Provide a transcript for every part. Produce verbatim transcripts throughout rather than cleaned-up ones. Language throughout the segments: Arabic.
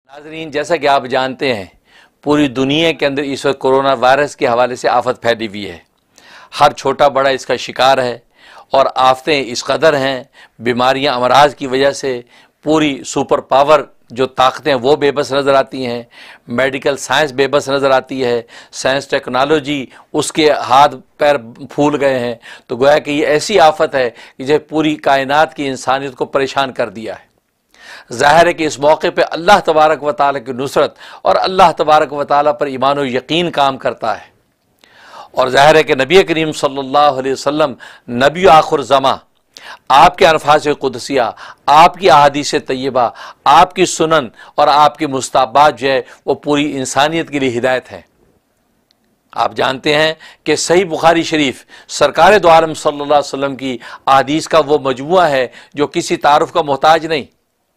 नाज़रीन, जैसा कि आप जानते हैं पूरी दुनिया के अंदर इस वक्त कोरोना वायरस के हवाले से आफत फैली हुई है। हर छोटा बड़ा इसका शिकार है और आफतें इस कदर हैं, बीमारियां अमराज की वजह से पूरी सुपर पावर जो ताकतें वो बेबस नज़र आती हैं, मेडिकल साइंस बेबस नज़र आती है, साइंस टेक्नोलॉजी उसके हाथ पैर फूल गए हैं। तो गोया कि ये ऐसी आफत है कि जो पूरी कायनात की इंसानियत को परेशान कर दिया है। ज़ाहिर है कि इस मौके पे अल्लाह तबारक व तआला की नुसरत और अल्लाह तबारक व तआला पर ईमान और यकीन काम करता है। और ज़ाहिर है कि नबी करीम सल्लल्लाहु अलैहि वसल्लम नबी आखिर ज़मा, आपके अल्फाज़ क़ुदसिया, आपकी अहादीस तय्यबा, आपकी सुनन और आपकी मुस्ताबात जो है वो पूरी इंसानियत के लिए हिदायत है। आप जानते हैं कि सही बुखारी शरीफ सरकार दो आलम सल्लल्लाहु अलैहि वसल्लम की अहादीस का वो मजमुआ है जो किसी तारुफ का मोहताज नहीं,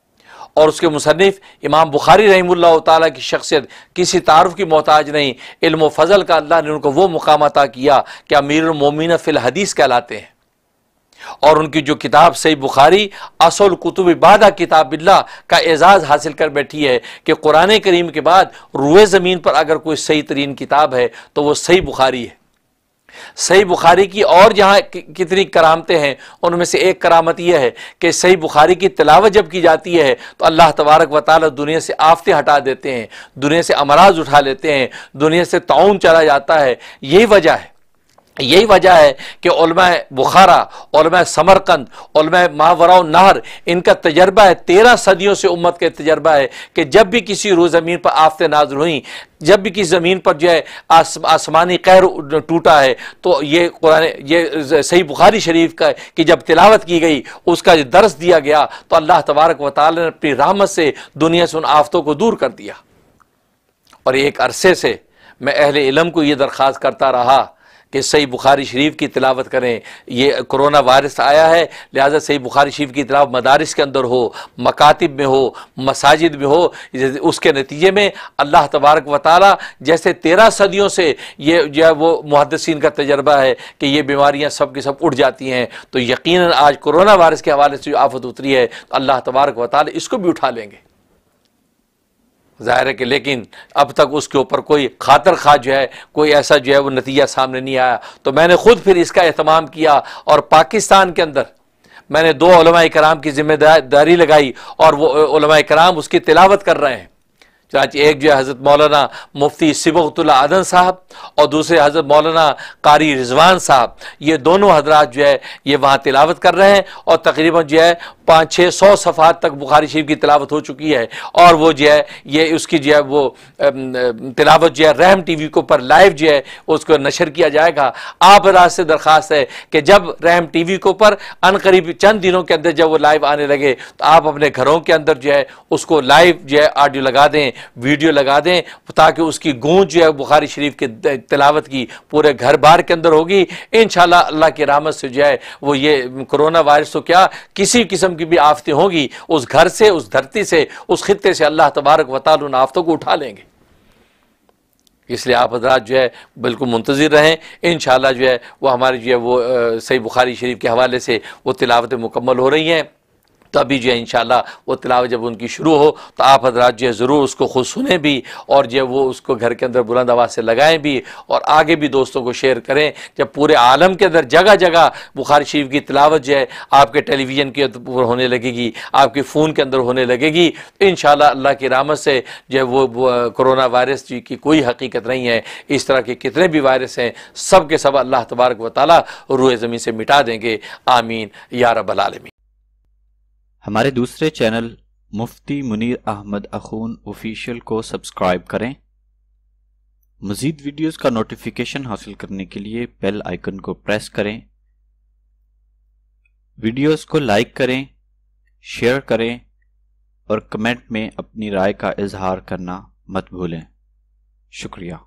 और उसके मुसन्निफ इमाम बुखारी रहमतुल्लाह ताला की शख्सियत किसी तारुफ की मोहताज नहीं। इल्म व फजल का अल्लाह ने उनको वो मुकाम अता किया कि अमीरुल मोमिनीन फिल हदीस कहलाते हैं। और उनकी जो किताब सही बुखारी असुल कुतुब बादा किताबिल्लाह का एजाज़ हासिल कर बैठी है कि कुरान करीम के बाद रुए ज़मीन पर अगर कोई सही तरीन किताब है तो वो सही बुखारी है। सही बुखारी की और जहाँ कितनी करामतें हैं, उनमें से एक करामत यह है कि सही बुखारी की तिलावत जब की जाती है तो अल्लाह तबारक व तआला दुनिया से आफतें हटा देते हैं, दुनिया से अमराज उठा लेते हैं, दुनिया से ताउन चला जाता है। यही वजह है यही वजह है कि उलमा बुखारा, उलमा समरकंद, उलमा मावराउ नहर, इनका तजर्बा है, तेरह सदियों से उम्मत का तजर्बा है कि जब भी किसी रू ज़मीन पर आफतें नाज़िल हुई, जब भी किसी ज़मीन पर जो है आस, आसमानी कहर टूटा है, तो ये कुरान ये सही बुखारी शरीफ का की जब तिलावत की गई, उसका जो दर्स दिया गया, तो अल्लाह तबारक व तआला ने अपनी रहमत से दुनिया से उन आफतों को दूर कर दिया। और एक अरसे से मैं अहले इल्म को ये दरख्वास्त करता रहा कि सही बुखारी शरीफ की तिलावत करें। ये कोरोना वायरस आया है, लिहाजा सही बुखारी शरीफ की तिलावत मदारिस के अंदर हो, मकातिब में हो, मसाजिद में हो। उसके नतीजे में अल्लाह तबारक व तआला जैसे तेरह सदियों से ये जो है वो मुहद्दिसीन का तजर्बा है कि ये बीमारियाँ सब की सब उठ जाती हैं, तो यकीनन आज कोरोना वायरस के हवाले से जो आफत उतरी है तो अल्लाह तबारक व तआला इसको भी उठा लेंगे। ज़ाहिर है कि लेकिन अब तक उसके ऊपर कोई खातर खा जो है कोई ऐसा जो है वो नतीजा सामने नहीं आया। तो मैंने खुद फिर इसका एहतमाम किया और पाकिस्तान के अंदर मैंने दो उलमाए कराम की जिम्मेदारी लगाई और वो उलमाए कराम उसकी तिलावत कर रहे हैं। चाहे एक जो है हज़रत मौलाना मुफ्ती सिबगतुल्लाह आदन साहब और दूसरे हज़रत मौलाना कारी रिजवान साहब, ये दोनों हजरात जो है ये वहाँ तिलावत कर रहे हैं और तकरीबन जो है पाँच छः सौ सफ़ात तक बुखारी शरीफ की तिलावत हो चुकी है। और वो जो है ये उसकी जो है वो तिलावत जो है रहम टी वी के ऊपर लाइव जो है उसको नशर किया जाएगा। आप हजरात से दरख्वास्त है कि जब रहम टी वी के ऊपर अनकरीब चंद दिनों के अंदर जब वो लाइव आने लगे तो आप अपने घरों के अंदर जो है उसको लाइव जो है ऑडियो लगा दें, वीडियो लगा दें, ताकि उसकी गूंज जो है बुखारी शरीफ के तिलावत की पूरे घर बार के अंदर होगी। इंशाअल्लाह अल्लाह की रहमत से जो है वो ये कोरोना वायरस तो क्या किसी किस्म की भी आफतें होगी उस घर से, उस धरती से, उस खित्ते से अल्लाह तबारक व तआला उन आफतों को उठा लेंगे। इसलिए आप हज़रात जो है बिल्कुल मुंतज़िर रहें। इंशाअल्लाह जो है वो हमारी जो है वो सही बुखारी शरीफ के हवाले से वो तिलावतें मुकम्मल हो रही हैं। तो अभी जो है इंशाअल्लाह वो तिलावत जब उनकी शुरू हो तो आप हज़रात जो है ज़रूर उसको खुद सुने भी और जो है वो उसको घर के अंदर बुलंद आवाज़ से लगाएं भी और आगे भी दोस्तों को शेयर करें। जब पूरे आलम के अंदर जगह जगह बुखारी शरीफ की तिलावत जो है आपके टेलीविज़न के ऊपर होने लगेगी, आपके फ़ोन के अंदर होने लगेगी, तो इंशाअल्लाह अल्लाह की रहमत से जो है वो कोरोना वायरस जी की कोई हकीकत नहीं है। इस तरह के कितने भी वायरस हैं सब के सब अल्लाह तबारक व तआला रूए ज़मीन से मिटा देंगे। आमीन या रब्बल आलमीन। हमारे दूसरे चैनल मुफ्ती मुनीर अहमद अखून ऑफिशियल को सब्सक्राइब करें। मज़ीद वीडियोस का नोटिफिकेशन हासिल करने के लिए बेल आइकन को प्रेस करें। वीडियोस को लाइक करें, शेयर करें और कमेंट में अपनी राय का इजहार करना मत भूलें। शुक्रिया।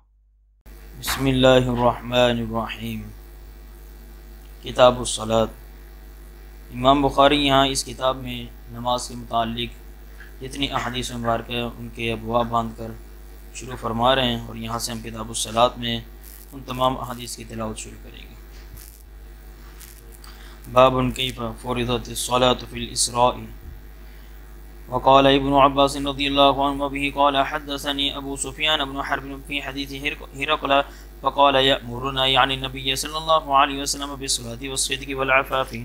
बिस्मिल्लाहिर्रहमानिर्रहीम। किताबुस सलात। इमाम बुखारी यहाँ इस किताब में नमाज के मुतालिक जितनी अहादीस मुबारक है उनके अबवाब बांध कर शुरू फरमा रहे हैं और यहाँ से हम किताबुस सलात में उन तमाम अहादीस की तिलावत शुरू करेंगे। बाब उनकी फ़ुरिदत सलात फ़िल इसराई वक़ाल इब्न अब्बास रज़ियल्लाहु अन्हु बिही क़ाल हद्दसनी अबू सुफ़ियान इब्न हर्ब फ़ी हदीस हिरक़ल फ़क़ाल यअमुरुना यानी नबी सल्लल्लाहु अलैहि वसल्लम बिस्सलाति वस्सिद्क़ि वल अफ़ाफ़ि।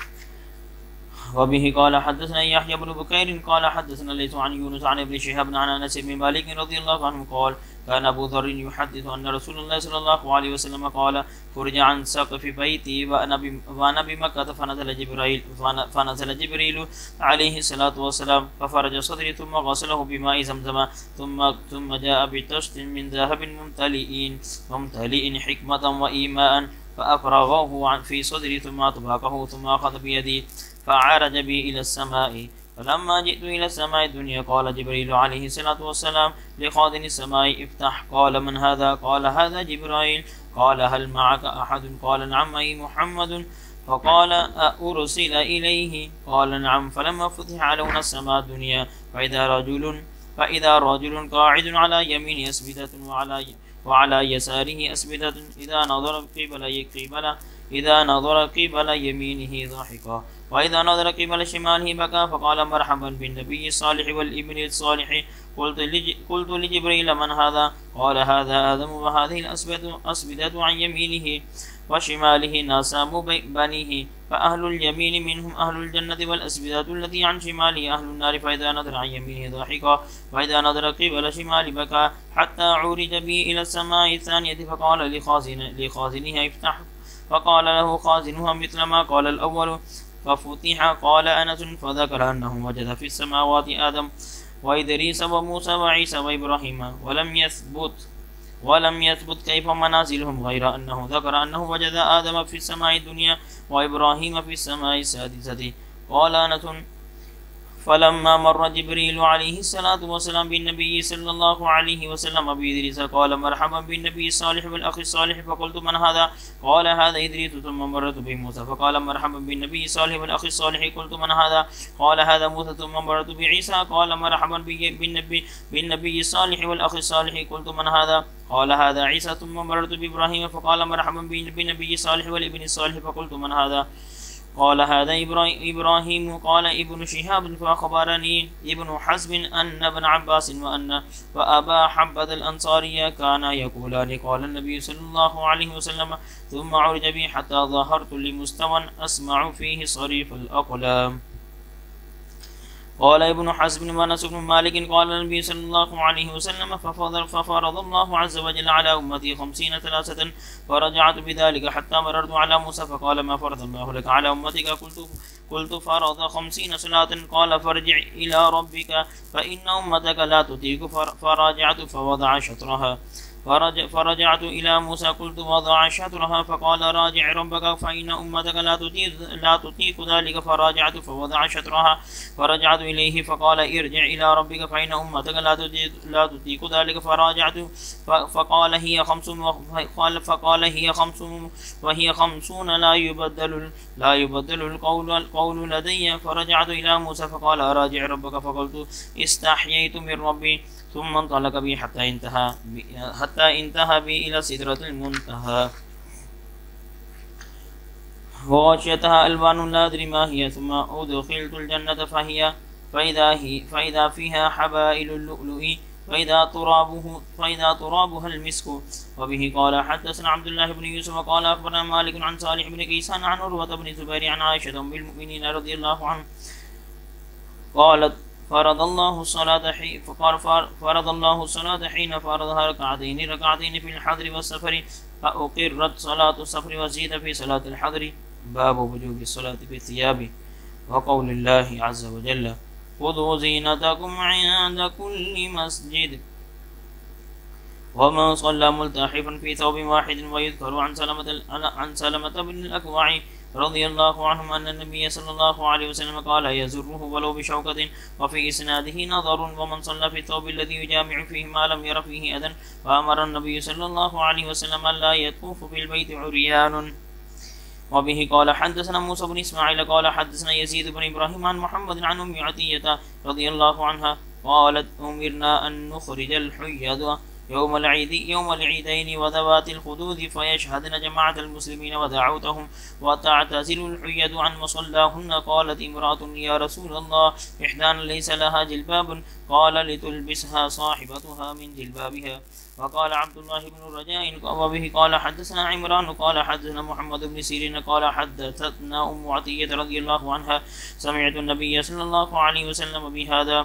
वबिही क़ाल हद्दसना यहया इब्न बुकैर क़ाल हद्दसना लैस अन यूनुस अन इब्न शिहाब अन अनस बिन मालिक रज़ियल्लाहु अन्हु क़ाल कान अबू ज़र्र युहद्दिसु अन्न रसूलुल्लाह सल्लल्लाहु अलैहि वसल्लम क़ाल फुरिजा अन सक़फ़ि बैती व अना व अना बिमक्का फनज़ल जिब्रील फनज़ल जिब्रील अलैहि सलातु वस्सलाम फफ़रज सदरी थुम्मा ग़सलहु बिमाइ ज़मज़म थुम्मा थुम्मा जाअ बितश्तिन मिन ज़हबिन मुम्तलिइन मुम्तलिइन हिकमतन व ईमाअन फ़अफ़रग़हु फ़ी सदरी थुम्मा अतबक़हु थुम्मा अख़ज़ बियदी फ़अरज बी इला अस्समाइ फलम्मा जिअतु इला अस्समाइ दुनिया क़ाल जिब्रील अलैहि सलातु वस्सलाम लिख़ाज़िनि अस्समाइ इफ़्तह क़ाल मन हाज़ा क़ाल हाज़ा जिब्रील क़ाल हल मअक अहद क़ाल नअम मई मुहम्मद फ़क़ाल अउरसिल इलैहि क़ाल नअम फलम्मा फ़ुतिह अलैहि अस्समा दुनिया फ़इज़ा रजुलुन फ़इज़ा रजुलुन क़ाइदुन अला यमीनिhi अस्बिदतुन व अला व अला यसारिहि अस्बिदतुन इज़ा नज़रा क़िबला क़िबला इज़ा नज़रा क़िबला यमीनिhi ज़ाहिका वइज़ा नज़रा क़िबला शिमालिहि बका फ़क़ाल मरहबन बिन्नबिय्यि स्सालिहि वल इब्नि स्सालिहि क़ुल्तु लिजिब्रील मन हाज़ा क़ाल हाज़ा आदम व हाज़िहि अस्बिदतु अन यमीनिहि व शिमालिहि नासाबु बनीहि फ़अहलुल यमीनि मिनहुम अहलुल जन्नति वल अस्बिदतु allati अन शिमालिहि अहलुन नारि फ़इज़ा नज़रा अन यमीनिहि ज़ाहिका वइज़ा नज़रा क़िबला शिमालिहि बका हत्ता उरिज बि इला अस्समाइ अत्थानियति फ़क़ाल लिख़ाज़िनिहा इफ़्तह फ़क़ाल लहु ख़ाज़िनुहुहा मिथल मा क़ाल अल-अव्वल फ़फ़ुतिह क़ाल अनस फ़ज़करा अन्नहु वजद फ़ी अस्समावाति आदम व इदरीस व मूसा व ईसा व इब्राहीम वलम यस्बुत वलम यस्बुत कैफ़ मनाज़िलुहुम ग़ैर अन्नहु ज़करा अन्नहु वजद आदम फ़ी अस्समाइ दुनिया व इब्राहीम फ़ी अस्समाइ सादिसति क़ाल अनस फलम्मा मर्र जिब्रील अलैहि सलातु वस्सलाम बिन्नबिय्यि सल्लल्लाहु अलैहि वसल्लम बिइदरीस क़ाल मरहबन बिन्नबिय्यि सालिह वल अख़ि सालिह फ़क़ुल्तु मन हाज़ा क़ाल हाज़ा इदरीस थुम्मा मर्रतु बिमूसा फ़क़ाल मरहबन बिन्नबिय्यि सालिह वल अख़ि सालिह क़ुल्तु मन हाज़ा क़ाल हाज़ा मूसा थुम्मा मर्रतु बिईसा क़ाल मरहबन बिन्नबिय्यि सालिह वल अख़ि सालिह क़ुल्तु मन हाज़ा क़ाल हाज़ा ईसा थुम्मा मर्रतु बिइब्राहीम फ़क़ाल मरहबन बिन्नबिय्यि सालिह वल इब्नि सालिह फ़क़ुल्तु मन हाज़ा क़ाल हाज़ा इब्राहीम क़ाल इब्नु शिहाब फ़अख़बरनी इब्नु हज़्म अन्न इब्न अब्बास व अन्न व अबा हब्बत अल-अंसारिया काना यक़ूलानि क़ाल नबी सल्लल्लाहु अलैहि वसल्लम थुम्मा उरिज बि हत्ता ज़हरतु लिमुस्तवन अस्मअु फ़ीहि सरीफ़ अल-अक़लाम। क़ाल इब्नु हज़्म व अनस बिन मालिक क़ाल नबी सल्लल्लाहु अलैहि वसल्लम फ़फ़रज़ल्लाहु अज़्ज़ व जल्ल अला उम्मती ख़म्सीन सलासतन फ़रजअतु बिज़ालिका हत्ता मररतु अला मूसा फ़क़ाल मा फ़रज़ल्लाहु लका अला उम्मतिका क़ुल्तु क़ुल्तु फ़रज़ ख़म्सीन सलातन क़ाल फ़र्जिअ इला रब्बिका फ़इन्न उम्मतका ला तुतीक़ु फ़राजअतु फ़वज़अ शत्रहा फ़रजअतु इला मूसा क़ुल्तु वज़अ शत्रहा फ़क़ाल राजिअ रब्बका फ़इन्न उम्मतका ला तुतीक़ु ज़ालिका फ़राजअतु फ़वज़अ शत्रहा फ़रजअतु इलैहि फ़क़ाल इरजिअ इला रब्बिका फ़इन्न उम्मतका ला तुतीक़ु ज़ालिका फ़राजअतु फ़क़ाल हिय ख़म्सून फ़क़ाल हिय ख़म्सून व हिय ख़म्सून ला युबद्दलु ला युबद्दलु القول لدي فرجعت إلى موسى فقال أراجع ربك فقلت استحييت من ربي ثم انطلق بي حتى انتهى بي حتى انتهى بي إلى سدرة المنتهى وغشيتها ألوان لا أدري ما هي ثم أدخلت الجنة فهي فإذا, هي فإذا فيها حبائل اللؤلؤ فإذا ترابه فإذا ترابها المسك. وبه قال حدثنا عبد الله بن يوسف قال أخبرنا مالك عن صالح بن كيسان عن عروة بن الزبير عن عائشة أم المؤمنين رضي الله عنها قالت فرض الله الصلاة حين فرض الله الصلاة حين فرضها ركعتين ركعتين في الحضر والسفر فأقرت صلاة السفر وزيد في صلاة الحضر. باب وجوب الصلاة في الثياب. وقول الله عز وجل خذوا زينتكم عند كل مسجد. ومن صلى ملتحفا في ثوب واحد. ويذكر عن سلمة عن سلمة بن الأكوع رضي الله عنهم أن النبي صلى الله عليه وسلم قال يزره ولو بشوكة. وفي إسناده نظر. ومن صلى في الثوب الذي يجامع فيه ما لم ير فيه أذى. وأمر النبي صلى الله عليه وسلم أن لا يطوف في البيت عريان. وبه قال حدثنا موسى بن إسماعيل قال حدثنا يزيد بن إبراهيم عن محمد عن أم عطية رضي الله عنها قالت أمرنا أن نخرج الحيض يوم العيد يوم العيدين وذوات الخدود فيشهدن جماعة المسلمين ودعوتهم وتعتزل الحية عن مصلاهن. قالت امرأة يا رسول الله إحدانا ليس لها جلباب، قال لتلبسها صاحبتها من جلبابها. وقال عبد الله بن الرجاء وبه قال حدثنا عمران قال حدثنا محمد بن سيرين قال حدثتنا أم عطية رضي الله عنها سمعت النبي صلى الله عليه وسلم بهذا.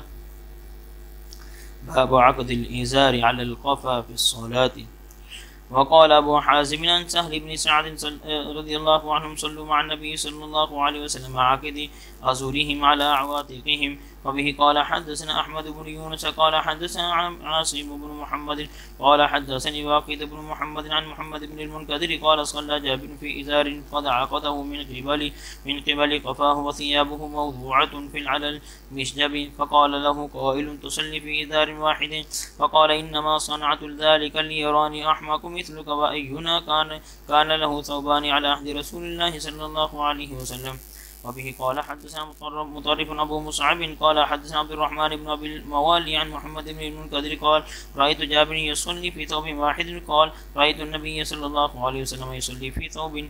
باب عقد الإزار على القفا في الصلاة. وقال أبو حازم عن سهل بن سعد رضي الله عنهم صلوا مع النبي صلى الله عليه وسلم عقد أزورهم على عواتقهم. وبه قال حدثنا أحمد بن يونس قال حدثنا عاصم بن محمد قال حدثني واقد بن محمد عن محمد بن المنكدر قال صلى جابر في إزار قد عقده من قبل من قبل قفاه وثيابه موضوعة في العلى المشجب، فقال له قائل تصلي في إزار واحد؟ فقال إنما صنعت ذلك ليراني أحمق مثلك وأينا كان كان له ثوبان على عهد رسول الله صلى الله عليه وسلم. وبه قال حدثنا مطرف أبو مصعب قال حدثنا عبد الرحمن بن أبي الموالي عن محمد بن المنكدر قال رأيت جابر يصلي في ثوب واحد قال رأيت النبي صلى الله عليه وسلم يصلي في ثوب.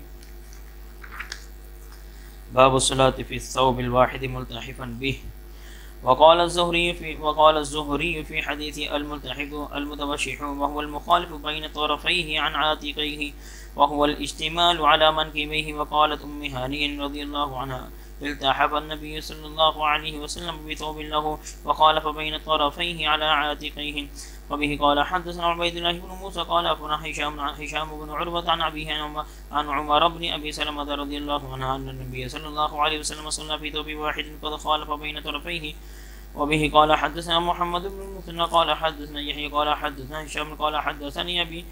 باب الصلاة في الثوب الواحد ملتحفا به. وقال الزهري في وقال الزهري في حديث الملتحف المتبشح وهو المخالف بين طرفيه عن عاتقيه وهو الاشتمال على منكبيه. وقالت أم هانئ رضي الله عنها التحف النبي صلى الله عليه وسلم بثوب له وخالف بين طرفيه على عاتقيه. وبه قال حدثنا عبيد الله بن موسى قال أخبرنا هشام هشام بن عروة عن أبيه عن عمر بن أبي سلمة رضي الله عنه أن النبي صلى الله عليه وسلم صلى في ثوب واحد قد خالف بين طرفيه. وبه قال حدثنا محمد بن المثنى قال حدثنا يحيى قال حدثنا هشام قال حدثني أبي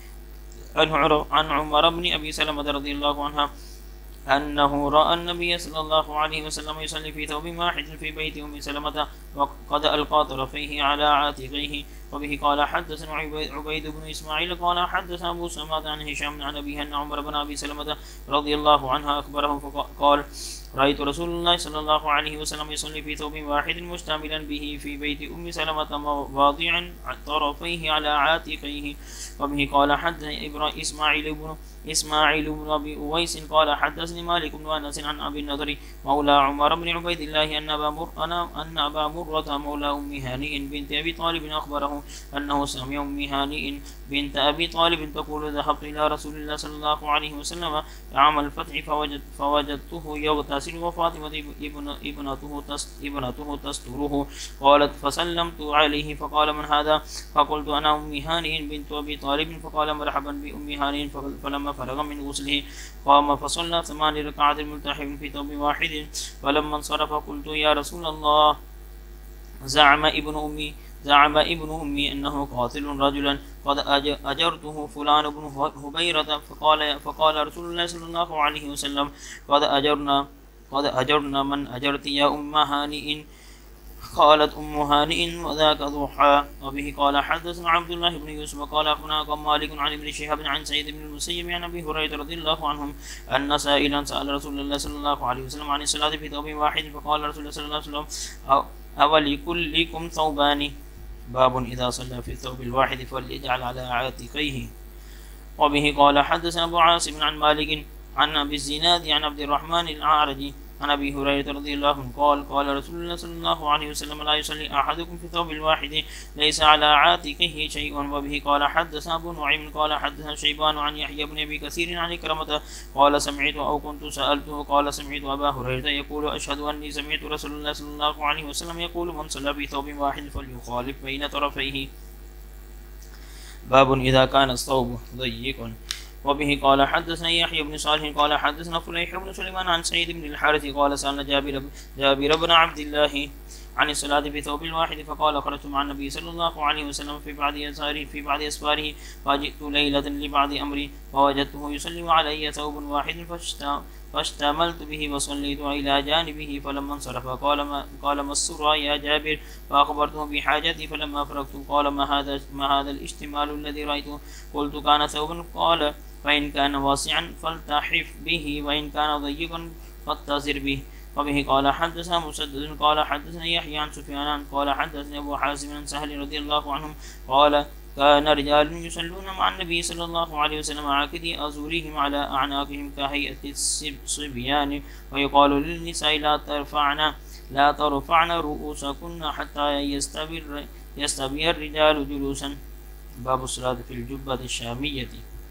عن عمر بن أبي سلمة رضي الله عنها أنه رأى النبي صلى الله عليه وسلم يصلي في ثوب واحد في بيت أم سلمة وقد ألقى طرفيه على عاتقيه. وبه قال حدثنا عبيد بن إسماعيل قال حدثنا أبو سماة عن هشام عن أبيه أن عمر بن أبي سلمة رضي الله عنها أخبره فقال رأيت رسول الله صلى الله عليه وسلم يصلي في ثوب واحد مشتملا به في بيت أم سلمة واضعا طرفيه على عاتقيه. وبه قال حدثنا إسماعيل بن إسماعيل بن أبي أويس قال حدثني مالك بن أنس عن أبي النضر مولى عمر بن عبيد الله أن أبا مر أن أبا مرة مولى أم هانئ بنت أبي طالب أخبره أنه سمع أم هانئ بنت أبي طالب تقول ذهبت إلى رسول الله صلى الله عليه وسلم عام الفتح فوجد فوجدته يغتسل وفاطمة ابن ابنته ابنته تستره. قالت فسلمت عليه فقال من هذا؟ فقلت أنا أم هانئ بنت أبي طالب. فقال مرحبا بأم هانئ. فلما فرغ من غسله قام فصلى ثمان ركعات ملتحف في ثوب واحد. فلما انصرف قلت يا رسول الله زعم ابن أمي زعم ابن أمي أنه قاتل رجلا قد أجرته فلان بن هبيرة. فقال فقال رسول الله صلى الله عليه وسلم قد أجرنا قد أجرنا من أجرت يا أم هانئ. قالت أم هانئ وذاك ضحى. وبه قال حدثنا عبد الله بن يوسف قال أخبرنا مالك عن ابن شهاب عن سعيد بن المسيب عن أبي هريرة رضي الله عنهم أن سائلا سأل رسول الله صلى الله عليه وسلم عن الصلاة في ثوب واحد. فقال رسول الله صلى الله عليه وسلم أولكلكم ثوبان؟ باب إذا صلى في الثوب الواحد فليجعل على عاتقيه. وبه قال حدثنا أبو عاصم عن مالك عن أبي الزناد عن عبد الرحمن الأعرج عن أبي هريرة رضي الله عنه قال قال رسول الله صلى الله عليه وسلم لا يصلي أحدكم في ثوب الواحد ليس على عاتقه شيء. وبه قال حدثنا أبو نعيم قال حدثنا شيبان عن يحيى بن أبي كثير عن إكرمة قال سمعت أو كنت سألته قال سمعت أبا هريرة يقول أشهد أني سمعت رسول الله صلى الله عليه وسلم يقول من صلى في ثوب واحد فليخالف بين طرفيه. باب إذا كان الثوب ضيق. وبه قال حدثنا يحيى بن صالح قال حدثنا فليح بن سليمان عن سعيد بن الحارث قال سألنا جابر جابر بن عبد الله عن الصلاة بثوب الواحد فقال خرجت مع النبي صلى الله عليه وسلم في بعض أسفاره في بعض أسفاره فجئت ليلة لبعض أمري فوجدته يصلي علي ثوب واحد فاشتملت به وصليت إلى جانبه. فلما انصرف قال ما قال ما السر يا جابر؟ فأخبرته بحاجتي. فلما فرغت قال ما هذا ما هذا الاشتمال الذي رأيته؟ قلت كان ثوبا. قال فإن كان واسعا فالتحف به وإن كان ضيقا فاتزر به. وبه قال حدثنا مسدد قال حدثنا يحيى عن سفيان قال حدثني أبو حازم عن سهل رضي الله عنهم قال كان رجال يصلون مع النبي صلى الله عليه وسلم عاكدي أزورهم على أعناقهم كهيئة الصبيان، ويقال للنساء لا ترفعن لا ترفعن رؤوسكن حتى يستبر يستبي الرجال جلوسا. باب الصلاة في الجبة الشامية.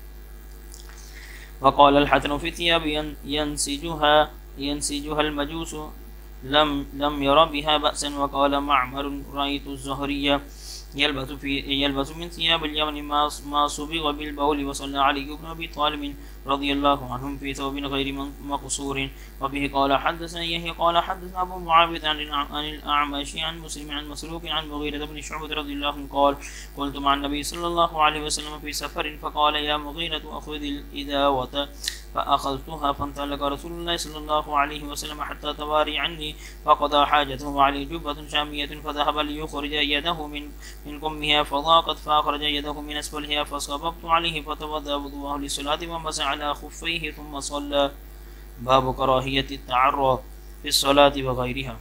وقال الحسن في ثياب ينسجها ينسجها المجوس لم لم ير بها بأسا. وقال معمر رأيت الزهرية يلبس في يلبس من ثياب اليمن ما ما صبغ بالبول. وصلى علي بن ابي طالب رضي الله عنهم في ثوب غير مقصور. وبه قال حدثنا يحيى قال حدثنا ابو معاويه عن الاعمش عن مسلم عن مسروق عن مغيرة بن شعبة رضي الله عنه قال قلت مع النبي صلى الله عليه وسلم في سفر فقال يا مغيرة أخذ الإداوة فأخذتها فانطلق رسول الله صلى الله عليه وسلم حتى تواري عني فقضى حاجته وعليه جبة شامية فذهب ليخرج يده من من كمها فضاقت فأخرج يده من أسفلها فصببت عليه فتوضأ وضوءه للصلاة ومسح على خفيه ثم صلى. باب كراهية التعرى في الصلاة وغيرها.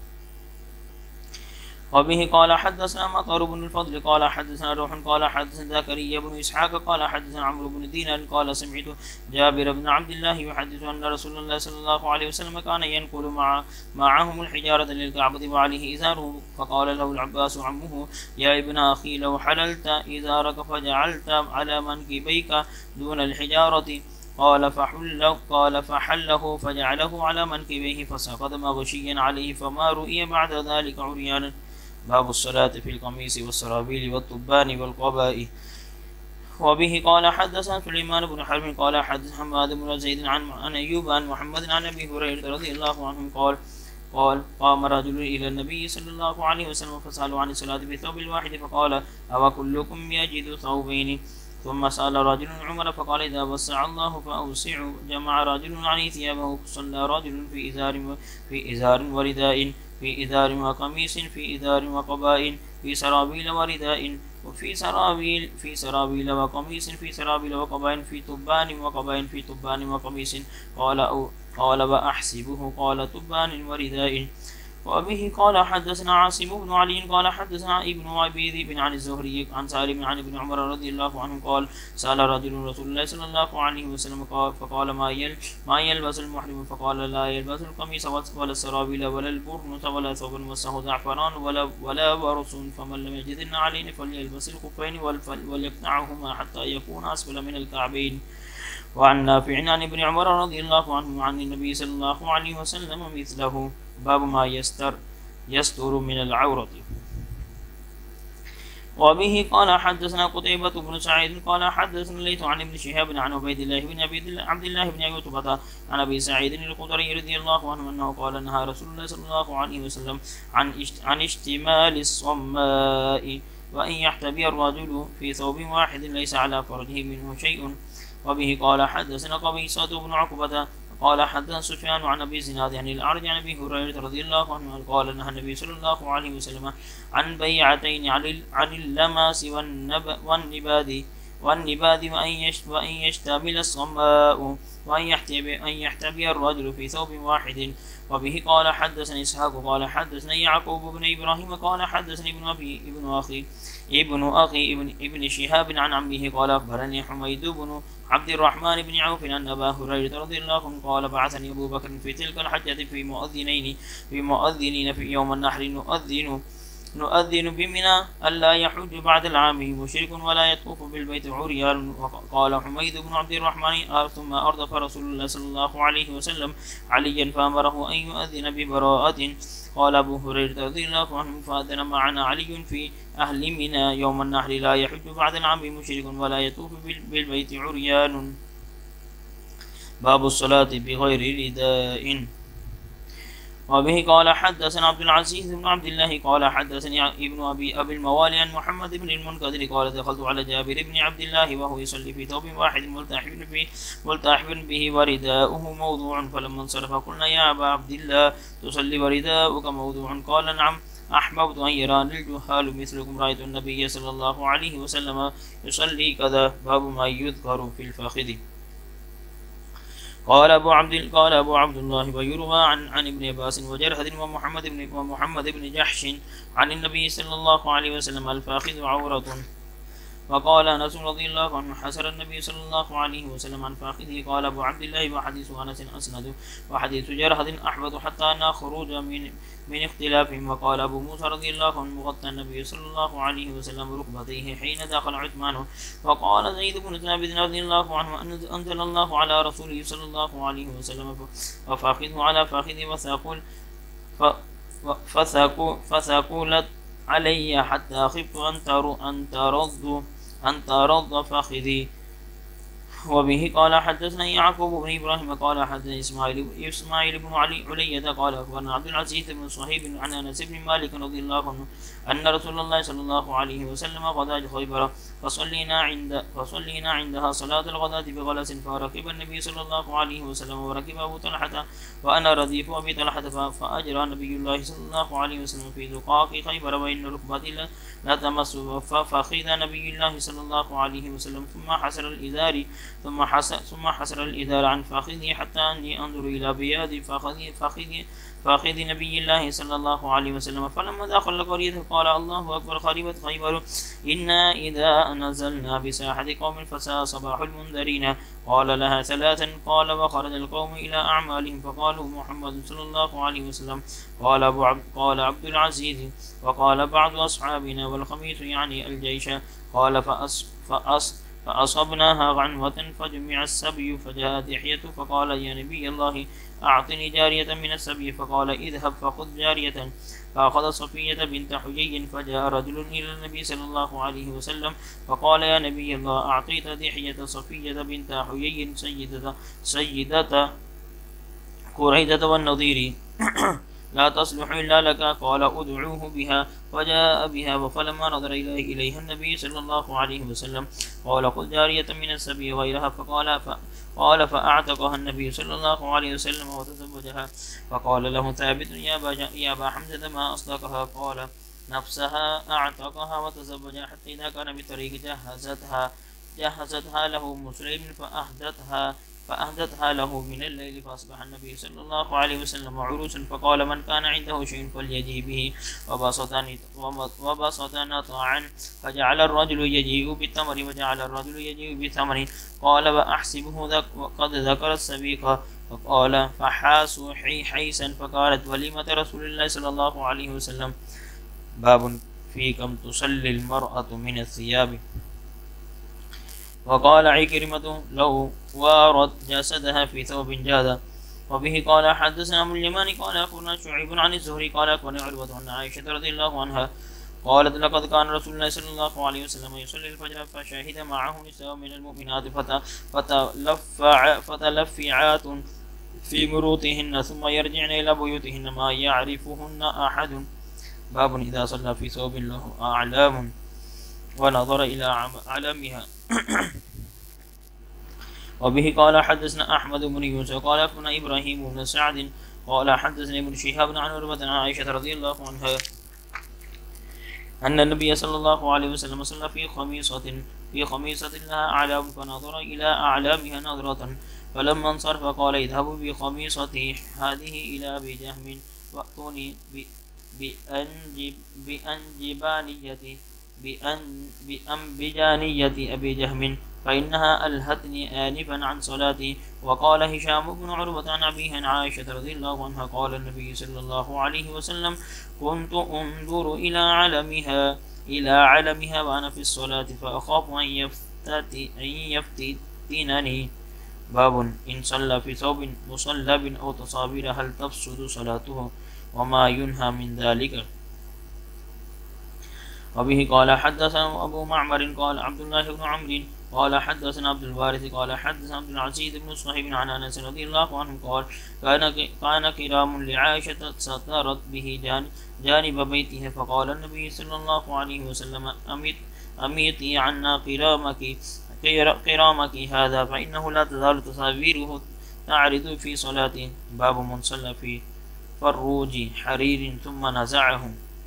وبه قال حدثنا مطر بن الفضل قال حدثنا روح قال حدثنا زكريا بن اسحاق قال حدثنا عمرو بن دينار قال سمعت جابر بن عبد الله يحدث ان رسول الله صلى الله عليه وسلم كان ينقل مع معهم الحجاره للكعبه وعليه ازاره فقال له العباس عمه يا ابن اخي لو حللت ازارك فجعلت على منكبيك دون الحجاره قال فحل قال فحله فجعله على منكبيه فسقط مغشيا عليه فما رؤي بعد ذلك عريانا. باب الصلاة في القميص والسرابيل والتبان والقباء. وبه قال حدثنا سليمان بن حرب قال حدث حماد بن زيد عن عن أيوب عن محمد عن أبي هريرة رضي الله عنه قال قال قام رجل إلى النبي صلى الله عليه وسلم فسألوا عن الصلاة بثوب الواحد فقال أو كلكم يجد ثوبين؟ ثم سأل رجل عمر فقال إذا وسع الله فأوسعوا. جمع رجل عليه ثيابه فصلى رجل في إزار في إزار ورداء في إزار وقميص في إزار وقباء في سرابيل ورداء وفي سرابيل في سرابيل وقميص في سرابيل وقباء في تبان وقباء في تبان وقميص. قال أو قال وأحسبه قال تبان ورداء. وبه قال حدثنا عاصم بن علي قال حدثنا ابن عبيد بن عن الزهري عن سالم عن ابن عمر رضي الله عنه قال سأل رجل رسول الله صلى الله عليه وسلم فقال ما يل ما يلبس المحرم فقال لا يلبس القميص ولا السرابيل ولا البرنس ولا ثوب مسه زعفران ولا ولا ورس فمن لم يجد النعلين فليلبس الخفين وليقطعهما حتى يكون أسفل من الكعبين. وعن نافع عن ابن عمر رضي الله عنه عن النبي صلى الله عليه وسلم مثله. باب ما يستر يستر من العورة. وبه قال حدثنا قتيبة بن سعيد قال حدثنا الليث عن ابن شهاب عن عبيد الله بن ابي عبد الله بن ابي عتبة عن ابي سعيد الخدري رضي الله عنه انه قال نهى رسول الله صلى الله عليه وسلم عن عن اشتمال الصماء وان يحتبي الرجل في ثوب واحد ليس على فرجه منه شيء. وبه قال حدثنا قبيصة بن عقبة قال حدثنا سفيان عن ابي زناد عن الاعرج عن ابي هريره رضي الله عنه قال نهى النبي صلى الله عليه وسلم عن بيعتين عن اللماس والنباد والنباد وان يشتمل الصماء وان يحتبي ان يحتبي الرجل في ثوب واحد. وبه قال حدثني اسحاق قال حدثني يعقوب بن ابراهيم قال حدثني ابن ابي ابن اخي ابن اخي ابن ابن شهاب عن عمه قال اخبرني حميد بن عبد الرحمن بن عوف أن أبا هريرة رضي الله عنه قال بعثني أبو بكر في تلك الحجة في مؤذنين في مؤذنين في يوم النحر نؤذن نؤذن بمنى ألا يحج بعد العام مشرك ولا يطوف بالبيت عريان. قال حميد بن عبد الرحمن ثم أردف رسول الله صلى الله عليه وسلم عليا فأمره أن يؤذن ببراءة. قال أبو هريرة رضي الله عنه فأذن معنا علي في أهل منى يوم النحر لا يحج بعد العام مشرك ولا يطوف بالبيت عريان. باب الصلاة بغير رداء. وبه قال حدثنا عبد العزيز بن عبد الله قال حدثني ابن ابي ابي الموالي عن محمد بن المنكدر قال دخلت على جابر بن عبد الله وهو يصلي في ثوب واحد ملتحف فيه ملتحف به ورداؤه موضوع فلما انصرف قلنا يا ابا عبد الله تصلي ورداؤك موضوع قال نعم احببت ان يراني الجهال مثلكم رايت النبي صلى الله عليه وسلم يصلي كذا. باب ما يذكر في الفخذ. قال أبو عبد قال أبو عبد الله ويروى عن عن ابن عباس وجرهد ومحمد بن ومحمد بن جحش عن النبي صلى الله عليه وسلم الفاخذ عورة. وقال أنس رضي الله عنه حسر النبي صلى الله عليه وسلم عن فاخذه. قال أبو عبد الله وحديث أنس أسند وحديث جرهد أحبط حتى أن خروج من من اختلافهم. وقال أبو موسى رضي الله عنه غطى النبي صلى الله عليه وسلم ركبتيه حين دخل عثمان. وقال زيد بن ثابت رضي الله عنه أنزل الله على رسوله صلى الله عليه وسلم وفاخذه على فاخذه وثاقل فثقلت علي حتى خفت أن ترد أن ترد فاخذي. وبه قال حدثنا يعقوب بن إبراهيم قال حدثنا إسماعيل إسماعيل بن علي علية قال أخبرنا عبد العزيز بن صهيب عن أنس بن مالك رضي الله عنه أن رسول الله صلى الله عليه وسلم غدا خيبر فصلينا عند فصلينا عندها صلاة الغداة بغلس فركب النبي صلى الله عليه وسلم وركب أبو طلحة وأنا رديف أبي طلحة فأجرى نبي الله صلى الله عليه وسلم في زقاق خيبر وإن ركبتي لا تمس فأخذ نبي الله صلى الله عليه وسلم ثم حسر الإزار ثم حسر ثم حسر الإزار عن فاخذه حتى أني أنظر إلى بياض فاخذه فاخذه فاخذ نبي الله صلى الله عليه وسلم. فلما دخل القرية قال الله أكبر خربت خيبر إنا إذا نزلنا بساحة قوم فساء صباح المنذرين. قال لها ثلاثا. قال وخرج القوم إلى أعمالهم فقالوا محمد صلى الله عليه وسلم. قال أبو عبد قال عبد العزيز وقال بعض أصحابنا والخميس يعني الجيش. قال فأص فأص فأصبناها غنوة فجمع السبي فجاء دحية فقال يا نبي الله أعطني جارية من السبي. فقال اذهب فخذ جارية. فأخذ صفية بنت حيي فجاء رجل إلى النبي صلى الله عليه وسلم فقال يا نبي الله أعطيت دحية صفية بنت حيي سيدة سيدة قريدة والنظير لا تصلح إلا لك. قال أدعوه بها. فجاء بها فلما نظر إليها النبي صلى الله عليه وسلم قال خذ جارية من السبي غيرها. فقال ف... قال فأعتقها النبي صلى الله عليه وسلم وتزوجها. فقال له ثابت يا أبا يا أبا حمزة ما أصدقها؟ قال نفسها أعتقها وتزوجها حتى إذا كان بطريق جهزتها جهزتها له مسلم فأهدتها فأهدتها له من الليل. فأصبح النبي صلى الله عليه وسلم عروسا. فقال من كان عنده شيء فليجي به. وبسطنا طاعا فجعل الرجل يجيء بالتمر وجعل الرجل يجيء بالتمر. قال وأحسبه قد ذكر السبيق. فقال فحاسوا حيسا. فقالت وليمة رسول الله صلى الله عليه وسلم. باب في كم تصلي المرأة من الثياب. وقال عكرمة لو وارت جسدها في ثوب جاد. وبه قال حدثنا أبو اليمان قال أخبرنا شعيب عن الزهري قال أخبرني عروة عن عائشة رضي الله عنها قالت لقد كان رسول الله صلى الله عليه وسلم يصلي الفجر فشهد معه نساء من المؤمنات فتلفع فتلفعات في مروطهن ثم يرجعن إلى بيوتهن ما يعرفهن أحد. باب إذا صلى في ثوب له أعلام ونظر إلى علمها. وبه قال حدثنا أحمد بن يوسف قال أخبرنا إبراهيم بن سعد قال حدثنا ابن شهاب عن عروة عن عائشة رضي الله عنها أن النبي صلى الله عليه وسلم صلى في خميصة في خميصة لها أعلام فنظر إلى أعلامها نظرة. فلما انصرف قال اذهبوا بخميصتي هذه إلى أبي جهم وأتوني بأنجبانية بأنبجانية أبي جهم فإنها ألهتني آنفا عن صلاتي. وقال هشام بن عروة عن أبيه عن عائشة رضي الله عنها قال النبي صلى الله عليه وسلم كنت أنظر إلى علمها إلى علمها وأنا في الصلاة فأخاف أن يفتتي أن يفتتنني. باب إن صلى في ثوب مصلب أو تصابير هل تفسد صلاته وما ينهى من ذلك. وبه قال حدثنا أبو معمر قال عبد الله بن عمرو قال حدثنا عبد الوارث قال حدثنا عبد العزيز بن صهيب عن أنس رضي الله عنه قال كان كان كرام لعائشة سترت به جانب بيتها. فقال النبي صلى الله عليه وسلم أميت أميتي عنا كرامك كرامك هذا فإنه لا تزال تصاويره تعرض في صلاته. باب من صلى في فروج حرير ثم نزعه.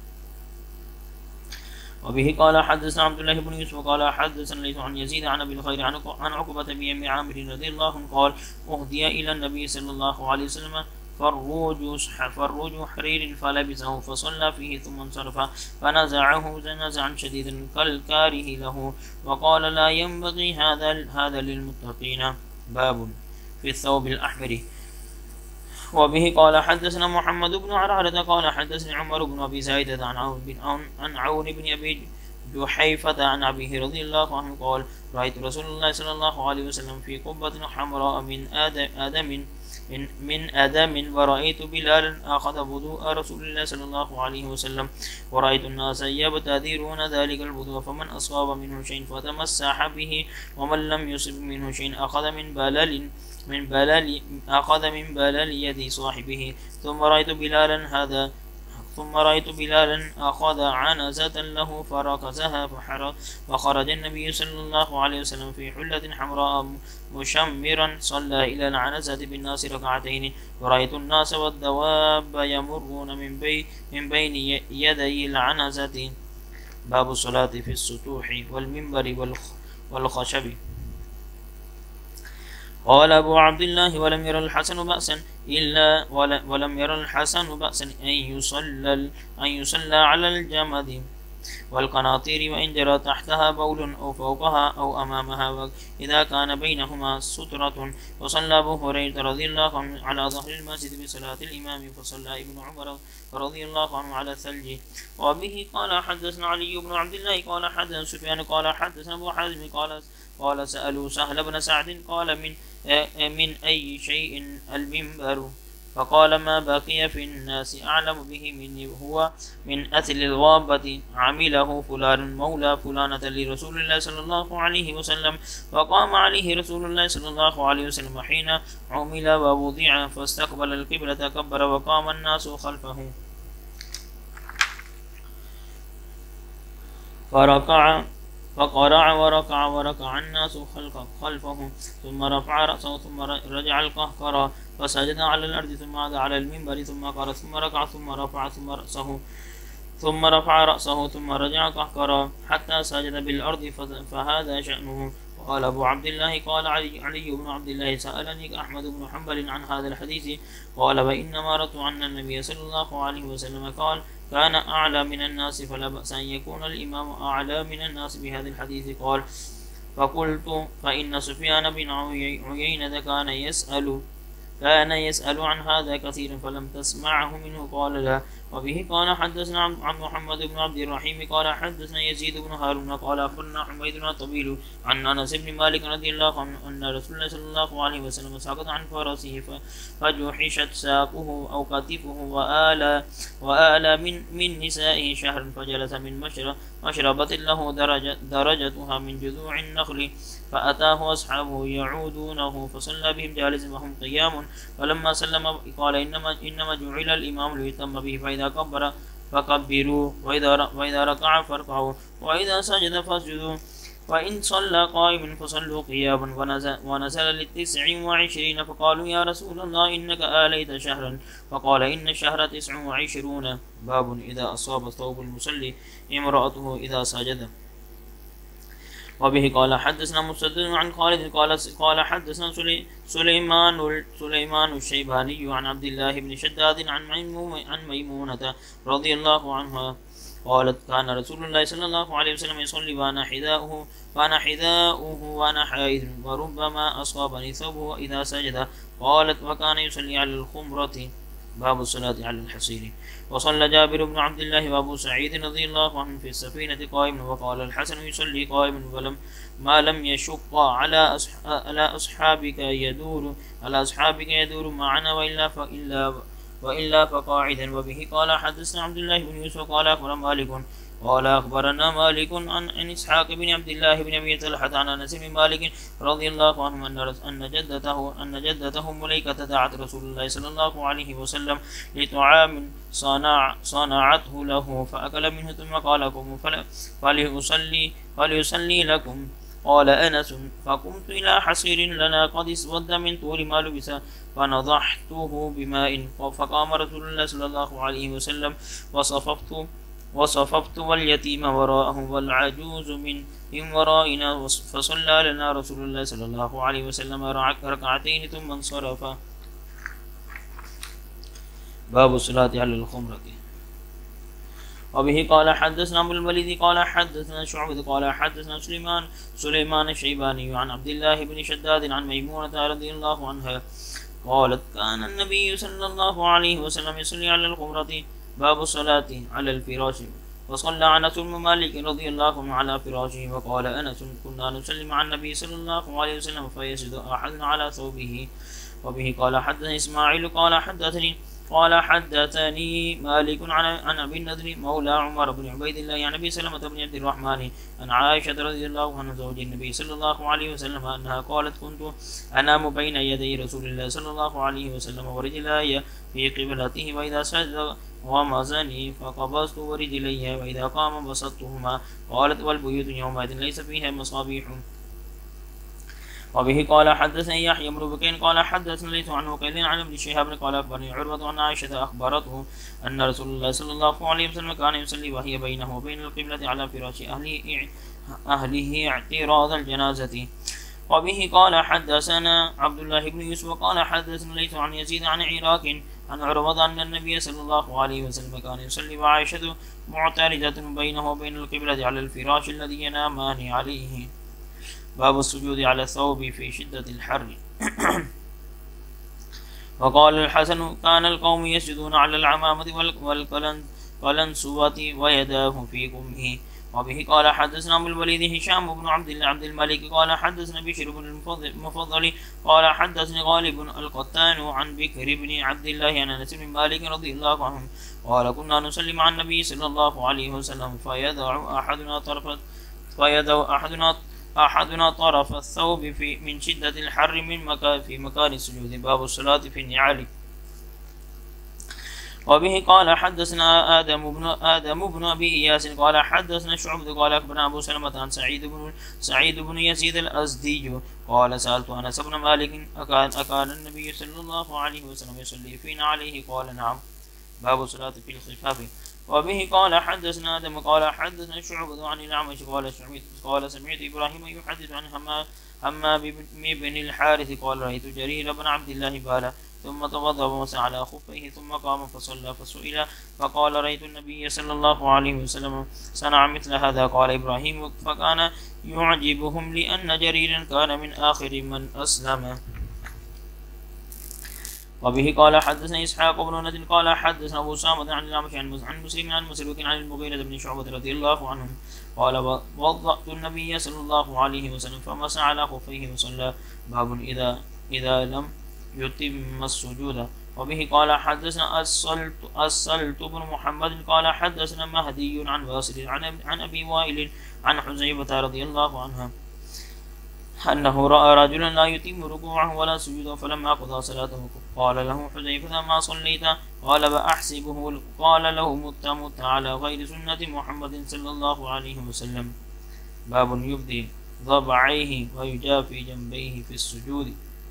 وبه قال حدثنا عبد الله بن يوسف قال حدثنا ليث عن يزيد عن ابي الخير عن عقبة بن عامر رضي الله عنه قال أهدي إلى النبي صلى الله عليه وسلم فروج فروج حرير فلبسه فصلى فيه ثم انصرف فنزعه نزعا شديدا كالكاره له وقال لا ينبغي هذا هذا للمتقين. باب في الثوب الأحمر. وبه قال حدثنا محمد بن عرعرة قال حدثني عمر بن أبي زايدة عن عون بن عن عون بن أبي جحيفة عن أبيه رضي الله عنه قال رأيت رسول الله صلى الله عليه وسلم في قبة حمراء من آدم, آدم من, من آدم ورأيت بلالا أخذ وضوء رسول الله صلى الله عليه وسلم ورأيت الناس يبتدرون ذلك الوضوء فمن أصاب منه شيء فتمسح به ومن لم يصب منه شيء أخذ من بلال من بلال أخذ من بلال يد صاحبه. ثم رأيت بلالا هذا ثم رأيت بلالا أخذ عنزة له فركزها فخرج النبي صلى الله عليه وسلم في حلة حمراء مشمرا صلى إلى العنزة بالناس ركعتين ورأيت الناس والدواب يمرون من, بي من بين يدي العنزة. باب الصلاة في السطوح والمنبر والخشب. قال أبو عبد الله ولم ير الحسن بأسا إلا ولم ير الحسن بأسا أن يصلى أن يصلى على الجمد والقناطير وإن جرى تحتها بول أو فوقها أو أمامها إذا كان بينهما سترة. وصلى أبو هريرة رضي الله عنه على ظهر المسجد بصلاة الإمام فصلى ابن عمر رضي الله عنه على الثلج. وبه قال حدثنا علي بن عبد الله قال حدثنا سفيان قال حدثنا أبو حازم قال قال سألوا سهل بن سعد قال من من أي شيء المنبر فقال ما بقي في الناس أعلم به مني هو من أثل الغابة عمله فلان مولى فلانة لرسول الله صلى الله عليه وسلم فقام عليه رسول الله صلى الله عليه وسلم حين عمل ووضع فاستقبل القبلة كبر وقام الناس خلفه فركع فقرع وركع وركع الناس خلفه ثم رفع رأسه ثم رجع القهقرى فسجد على الأرض ثم عاد على المنبر ثم قال ثم ركع ثم رفع ثم رأسه ثم رفع رأسه ثم رجع قهقرى حتى سجد بالأرض فهذا شأنه. قال أبو عبد الله قال علي, علي بن عبد الله سألني أحمد بن حنبل عن هذا الحديث قال وإنما رت عن النبي صلى الله عليه وسلم قال كان أعلى من الناس فلا بأس أن يكون الإمام أعلى من الناس بهذا الحديث. قال فقلت فإن سفيان بن عيينة كان يسأل كان يسأل عن هذا كثيرا فلم تسمعه منه قال لا. وبه قال حدثنا عن محمد بن عبد الرحيم قال حدثنا يزيد بن هارون قال أخبرنا حميد الطويل عن أنس بن مالك رضي الله عنه أن رسول الله صلى الله عليه وسلم سقط عن فرسه فجحشت ساقه أو كتفه وآل وآل من من نسائه شهرا فجلس من مشرب مشربة له درجة درجتها من جذوع النخل فأتاه أصحابه يعودونه فصلى بهم جالسا وهم قيام فلما سلم قال إنما إنما جعل الإمام ليتم به فإذا كبر فكبروا وإذا وإذا ركع فاركعوا وإذا سجد فاسجدوا وإن صلى قائما فصلوا قياما. ونزل, ونزل للتسع وعشرين فقالوا يا رسول الله إنك آليت شهرا فقال إن الشهر تسع وعشرون. باب إذا أصاب ثوب المصلي امرأته إذا سجد. وبه قال حدثنا مسدد عن خالد قال قال حدثنا سليمان سليمان الشيباني عن عبد الله بن شداد عن عن ميمونة رضي الله عنها قالت كان رسول الله صلى الله عليه وسلم يصلي وانا حذاؤه وانا حذاؤه وانا حائض وربما أصابني ثوبه إذا سجد. قالت وكان يصلي على الخمرة. باب الصلاة على الحصير. وصلى جابر بن عبد الله وابو سعيد رضي الله عنه في السفينة قائما وقال الحسن يصلي قائما ولم ما لم يشق على على أصحابك يدور على أصحابك يدور معنا وإلا فإلا وإلا فقاعدا. وبه قال حدثنا عبد الله بن يوسف قال أخبرنا مالك قال أخبرنا مالك عن عن إسحاق بن عبد الله بن أبي طلحة عن أنس بن مالك رضي الله عنه أن أن جدته أن جدته مليكة دعت رسول الله صلى الله عليه وسلم لطعام صنع صنعته له فأكل منه ثم قال قوموا فليصلي فليصلي لكم. قال أنس فقمت إلى حصير لنا قد اسود من طول ما لبس فنضحته بماء فقام رسول الله صلى الله عليه وسلم وصففت وصففت واليتيم وراءه والعجوز من من ورائنا فصلى لنا رسول الله صلى الله عليه وسلم ركعتين ثم انصرف. बाब सलात अलल खुमरती। वबिही क़ाल हद्दसना अबुल वलीद क़ाल हद्दसना शुअबा क़ाल हद्दसना सुलेमान सुलेमान शैबानी अन अब्दुल्लाह इब्न शद्दाद अन मैमूनह रज़ियल्लाहु अन्हा क़ालत कान नबी सल्लल्लाहु अलैहि वसल्लम युसल्ली अलल खुमरती बाब सलाति अलल फिराश वसल्ला अनस बिन मालिक रज़ियल्लाहु अन्हु अला फिराशिही वक़ाल अनस कुन्ना नुसल्ली मअन नबी सल्लल्लाहु अलैहि वसल्लम फयस्जुदु अहदुना अला थौबिही। वबिही क़ाल हद्दसना इस्माईल क़ाल हद्दसनी قال حدثني مالك عن أبي النضر مولى عمر بن عبيد الله عن أبي سلمة بن عبد الرحمن عن عائشة رضي الله عنها زوج النبي صلى الله عليه وسلم أنها قالت كنت أنام بين يدي رسول الله صلى الله عليه وسلم ورجلاي في قبلته وإذا سجد غمزني فقبضت ورجلي وإذا قام بسطتهما. قالت والبيوت يومئذ ليس فيها مصابيح. وبه قال حدثني يحيى بن بكير قال حدثنا ليث عن وكيل عن ابن شهاب قال اخبرني عروة عن عائشة اخبرته ان رسول الله صلى الله عليه وسلم كان يصلي وهي بينه وبين القبلة على فراش اهله اهله اعتراض الجنازة. وبه قال حدثنا عبد الله بن يوسف قال حدثنا ليث عن يزيد عن عراق عن عروة ان النبي صلى الله عليه وسلم كان يصلي وعائشة معترضة بينه وبين القبلة على الفراش الذي ينامان عليه. باب السجود على الثوب في شدة الحر. وقال الحسن كان القوم يسجدون على العمامة والقلنسوة ويداه في قمه. وبه قال حدثنا أبو الوليد هشام بن عبد الله عبد الملك قال حدثنا بشر بن المفضل قال حدثني غالب القطان عن بكر بن عبد الله عن أنس بن مالك رضي الله عنه قال كنا نصلي مع النبي صلى الله عليه وسلم فيدع أحدنا طرف فيدع أحدنا أحدنا طرف الثوب في من شدة الحر من مكان في مكان السجود. باب الصلاة في النعال. وبه قال حدثنا آدم بن آدم بن أبي إياس قال حدثنا شعبة قال أخبرنا أبو سلمة عن سعيد بن سعيد بن يزيد الأزدي قال سألت أنس بن مالك أكان أكان النبي صلى الله عليه وسلم يصلي فينا عليه قال نعم. باب الصلاة في الخفاف. وبه قال حدثنا آدم قال حدثنا شعبة عن الأعمش قال قال سمعت إبراهيم يحدث عن هما هما بن الحارث قال رأيت جرير بن عبد الله بالا ثم توضأ ومسح على خفيه ثم قام فصلى فسئل فقال رأيت النبي صلى الله عليه وسلم صنع مثل هذا. قال إبراهيم فكان يعجبهم لأن جريرا كان من آخر من أسلم. وبه قال حدثنا إسحاق بن ندى قال حدثنا أبو أسامة عن الأعمش عن مسلم عن مسروق عن المغيرة بن شعبة رضي الله عنهم قال وضأت النبي صلى الله عليه وسلم فمسح على خفيه وصلى. باب إذا إذا لم يتم السجود. وبه قال حدثنا الصلت الصلت بن محمد قال حدثنا مهدي عن واصل عن عن أبي وائل عن حذيفة رضي الله عنها أنه رأى رجلا لا يتم ركوعه ولا سجوده فلما قضى صلاته قال له حذيفة ما صليت؟ قال فأحسبه قال له مت مت على غير سنة محمد صلى الله عليه وسلم. باب يبدي ضبعيه ويجافي جنبيه في السجود.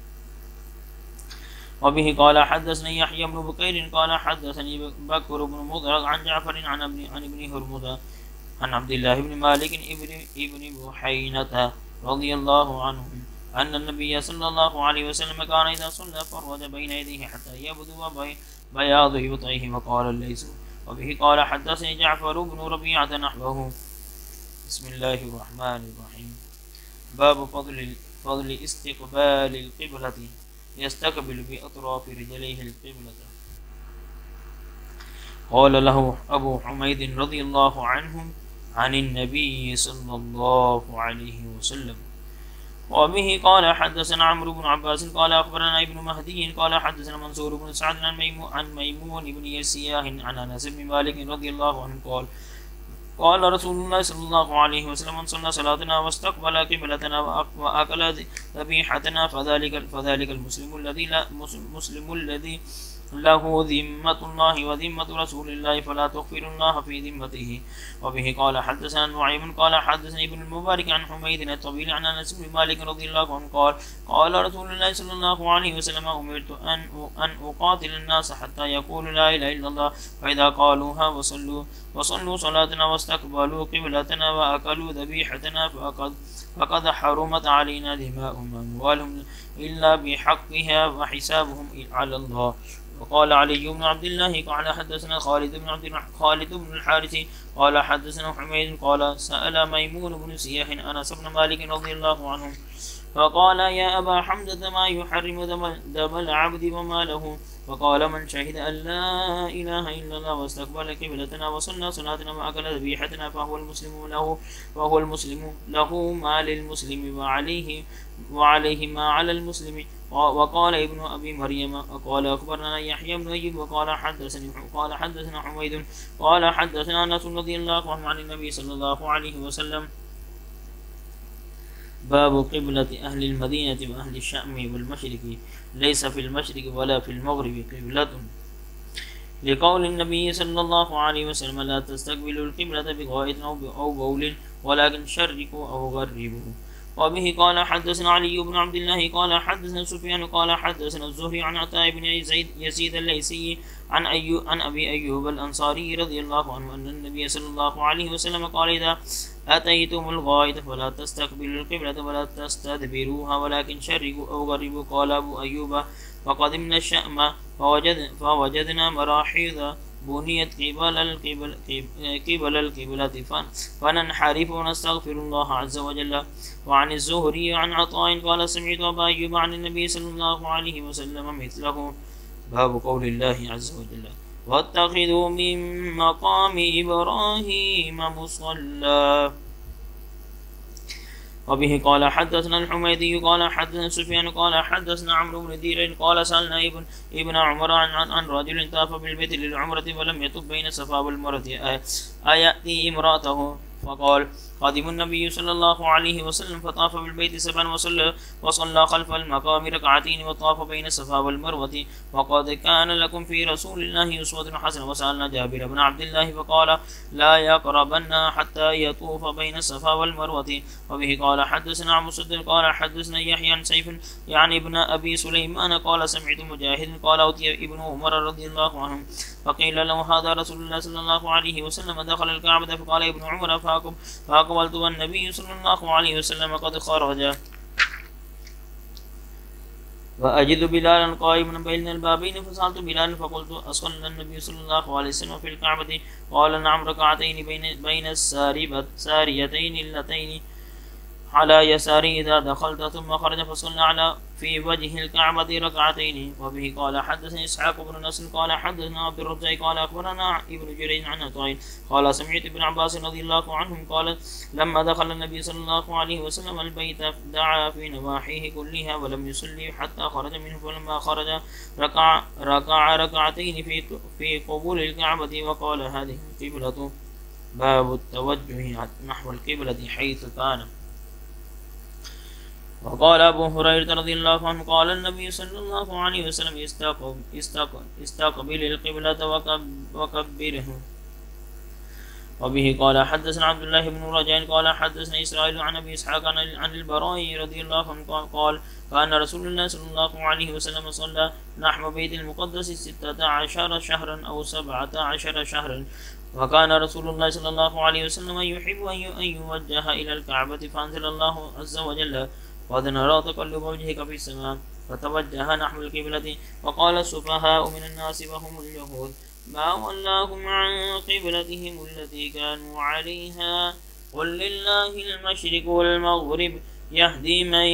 وبه قال حدثني يحيى بن بكير قال حدثني بكر بن مضر عن جعفر عن ابن عن ابن هرمز عن عبد الله بن مالك ابن ابن بحينة رضي الله عنه أن النبي صلى الله عليه وسلم كان إذا صلى فرج بين يديه حتى يبدو بياض إبطيه وقال الليث. وبه قال حدثني جعفر بن ربيعة نحوه. بسم الله الرحمن الرحيم. باب فضل فضل استقبال القبلة يستقبل بأطراف رجليه القبلة. قال له أبو حميد رضي الله عنه عن النبي صلى الله عليه وسلم. وبه قال حدثنا عمرو بن عباس قال أخبرنا ابن مهدي قال حدثنا منصور بن سعد عن ميمون عن ميمون بن يسياه عن أنس بن مالك رضي الله عنه قال قال رسول الله صلى الله عليه وسلم من صلى صلاتنا واستقبل قبلتنا وأكل ذبيحتنا فذلك فذلك المسلم الذي لا مسلم الذي له ذمة الله وذمة رسول الله فلا تغفر الله في ذمته. وبه قال حدثنا نعيم قال حدثني ابن المبارك عن حميد الطويل عن انس بن مالك رضي الله عنه قال قال رسول الله صلى الله عليه وسلم امرت ان ان اقاتل الناس حتى يقولوا لا اله الا الله فاذا قالوها وصلوا وصلوا صلاتنا واستقبلوا قبلتنا واكلوا ذبيحتنا فقد فقد حرمت علينا دماؤهم واموالهم الا بحقها وحسابهم على الله وقال علي بن عبد الله قال حدثنا خالد بن عبد خالد بن الحارث قال حدثنا حميد قال سأل ميمون بن سياح أنس بن مالك رضي الله عنه فقال يا أبا حمزة ما يحرم دم العبد وما له؟ فقال من شهد أن لا إله إلا الله واستقبل قبلتنا وصلى صلاتنا وأكل ذبيحتنا فهو المسلم له وهو المسلم له ما للمسلم وعليه وعليه ما على المسلم. وقال ابن أبي مريم قال أخبرنا يحيى بن أيوب وقال حدثني قال حدثنا حميد قال حدثنا أنس رضي الله عنه عن النبي صلى الله عليه وسلم باب قبلة أهل المدينة وأهل الشام والمشرق ليس في المشرق ولا في المغرب قبلة، لقول النبي صلى الله عليه وسلم لا تستقبلوا القبلة بغائط أو بول ولكن شرقوا أو غربوا. وبه قال حدثنا علي بن عبد الله قال حدثنا سفيان قال حدثنا الزهري عن عطاء بن يزيد الليثي عن أيوب عن أبي أيوب الأنصاري رضي الله عنه أن النبي صلى الله عليه وسلم قال إذا أتيتم الغائط فلا تستقبلوا القبلة ولا تستدبروها ولكن شرقوا أو غربوا. قال أبو أيوب فقدمنا الشأم فوجد فوجدنا مراحيض بنيت قبل القبل قبل القبلة فننحرف ونستغفر الله عز وجل. وعن الزهري عن عطاء قال سمعت أبا أيوب عن النبي صلى الله عليه وسلم مثله. باب قول الله عز وجل واتخذوا من مقام إبراهيم مصلى. وبه قال حدثنا الحميدي قال حدثنا سفيان قال حدثنا عمرو بن دير قال سألنا ابن ابن عمر عن عن رجل طاف بالبيت للعمرة ولم يطف بين الصفا والمروة أيأتي امرأته؟ فقال قادم النبي صلى الله عليه وسلم فطاف بالبيت سبعا وصلى وصلى خلف المقام ركعتين وطاف بين الصفا والمروة وقد كان لكم في رسول الله أسوة حسنة. وسألنا جابر بن عبد الله فقال لا يقربن حتى يطوف بين الصفا والمروة. وبه قال حدثنا عن مسدد قال حدثنا يحيى عن سيف يعني ابن أبي سليمان قال سمعت مجاهد قال أوتي ابن عمر رضي الله عنه فقيل له هذا رسول الله صلى الله عليه وسلم دخل الكعبة فقال ابن عمر فاقم فأقبلت والنبي صلى الله عليه وسلم قد خرج وأجد بلالا قائما بين البابين فسألت بلالا فقلت أصلى النبي صلى الله عليه وسلم في الكعبة؟ قال نعم ركعتين بين بين الساريتين اللتين على يساري إذا دخلت ثم خرج فصلى على في وجه الكعبة ركعتين. وبه قال حدثني إسحاق بن نصر قال حدثنا عبد الرزاق قال أخبرنا ابن جريج عن عطاء قال سمعت ابن عباس رضي الله عنهم قال لما دخل النبي صلى الله عليه وسلم البيت دعا في نواحيه كلها ولم يصلي حتى خرج منه فلما خرج ركع ركع ركعتين في في قبول الكعبة وقال هذه القبلة. باب التوجه نحو القبلة حيث كان. وقال أبو هريرة رضي الله عنه قال النبي صلى الله عليه وسلم استقبل, استقبل, استقبل القبلة وكبره. وبه قال حدثنا عبد الله بن رجاء قال حدثنا إسرائيل عن أبي إسحاق عن البراء رضي الله عنه قال كان رسول الله صلى الله عليه وسلم صلى نحو بيت المقدس ستة عشر شهرا أو سبعة عشر شهرا. وكان رسول الله صلى الله عليه وسلم يحب أن يوجه إلى الكعبة فأنزل الله عز وجل قد نرى تقلب وجهك في السماء فتوجه نحو القبلة. وقال السفهاء من الناس وهم اليهود ما ولاهم عن قبلتهم التي كانوا عليها قل لله المشرق والمغرب يهدي من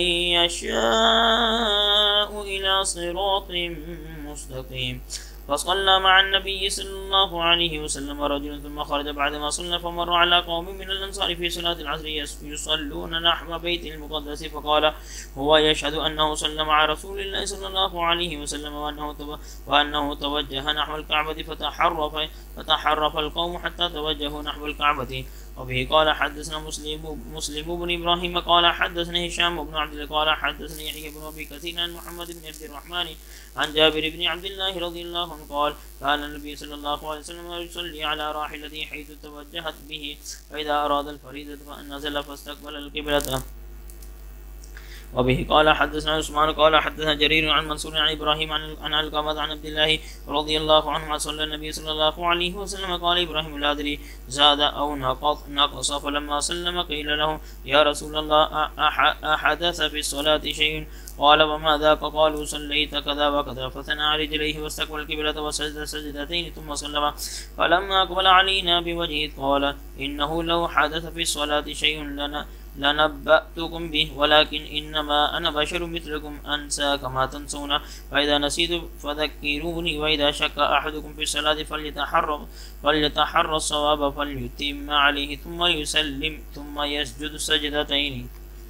يشاء إلى صراط مستقيم. فصلى مع النبي صلى الله عليه وسلم رجل ثم خرج بعدما صلى فمر على قوم من الأنصار في صلاة العصر يصلون نحو بيت المقدس فقال هو يشهد أنه صلى مع رسول الله صلى الله عليه وسلم وأنه وأنه توجه نحو الكعبة فتحرف فتحرف القوم حتى توجهوا نحو الكعبة. وبه قال حدثنا مسلم مسلم بن إبراهيم قال حدثنا هشام بن عبد الله قال حدثنا يحيى بن أبي كثير عن محمد بن عبد الرحمن عن جابر بن عبد الله رضي الله عنه قال كان النبي صلى الله عليه وسلم يصلي على راحلته حيث توجهت به فإذا أراد الفريضة فنزل فاستقبل القبلة. वबिही क़ाला हद्दसना उस्मान क़ाला हद्दसना जरीर अन मंसूर अन इब्राहीम अन अलक़मा अन अब्दुल्लाह रज़ियल्लाहु अन्हु सल्ला नबी सल्लल्लाहु अलैहि वसल्लम क़ाला इब्राहीम ला अदरी ज़ादा औ नक़सा फलम्मा सल्लम क़ील लहु या रसूलल्लाह अहदस फ़ी स्सलाति शैअन क़ाल वमा ज़ाक क़ालू सल्लैत कज़ा व कज़ा फसना रिजलैहि वस्तक़बल क़िबलत व सजद सजदतैन थुम्मा सल्लम फलम्मा अक़बल अलैना बिवजहिhi क़ाल इन्नहु लौ हदस फ़ी स्सलाति शैअन लना लनब्बअतुकुम बिहि वलाकिन इन्नमा अना बशरुम मिथलुकुम अंसा कमा तंसौना फइज़ा नसीतु फज़क्किरूनी वइज़ा शक्का अहदुकुम फ़ी स्सलाति फल्यतहर्र फल्यतहर्र अस्सवाब फल्युतिम्म अलैहि थुम्मा युसल्लिम थुम्मा यस्जुद सजदतैन।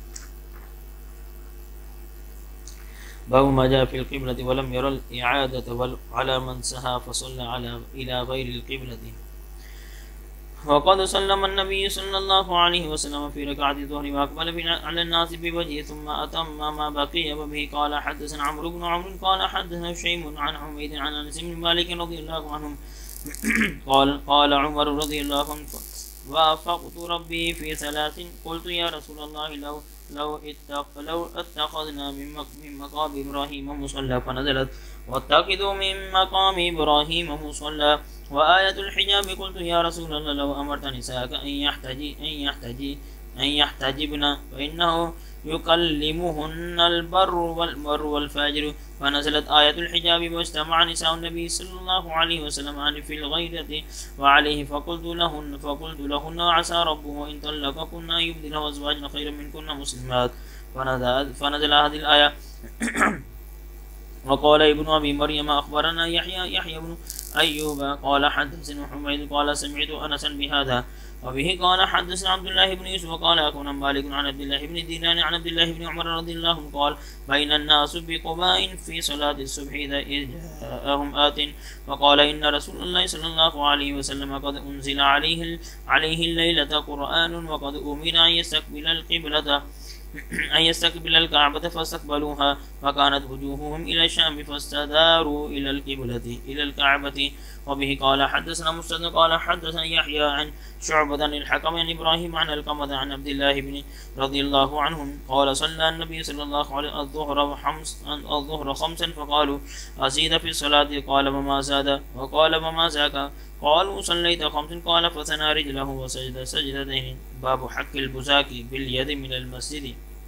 बाबु मा जाअ फ़िल क़िबलति वलम यरल इआदत वल अला मन सहा फसल्ला अला इला गैरिल क़िबलति वक़द सल्लम अन्नबी सल्लल्लाहु अलैहि वसल्लम फ़ी रकअति ज़ुहरि वअक़बल अला अन्नास बिवजहिhi थुम्मा अतम्म मा बक़िय वबिही क़ाल हद्दसना अम्रु ब्नु अम्र क़ाल हद्दसना शुअयब अन हुमैद अन अनस बिन मालिक रज़ियल्लाहु अन्हु क़ाल क़ाल उमर रज़ियल्लाहु अन्हु वाफ़क़्तु रब्बी फ़ी सलासिन क़ुल्तु या रसूलल्लाह लौ लौ लौ अत्तख़ज़ना मिन मक़ाम इब्राहीम मुसल्ला फनज़लत वत्तख़िज़ू मिन मक़ाम इब्राहीम मुसल्ला वआयतुल हिजाब क़ुल्तु या रसूलल्लाह लौ अमरत निसाअक अन यहतजी अन यहतजी अन यहतजिबना फ़इन्नहु युकल्लिमुहुन्नल बर्रु वल बर्रु वल फाजिरु फनज़लत आयतुल हिजाब वज्तमअ निसाउन नबी सल्लल्लाहु अलैहि वसल्लम फ़िल गैरति वअलैहि फ़क़ुल्तु लहुन्न फ़क़ुल्तु लहुन्न असा रब्बुहु इन तल्लक़कुन्ना अन युबदिलहु अज़वाजन ख़ैरन मिनकुन्ना मुस्लिमात फनज़ल हाज़िहिल आया वक़ाल इब्नु अबी मरियम अख़बरना यहया यहया इब्नु अय्यूब क़ाल हद्दसना हुमैद क़ाल समिअतु अनसन बिहाज़ा वबिही क़ाल हद्दसना अब्दुल्लाह इब्न यूसुफ़ क़ाल अख़बरना मालिक अन अब्दुल्लाह इब्न दीनार अन अब्दुल्लाह इब्न उमर रज़ियल्लाहु अन्हु क़ाल बैना अन्नास बिक़ुबाइन फ़ी सलाति सुब्हि इज़ जाअहुम आतिन फ़क़ाल इन्न रसूलल्लाह सल्लल्लाहु अलैहि वसल्लम क़द उन्ज़िला अलैहि अलैहि लैलता क़ुरआनुन व क़द उमिरा अन यस्तक़बिलल क़िबलता अन यस्तक़बिलल कअबता फ़स्तक़बलूहा फ़कानत वुजूहुहुम इला शाम फ़स्तदारू इलल क़िबलति इलल कअबति वबिही क़ाल हद्दसना मुस्तद क़ाल हद्दसना यहया अन शुअबत अन अल-हकम अन इब्राहीम अन अलक़मत अन अब्दुल्लाह इब्न रज़ियल्लाहु अन्हु क़ाल सल्ला अन्नबी सल्लल्लाहु अलैहि अज़्ज़ुहर अज़्ज़ुहर ख़म्सन फ़क़ालू अज़ीद फ़ी स्सलाति क़ाल वमा ज़ादा वक़ाल वमा ज़ाका क़ालू सल्लैत ख़म्सन क़ाल फ़सना रिजलहु वसजद सजदतैन। बाबु हक़्क़िल बुज़ाक़ि बिल यदि मिनल मस्जिद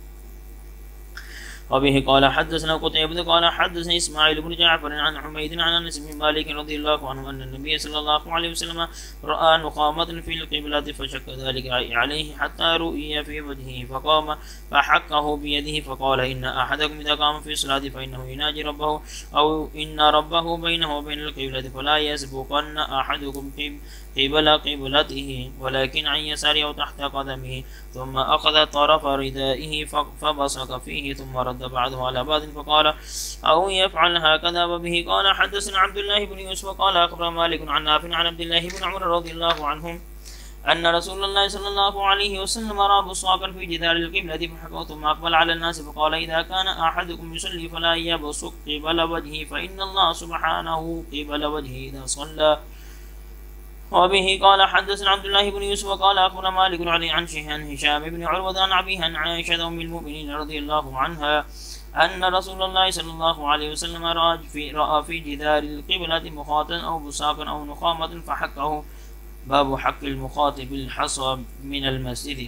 वबिही क़ाल हद्दसना क़ुतैबह क़ाल हद्दसना इस्माईल इब्न जअफ़र अन हुमैद अन अनस बिन मालिक रज़ियल्लाहु अन्हु अन्न नबी सल्लल्लाहु अलैहि वसल्लम रअा नुक़ामतन फ़िल क़िबलति फ़शक्क ज़ालिका अलैहि हत्ता रुइया फ़ी वजहिhi फ़क़ाम फ़हक्कहु बियदिहि फ़क़ाल इन्न अहदकुम इज़ा क़ाम फ़ी स्सलाति फ़इन्नहु युनाजी रब्बहु औ इन्न रब्बहु बैनहु व बैनल क़िबलति फ़ला यस्बुक़न्न अहदुकुम क़िबल क़िबलतिहि वलाकिन अन यसारिहि औ तहत क़दमिहि थुम्मा अख़ज़ तरफ़ रिदाइहि फ़बसक़ फ़ीहि थुम्मा रद्द بعضه على بعض فقال أو يفعل هكذا وبه قال حدثنا عبد الله بن يوسف قال أخبرنا مالك عن نافع عن عبد الله بن عمر رضي الله عنهم أن رسول الله صلى الله عليه وسلم رأى بصاقا في جدار القبلة فحكى ثم أقبل على الناس فقال إذا كان أحدكم يصلي فلا يبصق قبل وجهه فإن الله سبحانه قبل وجهه إذا صلى. وبه قال حدثنا عبد الله بن يوسف قال أخبرنا مالك عن هشام بن عروة عن أبيه عن عائشة أم المؤمنين رضي الله عنها أن رسول الله صلى الله عليه وسلم رأى في, رأى في جدار القبلة مخاطا أو بصاقا أو نخامة فحكه. باب حق المخاطب الحصى من المسجد.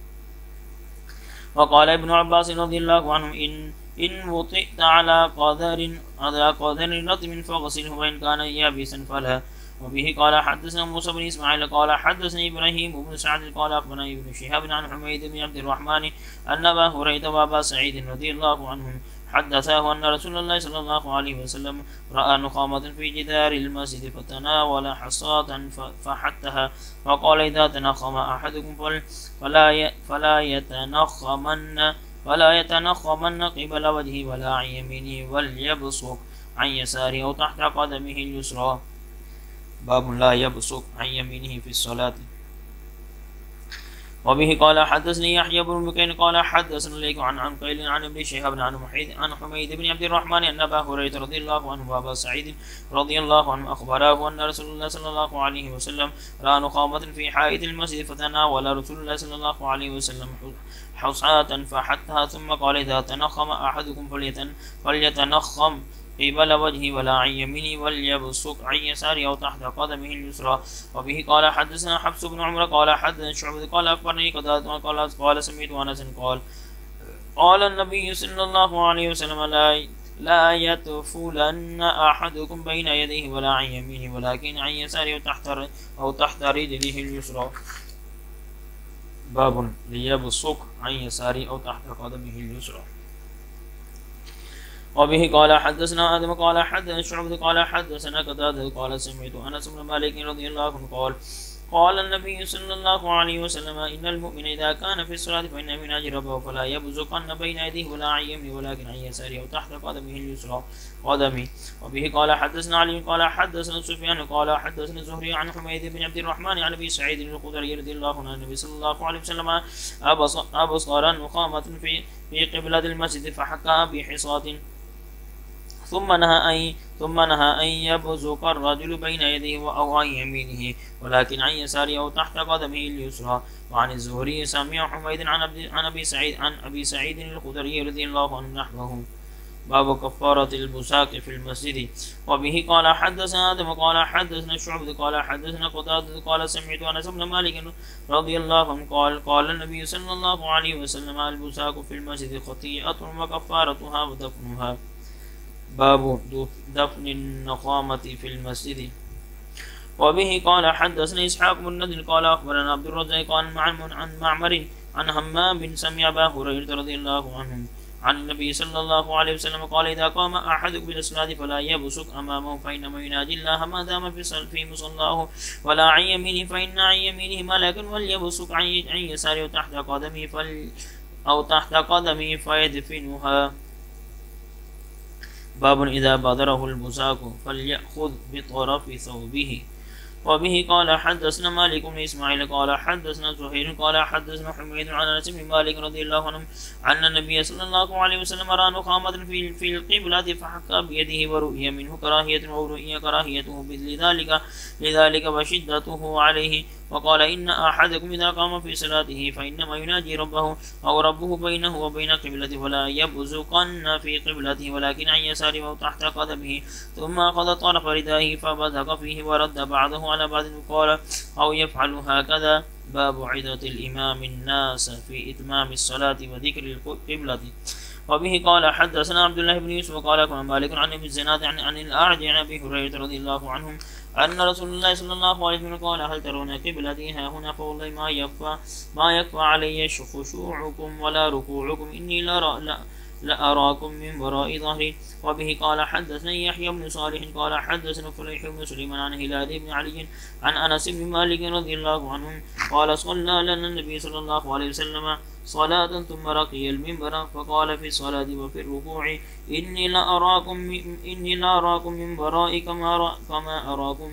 وقال ابن عباس رضي الله عنه إن إن وطئت على قدر على قدر رطب فاغسله وإن كان يابسا فلا. وبه قال حدثنا موسى بن إسماعيل قال حدثني إبراهيم بن سعد قال أخبرنا ابن شهاب عن حميد بن عبد الرحمن أن أبا هريرة وأبا سعيد رضي الله عنهم حدثاه أن رسول الله صلى الله عليه وسلم رأى نخامة في جدار المسجد فتناول حصاة فحتها وقال إذا تنخم أحدكم فلا فلا يتنخمن ولا يتنخمن قبل وجهه ولا عن يمينه وليبصق عن يساره أو تحت قدمه اليسرى. باب لا يبصق عن يمينه في الصلاة. वबिही क़ाल हद्दसनी यहया इब्न बुकैर क़ाल हद्दसना लैक अन अनक़ैल अन इब्न शिहाब अन मुहैद अन हुमैद इब्न अब्दुर्रहमान अन अबा हुरैरा रज़ियल्लाहु अन्हु व अबा सईद रज़ियल्लाहु अन्हु अख़बरहु अन्न रसूलुल्लाह सल्लल्लाहु अलैहि वसल्लम रअा नुख़ामतन फ़ी हाइतिल मस्जिद फ़तनावल रसूलुल्लाह सल्लल्लाहु अलैहि वसल्लम हुसातन फ़हत्तहा थुम्मा क़ाल इज़ा तनख़्ख़म अहदुकुम फ़ल्यतनख़्ख़म क़िबल वजही वला अन यमीनिही वल्यबसुक अन यसारिही औ तहत क़दमिही अल-युस्रा। वबिही क़ाल हद्दसना हफ्स इब्न उमर क़ाल हद्दसना शुअबा क़ाल अख़बरनी क़तादा क़ाल क़ाल समिअतु अनस क़ाल क़ाल अन्नबी सल्लल्लाहु अलैहि वसल्लम ला ला यतफ़ुलन्न अहदुकुम बैना यदैहि वला अन यमीनिही वलाकिन अन यसारिही औ तहत औ तहत रिजलिही अल-युस्रा। बाबुन लियबसुक अन यसारिही औ तहत क़दमिही अल-युस्रा। वबिही क़ाल हद्दसना आदम क़ाल हद्दसना शुअबा क़ाल हद्दसना क़तादा क़ाल समिअतु अनस इब्न मालिक रज़ियल्लाहु अन्हु क़ाल क़ाल अन्नबी सल्लल्लाहु अलैहि वसल्लम इन्नल मुमिना इज़ा कान फ़ी अस्सलाति फ़इन्नहु युनाजी रब्बहु फ़ला यबज़ुक़न्न बैना यदैहि वला अन यमीनिही वलाकिन अन यसारिही औ तहत क़दमिही अल-युस्रा क़दमी। वबिही क़ाल हद्दसना अली क़ाल हद्दसना सुफ़यान क़ाल हद्दसना ज़ुहरी अन हुमैद बिन अब्दिर्रहमान अन अबी सईद अल-ख़ुदरी रज़ियल्लाहु अन्हु अन्नबी सल्लल्लाहु अलैहि वसल्लम अबसरा नुख़ामतन फ़ी क़िबलतिल मस्जिद फ़हक्का बिहिसातिन ثم نهى أن ثم نهى أن يبزق الرجل بين يديه أو عن يمينه ولكن عن يساره أو تحت قدمه اليسرى. وعن الزهري سمع حميد عن عن أبي سعيد عن أبي سعيد الخدري رضي الله عنه نحوه. باب كفارة البصاق في المسجد. وبه قال حدثنا آدم قال حدثنا شعبة قال حدثنا قتادة قال سمعت أنس بن مالك رضي الله عنه قال قال النبي صلى الله عليه وسلم البصاق في المسجد خطيئة وكفارتها ودفنها. باب دفن النخامة في المسجد. وبه قال حدثنا إسحاق بن نضر قال أخبرنا عبد الرزاق عن معمر عن همام بن سمع أبا هريرة رضي الله عنه عن النبي صلى الله عليه وسلم قال إذا قام أحدكم بالصلاة فلا يبصق أمامه فإنما يناجي الله ما دام في مصلاه ولا عن يمينه فإن عن يمينه ملك وليبصق عن يساره تحت قدمه فل أو تحت قدمه فيدفنها. باب إذا بادره البصاق فليأخذ بطرف ثوبه. وبه قال حدثنا مالك بن إسماعيل قال حدثنا زهير قال حدثنا حميد عن أنس بن مالك رضي الله عنه أن النبي صلى الله عليه وسلم رأى نخامة في في القبلة فحكى بيده ورؤي منه كراهية ورؤي كراهيته لذلك لذلك وشدته عليه وقال إن أحدكم إذا قام في صلاته فإنما يناجي ربه أو ربه بينه وبين قبلته ولا يبزقن في قبلته ولكن عن يساره أو تحت قدمه ثم أخذ طرف ردائه فبزق فيه ورد بعضه على بعض وقال أو يفعل هكذا. باب عدة الإمام الناس في إتمام الصلاة وذكر القبلة. وبه قال حدثنا عبد الله بن يوسف قال كان مالك عن ابن الزناد عن عن الأعرج عن أبي هريرة رضي الله عنهم أن رسول الله صلى الله عليه وسلم قال هل ترون قبلتي ها هنا فوالله ما يخفى ما يخفى علي خشوعكم ولا ركوعكم إني لا لا لأراكم من وراء ظهري. وبه قال حدثنا يحيى بن صالح قال حدثنا فليح بن سليمان عن هلال بن علي عن أنس بن مالك رضي الله عنهم قال صلى لنا النبي صلى الله عليه وسلم صلاة ثم رقي المنبر فقال في الصلاة وفي الركوع إني لا أراكم إني لا أراكم من ورائي كما كما أراكم.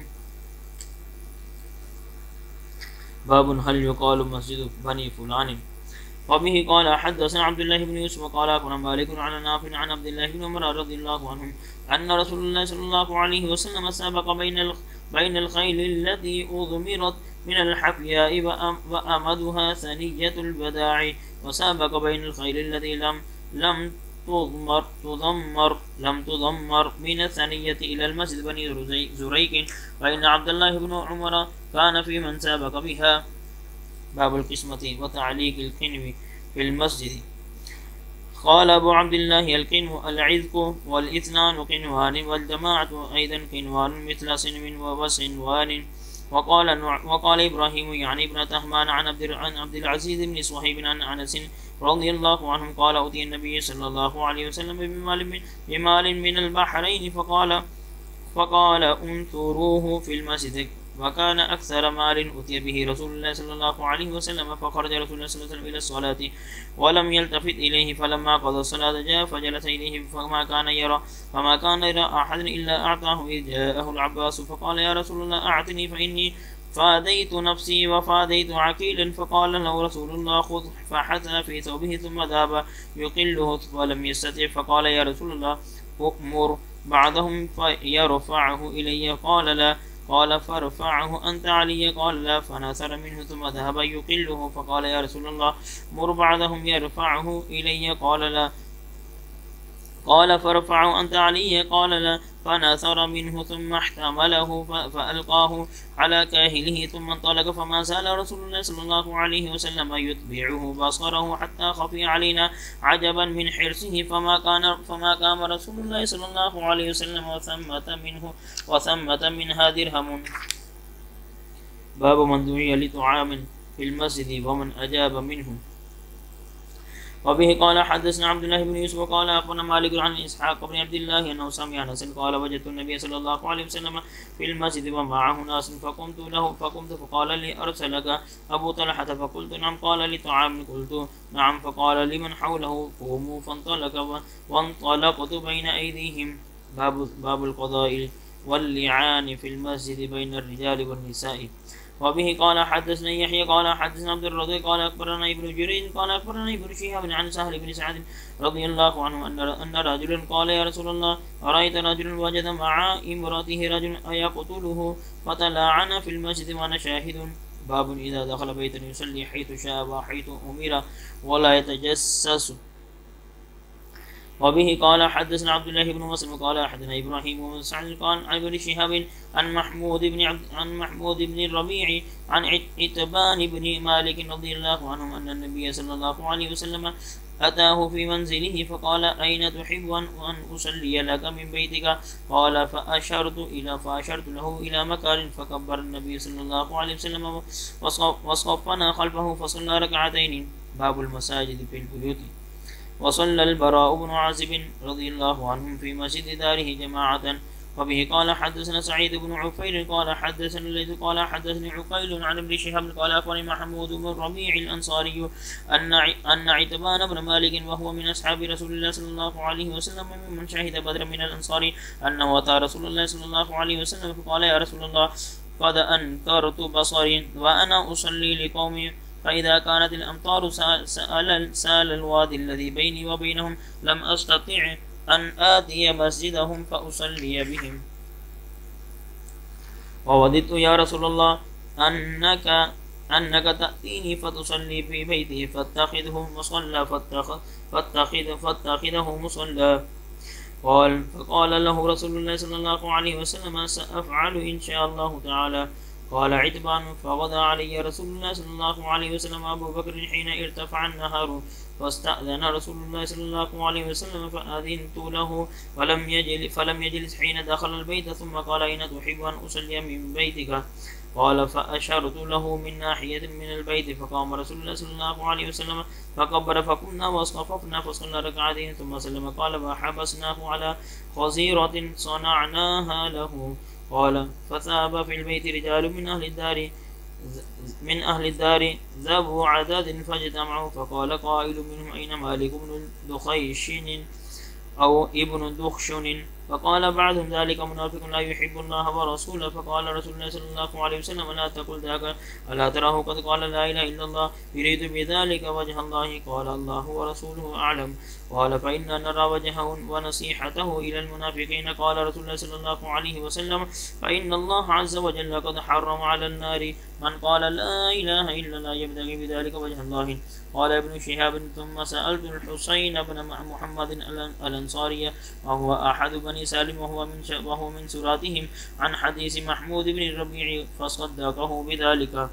باب هل يقال مسجد بني فلان. وبه قال حدثنا عبد الله بن يوسف قال كنا مالك عن نافع عن عبد الله بن عمر رضي الله عنهم أن رسول الله صلى الله عليه وسلم سابق بين بين الخيل التي أضمرت من الحفياء وأمدها ثنية البداع وسابق بين الخيل التي لم لم تضمر تضمر لم تضمر من الثنية إلى المسجد بني زريك فإن عبد الله بن عمر كان في من سابق بها. باب القسمة وتعليق القنو في المسجد. قال أبو عبد الله القنو العذق والإثنان قنوان والجماعة أيضا قنوان مثل سنو وسنوان. وقال وقال إبراهيم يعني ابن تهمان عن عبد عن عبد العزيز بن صهيب عن أنس رضي الله عنهم قال أتي النبي صلى الله عليه وسلم بمال بمال من البحرين فقال فقال انثروه في المسجد وكان أكثر مال أتي به رسول الله صلى الله عليه وسلم فخرج رسول الله صلى الله عليه وسلم إلى الصلاة ولم يلتفت إليه فلما قضى الصلاة جاء فجلس إليه فما كان يرى فما كان يرى أحد إلا أعطاه إذ جاءه العباس فقال يا رسول الله أعطني فإني فاديت نفسي وفاديت عقيلا فقال له رسول الله خذ فحث في ثوبه ثم ذهب يقله ولم يستطع فقال يا رسول الله أؤمر بعضهم فيرفعه إلي قال لا قال فارفعه أنت علي قال لا فنثر منه ثم ذهب يقله فقال يا رسول الله مر بعضهم يرفعه إلي قال لا قال فارفعه أنت علي قال لا فنثر منه ثم احتمله فألقاه على كاهله ثم انطلق فما زال رسول الله صلى الله عليه وسلم يتبعه بصره حتى خفي علينا عجبا من حرصه فما كان فما قام رسول الله صلى الله عليه وسلم وثمة منه وثمة منها درهم. باب من دعي لطعام في المسجد ومن أجاب منه. وبه قال حدثنا عبد الله بن يوسف قال أخبرنا مالك عن إسحاق بن عبد الله أنه سمع أنس قال وجدت النبي صلى الله عليه وسلم في المسجد ومعه ناس فقمت له فقمت فقال لي أرسلك أبو طلحة فقلت نعم قال لطعام قلت نعم فقال لمن حوله قوموا فانطلق وانطلقت بين أيديهم. باب باب القضاء واللعان في المسجد بين الرجال والنساء. وبه قال حدثنا يحيى قال حدثنا عبد الرزاق قال أخبرنا ابن جرير قال أخبرنا ابن شهاب عن سهل بن سعد رضي الله عنه أن أن رجلا قال يا رسول الله أرأيت رجلا وجد مع امرأته رجل أيقتله فتلاعن في المسجد وأنا شاهد. باب إذا دخل بيتا يصلي حيث شاء وحيث أمر ولا يتجسس. وبه قال حدثنا عبد الله بن مسلم قال أحدنا إبراهيم بن سعد قال عن ابن شهاب عن محمود بن عبد عن محمود بن الربيع عن عتبان بن مالك رضي الله عنه أن النبي صلى الله عليه وسلم أتاه في منزله فقال أين تحب أن أصلي لك من بيتك؟ قال فأشرت إلى فأشرت له إلى مكان فكبر النبي صلى الله عليه وسلم وصفنا خلفه فصلى ركعتين. باب المساجد في البيوت. وصلى البراء بن عازب رضي الله عنهم في مسجد داره جماعة. وبه قال حدثنا سعيد بن عفير قال حدثنا الليث قال حدثني عقيل عن ابن شهاب قال أخبرني محمود بن ربيع الأنصاري أن أن عتبان بن مالك وهو من أصحاب رسول الله صلى الله عليه وسلم ممن شهد بدرا من الأنصار أنه أتى رسول الله صلى الله عليه وسلم فقال يا رسول الله قد أنكرت بصري وأنا أصلي لقومي فإذا كانت الأمطار سال, سال الوادي الذي بيني وبينهم لم أستطع أن آتي مسجدهم فأصلي بهم. ووددت يا رسول الله أنك أنك تأتيني فتصلي في بيتي فاتخذه مصلى فاتخذ فاتخذ فاتخذه مصلى. قال فقال له رسول الله صلى الله عليه وسلم سأفعل إن شاء الله تعالى. قال عتبان فغدا علي رسول الله صلى الله عليه وسلم أبو بكر حين ارتفع النهار فاستأذن رسول الله صلى الله عليه وسلم فأذنت له فلم يجلس فلم يجلس حين دخل البيت ثم قال أين تحب أن أصلي من بيتك؟ قال فأشرت له من ناحية من البيت فقام رسول الله صلى الله عليه وسلم فكبر فقمنا واصطففنا فصلى ركعتين ثم سلم قال فحبسناه على خزيرة صنعناها له. قال فثاب في البيت رجال من أهل الدار من أهل الدار ذبوا عدد فاجتمعوا فقال قائل منهم أين مالك بن دخيشن أو ابن دخشن؟ فقال بعضهم ذلك منافق لا يحب الله ورسوله. فقال رسول الله صلى الله عليه وسلم لا تقل ذاك ألا تراه قد قال لا إله إلا الله يريد بذلك وجه الله؟ قال الله ورسوله أعلم. قال فإنا نرى وجهه ونصيحته إلى المنافقين. قال رسول الله صلى الله عليه وسلم فإن الله عز وجل قد حرم على النار من قال لا إله إلا الله يبتغي بذلك وجه الله. قال ابن شهاب ثم سألت الحسين بن محمد الأنصاري وهو أحد بني سالم وهو من وهو من سراتهم عن حديث محمود بن الربيع فصدقه بذلك.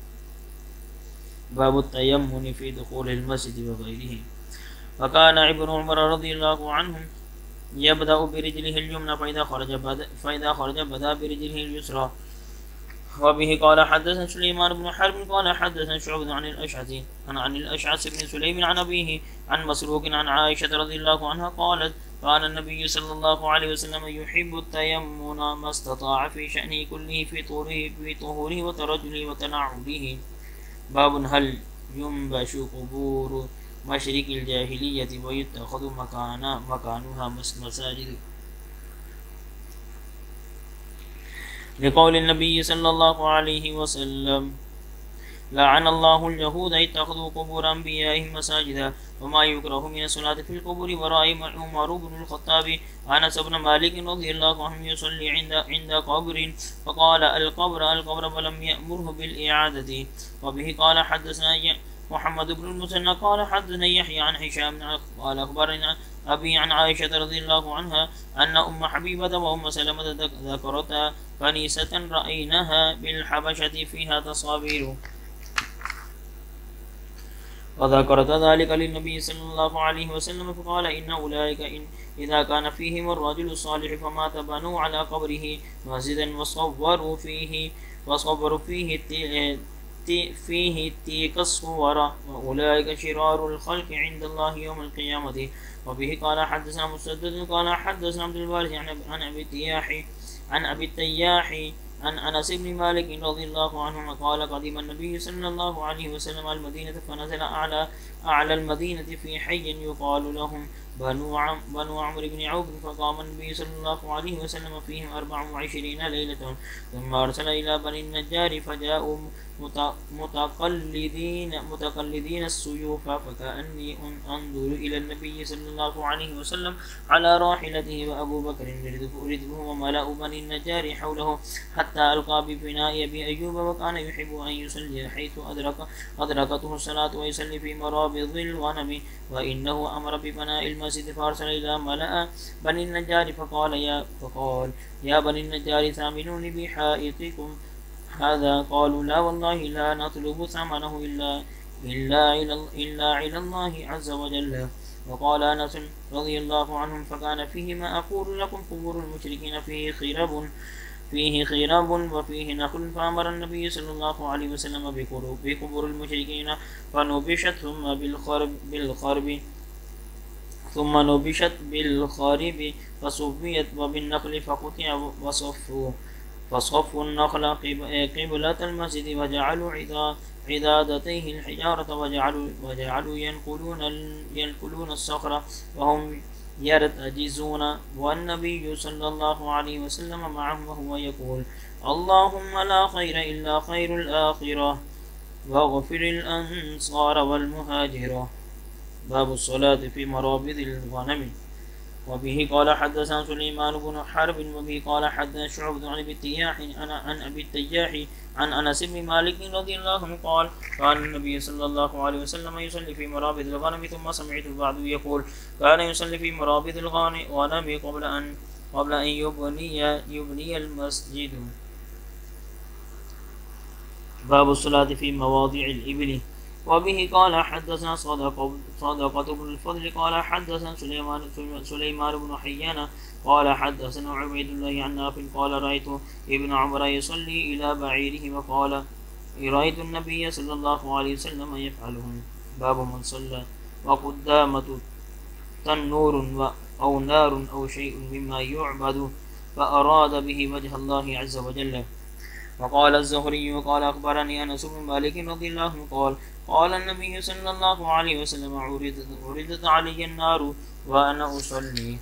باب التيمم في دخول المسجد وغيره. فكان ابن عمر رضي الله عنهم يبدأ برجله اليمنى فإذا خرج بدا فإذا خرج بدا برجله اليسرى. وبه قال حدثنا سليمان بن حرب قال حدثنا شعبة عن الأشعث عن عن الأشعث بن سليم عن أبيه عن مسروق عن عائشة رضي الله عنها قالت كان النبي صلى الله عليه وسلم يحب التيمم ما استطاع في شأنه كله في طهوره في طهوره وترجله وتنعله. باب هل ينبش قبور مشرق الجاهلية ويتخذ مكانا مكانها مساجد. लिक़ौल नबी सल्लल्लाहु अलैहि वसल्लम लअन अल्लाहुल यहूद इत्तख़ज़ू क़ुबूर अंबियाइहिम मसाजिदा वमा युकरहु मिन अस्सलाति फिल क़ुबूरि व रअय उमर इब्न अल-ख़त्ताब अनस इब्न मालिक रज़ियल्लाहु अन्हु युसल्ली इंद इंद क़ब्रिन फ़क़ाल अल-क़ब्र अल-क़ब्र वलम यअमुरहु बिल-इआदति व बिही क़ाल हद्दसना मुहम्मद इब्न मुसन्ना क़ाल हद्दसना यहया अन हिशाम क़ाल अख़बरना अबी अन आयशा रज़ियल्लाहु अन्हा अन्न उम्म हबीबा व उम्म सलमा ذكرتا कनीसतन रअयनाहा बिल-हबशति फ़ीहा तसावीर وذكرت ذلك للنبي صلى الله عليه وسلم فقال إن أولئك إن إذا كان فيهم الرجل الصالح فمات بنوا على قبره مسجدا وصوروا فيه وصوروا فيه فيه تلك الصور وأولئك شرار الخلق عند الله يوم القيامة. وبه قال حدثنا مسدد قال حدثنا عبد الوارث عن أبي التياح عن أبي التياح عن أنس بن مالك رضي الله عنه قال قدم النبي صلى الله عليه وسلم المدينة فنزل أعلى أعلى المدينة في حي يقال لهم بنو عم بنو عمرو بن عوف فقام النبي صلى الله عليه وسلم فيهم أربع وعشرين ليلة ثم أرسل إلى بني النجار فجاءوا متقلدين متقلدين السيوف فكأني أنظر إلى النبي صلى الله عليه وسلم على راحلته وأبو بكر ردفه وملأ بني النجار حوله حتى ألقى بفناء أبي أيوب وكان يحب أن يصلي حيث أدرك أدركته الصلاة ويصلي في مرابض الغنم وإنه أمر ببناء المسجد فأرسل إلى ملأ بني النجار فقال يا فقال يا بني النجار ثامنوني بحائطكم هذا قالوا لا والله لا نطلب ثمنه إلا إلا إلا إلى الله عز وجل. وقال أنس رضي الله عنهم فكان فيه ما أقول لكم قبور المشركين فيه خراب فيه خراب وفيه نخل فأمر النبي صلى الله عليه وسلم بقبور المشركين فنبشت ثم بالخرب بالخرب ثم نبشت بالخارب فصفيت وبالنخل فقطع وصفوا فصفوا النخل قبلة المسجد وجعلوا عدادتيه الحجارة وجعلوا وجعلوا ينقلون ينقلون الصخرة وهم يرتجزون والنبي صلى الله عليه وسلم معهم وهو يقول اللهم لا خير إلا خير الآخرة واغفر الأنصار والمهاجرة. باب الصلاة في مرابض الغنم. وبه قال حدثنا سليمان بن حرب وبه قال حدثنا شعبة عن أبي التياح عن أبي التياح عن أنس بن مالك رضي الله عنه قال كان النبي صلى الله عليه وسلم يصلي في مرابض الغنم ثم سمعت البعض يقول كان يصلي في مرابض الغنم قبل أن قبل أن يبني يبني المسجد. باب الصلاة في مواضع الإبل. وبه قال حدثنا صدقة صدقة بن الفضل قال حدثنا سليمان سليمان بن حيان قال حدثنا عبيد الله عن نافع قال رأيت ابن عمر يصلي إلى بعيره وقال رأيت النبي صلى الله عليه وسلم يفعله. باب من صلى وقدامة تنور أو نار أو شيء مما يعبد فأراد به وجه الله عز وجل. وقال الزهري وقال أخبرني أنس بن مالك رضي الله عنه قال قال النبي صلى الله عليه وسلم عرضت علي النار وأنا أصلي.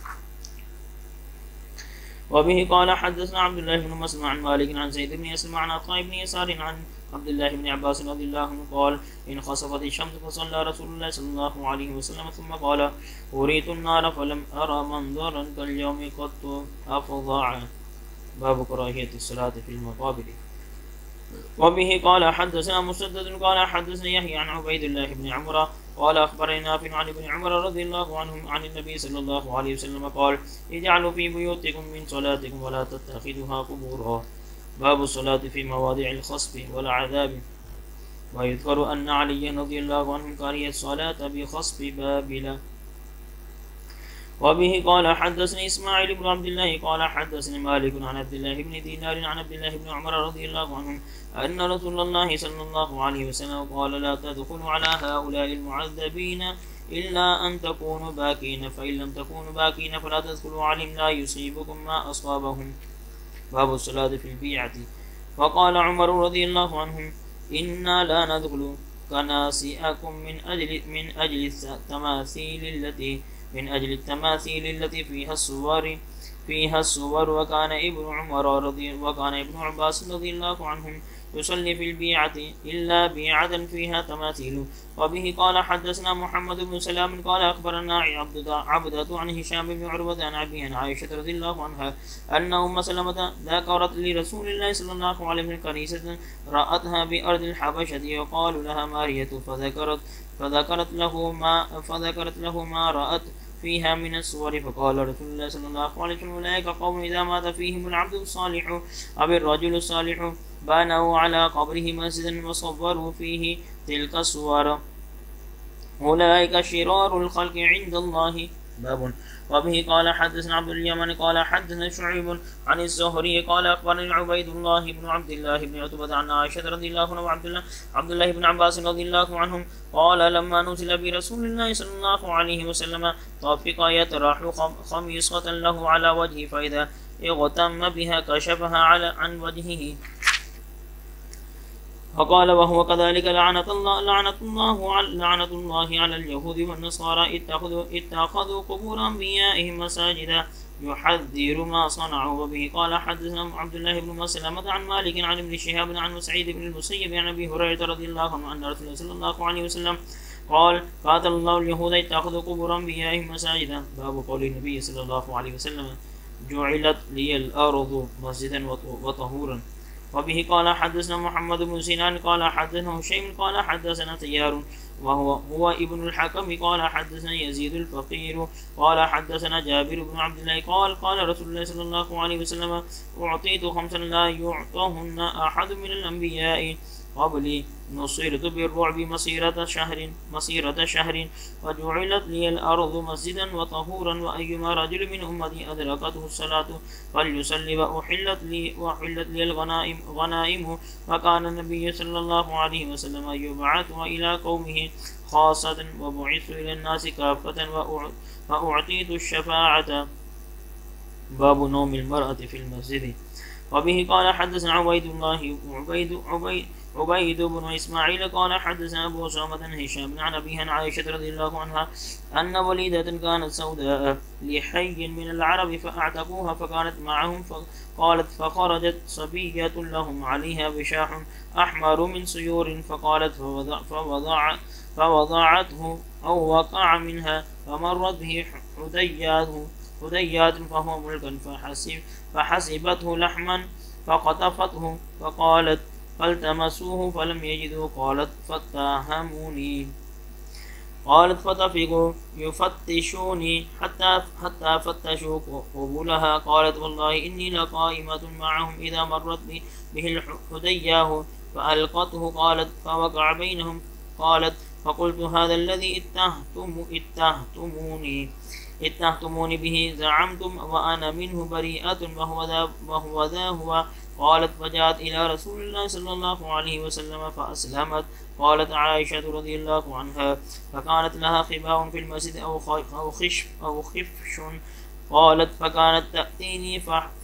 وبه قال حدثنا عبد الله بن مسلم عن مالك عن زيد بن أسلم عن عطاء بن يسار عن عبد الله بن عباس رضي الله عنه قال إن خسفت الشمس فصلى رسول الله صلى الله عليه وسلم ثم قال أريت النار فلم أرى منظرا كاليوم قط أفظع. باب كراهية الصلاة في المقابر. وبه قال حدثنا مسدد قال حدثنا يحيى عن عبيد الله بن عمر قال أخبرنا نافع عن ابن عمر رضي الله عنهم عن النبي صلى الله عليه وسلم قال اجعلوا في بيوتكم من صلاتكم ولا تتخذوها قبورا. باب الصلاة في مواضع الخصف والعذاب. ويذكر أن علي رضي الله عنه كره الصلاة بخصف بابل. وبه قال حدثني إسماعيل بن عبد الله قال حدثني مالك عن عبد الله بن دينار عن عبد الله بن عمر رضي الله عنهم أن رسول الله صلى الله عليه وسلم قال لا تدخلوا على هؤلاء المعذبين إلا أن تكونوا باكين فإن لم تكونوا باكين فلا تدخلوا عليهم لا يصيبكم ما أصابهم. باب الصلاة في البيعة. وقال عمر رضي الله عنهم إنا لا ندخل كناسئكم من أجل من أجل التماثيل التي من أجل التماثيل التي فيها الصور فيها الصور وكان ابن عمر رضي وكان ابن عباس رضي الله عنهم يصلي في البيعة إلا بيعة فيها تماثيل. وبه قال حدثنا محمد بن سلام قال أخبرنا عبدة عن هشام بن عروة عن أبي عن عائشة رضي الله عنها أن أم سلمة ذكرت لرسول الله صلى الله عليه وسلم كنيسة رأتها بأرض الحبشة يقال لها مارية فذكرت فذكرت له ما فذكرت له ما رأت فيها من الصور فقال رسول الله صلى الله عليه وسلم أولئك قوم إذا مات فيهم العبد الصالح أو الرجل الصالح بنوا على قبره مسجدا وصوروا فيه تلك الصور أولئك شرار الخلق عند الله. باب. وبه قال حدثنا عبد اليمن قال حدثنا شعيب عن الزهري قال أخبرني عبيد الله بن عبد الله بن عتبة عن عائشة رضي الله عنها وعبد الله عبد الله بن عباس رضي الله عنهم قال لما نزل برسول الله صلى الله عليه وسلم طفق يطرح خميصة له على وجهه فإذا اغتم بها كشفها على عن وجهه فقال وهو كذلك لعنة الله لعنة الله لعنة الله على اليهود والنصارى اتخذوا اتخذوا قبور أنبيائهم مساجدا يحذر ما صنعوا. وبه قال حدثنا عبد الله بن مسلمة عن مالك عن ابن شهاب عن سعيد بن المسيب عن أبي هريرة رضي الله عنه أن رسول الله صلى الله عليه وسلم قال قاتل الله اليهود اتخذوا قبور أنبيائهم مساجدا. باب قول النبي صلى الله عليه وسلم جعلت لي الأرض مسجدا وطهورا. وبه قال حدثنا محمد بن سنان قال حدثنا هشيم قال حدثنا تيار وهو هو ابن الحكم قال حدثنا يزيد الفقير قال حدثنا جابر بن عبد الله قال قال رسول الله صلى الله عليه وسلم أعطيت خمسا لا يعطهن أحد من الأنبياء قبلي نصرت بالرعب مسيرة شهر مسيرة شهر وجعلت لي الأرض مسجدا وطهورا وأيما رجل من أمتي أدركته الصلاة فليصلي وأحلت لي وأحلت لي الغنائم غنائم. وكان النبي صلى الله عليه وسلم يبعث إلى قومه خاصة وبعث إلى الناس كافة وأعطيت الشفاعة. باب نوم المرأة في المسجد. وبه قال حدثنا عبيد الله عبيد عبيد عبيد بن إسماعيل قال حدثنا أبو أسامة هشام عن أبيها عن عائشة رضي الله عنها أن وليدة كانت سوداء لحي من العرب فأعتقوها فكانت معهم فقالت فخرجت صبية لهم عليها بشاح أحمر من سيور فقالت فوضع فوضع فوضعته أو وقع منها فمرت به حديات حديات فهو ملك فحسب فحسبته لحما فقطفته فقالت فالتمسوه فلم يجدوا قالت فاتهموني قالت فتفقوا يفتشوني حتى حتى فتشوا قبولها قالت والله إني لقائمة معهم إذا مرت به الحدياه فألقته قالت فوقع بينهم قالت فقلت هذا الذي اتهتم اتهتموني اتهتموني به زعمتم وأنا منه بريئة وهو ذا وهو ذا هو. قالت فجاءت إلى رسول الله صلى الله عليه وسلم فأسلمت. قالت عائشة رضي الله عنها فكانت لها خباء في المسجد أو أو خشف أو خفش قالت فكانت تأتيني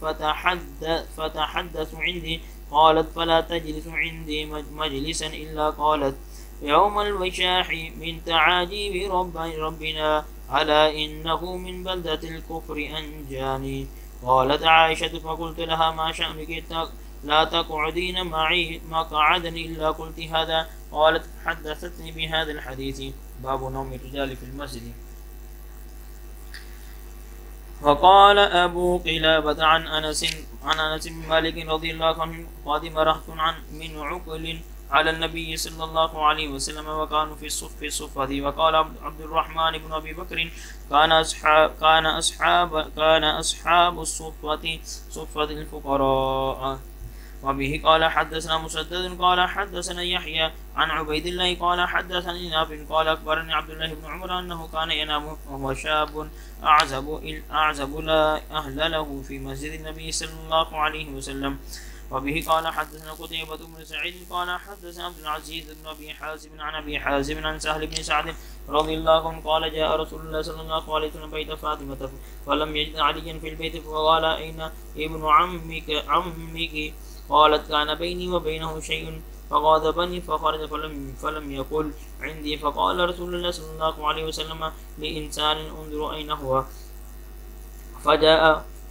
فتحدث فتحدث عندي قالت فلا تجلس عندي مجلسا إلا قالت يوم الوشاح من تعاجيب رب ربنا على إنه من بلدة الكفر أنجاني. قالت عائشة فقلت لها ما شأنك لا تقعدين معي مقعدا إلا قلت هذا. قالت حدثتني بهذا الحديث. باب نوم الرجال في المسجد. وقال أبو قلابة عن أنس عن أنس بن مالك رضي الله عنه قادم رهط عن من عقل على النبي صلى الله عليه وسلم وكانوا في الصف صفه. وقال عبد الرحمن بن أبي بكر كان أصحاب كان أصحاب كان أصحاب الصفة صفة الفقراء. وبه قال حدثنا مسدد قال حدثنا يحيى عن عبيد الله قال حدثني نافع قال أخبرني عبد الله بن عمر أنه كان ينام وهو شاب أعزب أعزب لا أهل له في مسجد النبي صلى الله عليه وسلم. وبه قال حدثنا قتيبة بن سعيد قال حدثنا عبد العزيز بن أبي حازم عن أبي حازم عن سهل بن سعد رضي الله عنه قال جاء رسول الله صلى الله عليه وسلم بيت فاطمة فلم يجد عليا في البيت فقال أين ابن عمك عمك قالت كان بيني وبينه شيء فغاضبني فخرج فلم فلم يقل عندي. فقال رسول الله صلى الله عليه وسلم لإنسان انظر أين هو فجاء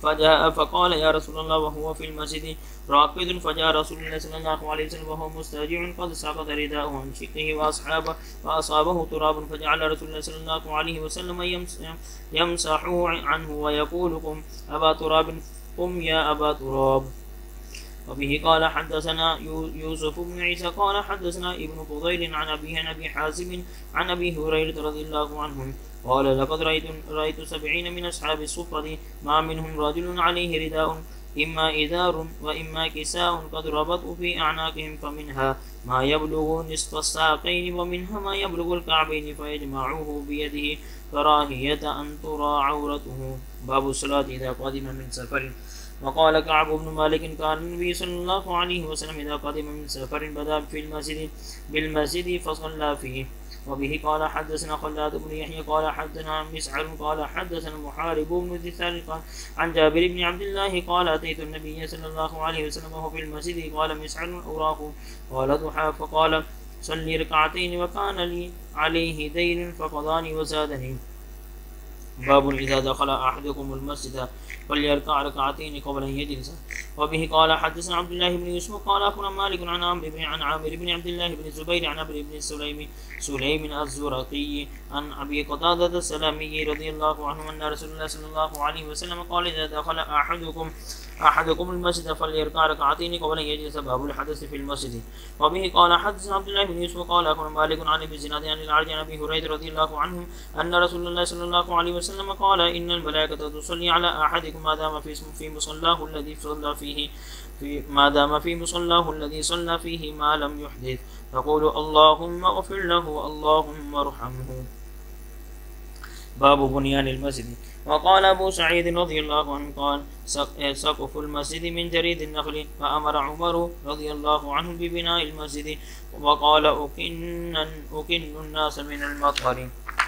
فجاء فقال يا رسول الله وهو في المسجد راقد فجاء رسول الله صلى الله عليه وسلم وهو مسترجع قد سقط رداءه عن شقه وأصحابه وأصابه تراب فجعل رسول الله صلى الله عليه وسلم يمسحه عنه ويقول قم أبا تراب قم يا أبا تراب. وبه قال حدثنا يوسف بن عيسى قال حدثنا ابن فضيل عن أبيه عن أبي حازم عن أبي هريرة رضي الله عنهم قال لقد رأيت رأيت سبعين من أصحاب الصفة ما منهم رجل عليه رداء إما إزار وإما كساء قد ربطوا في أعناقهم فمنها ما يبلغ نصف الساقين ومنها ما يبلغ الكعبين فيجمعوه بيده كراهية أن ترى عورته. باب الصلاة إذا قدم من سفر. وقال كعب بن مالك كان النبي صلى الله عليه وسلم إذا قدم من سفر بدأ في المسجد بالمسجد فصلى فيه. وبه قال حدثنا خلاد بن يحيى قال حدثنا مسعر قال حدثنا محارب بن دثار عن جابر بن عبد الله قال أتيت النبي صلى الله عليه وسلم وهو في المسجد قال مسعر أراه قال ضحى فقال صلي ركعتين وكان لي عليه دين فقضاني وزادني. باب إذا دخل أحدكم المسجد فليركع ركعتين قبل أن يجلس. وبه قال حدثنا عبد الله بن يوسف قال أخبرنا مالك عن عمرو بن عن عامر بن عبد الله بن الزبير عن عمرو بن سليم سليم الزرقي عن أبي قتادة السلمي رضي الله عنه أن رسول الله صلى الله عليه وسلم قال إذا دخل أحدكم أحدكم المسجد فليركع ركعتين قبل أن يجلس. باب الحدث في المسجد. وبه قال حدثنا عبد الله بن يوسف قال أخبرنا مالك عن ابي الزناد عن الأعرج عن أبي هريرة رضي الله عنه أن رسول الله صلى الله عليه وسلم قال إن الملائكة تصلي على أحدكم ما دام في في مصلاه الذي صلى فيه في ما دام في مصلاه الذي صلى فيه ما لم يحدث تقول اللهم اغفر له اللهم ارحمه. باب بنيان المسجد. وقال أبو سعيد رضي الله عنه قال سقف المسجد من جريد النخل فأمر عمر رضي الله عنه ببناء المسجد وقال أكن أكن الناس من المطر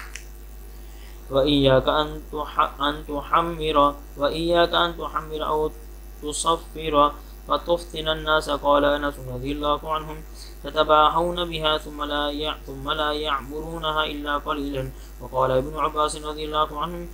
وإياك أن أن تحمر وإياك أن تحمر أو تصفر فتفتن الناس. قال أنس رضي الله عنهم تتباهون بها ثم لا ثم لا يعبرونها إلا قليلا. وقال ابن عباس رضي الله عنهم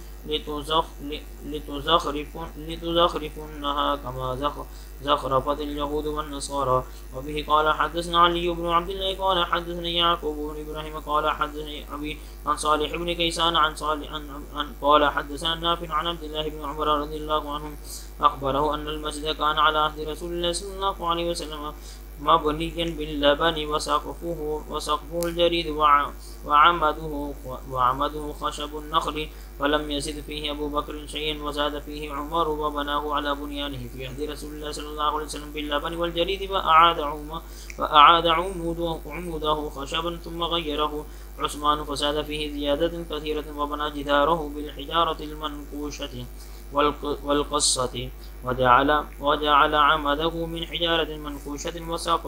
لتزخرفنها كما زخرفت اليهود والنصارى. وبه قال حدثنا علي بن عبد الله قال حدثني يعقوب بن إبراهيم قال حدثني أبي عن صالح بن كيسان عن صالح عن قال حدثنا نافع عن عبد الله بن عمر رضي الله عنهم أخبره أن المسجد كان على عهد رسول الله صلى الله عليه وسلم مبنيا باللبن وسقفه وسقفه الجريد وعمده وعمده خشب النخل فلم يزد فيه أبو بكر شيئا وزاد فيه عمر وبناه على بنيانه في عهد رسول الله صلى الله عليه وسلم باللبن والجريد فأعاد عمر فأعاد عموده, عموده خشبا ثم غيره عثمان فزاد فيه زيادة كثيرة وبنى جداره بالحجارة المنقوشة والقصة وجعل, وجعل عمده من حجارة منقوشة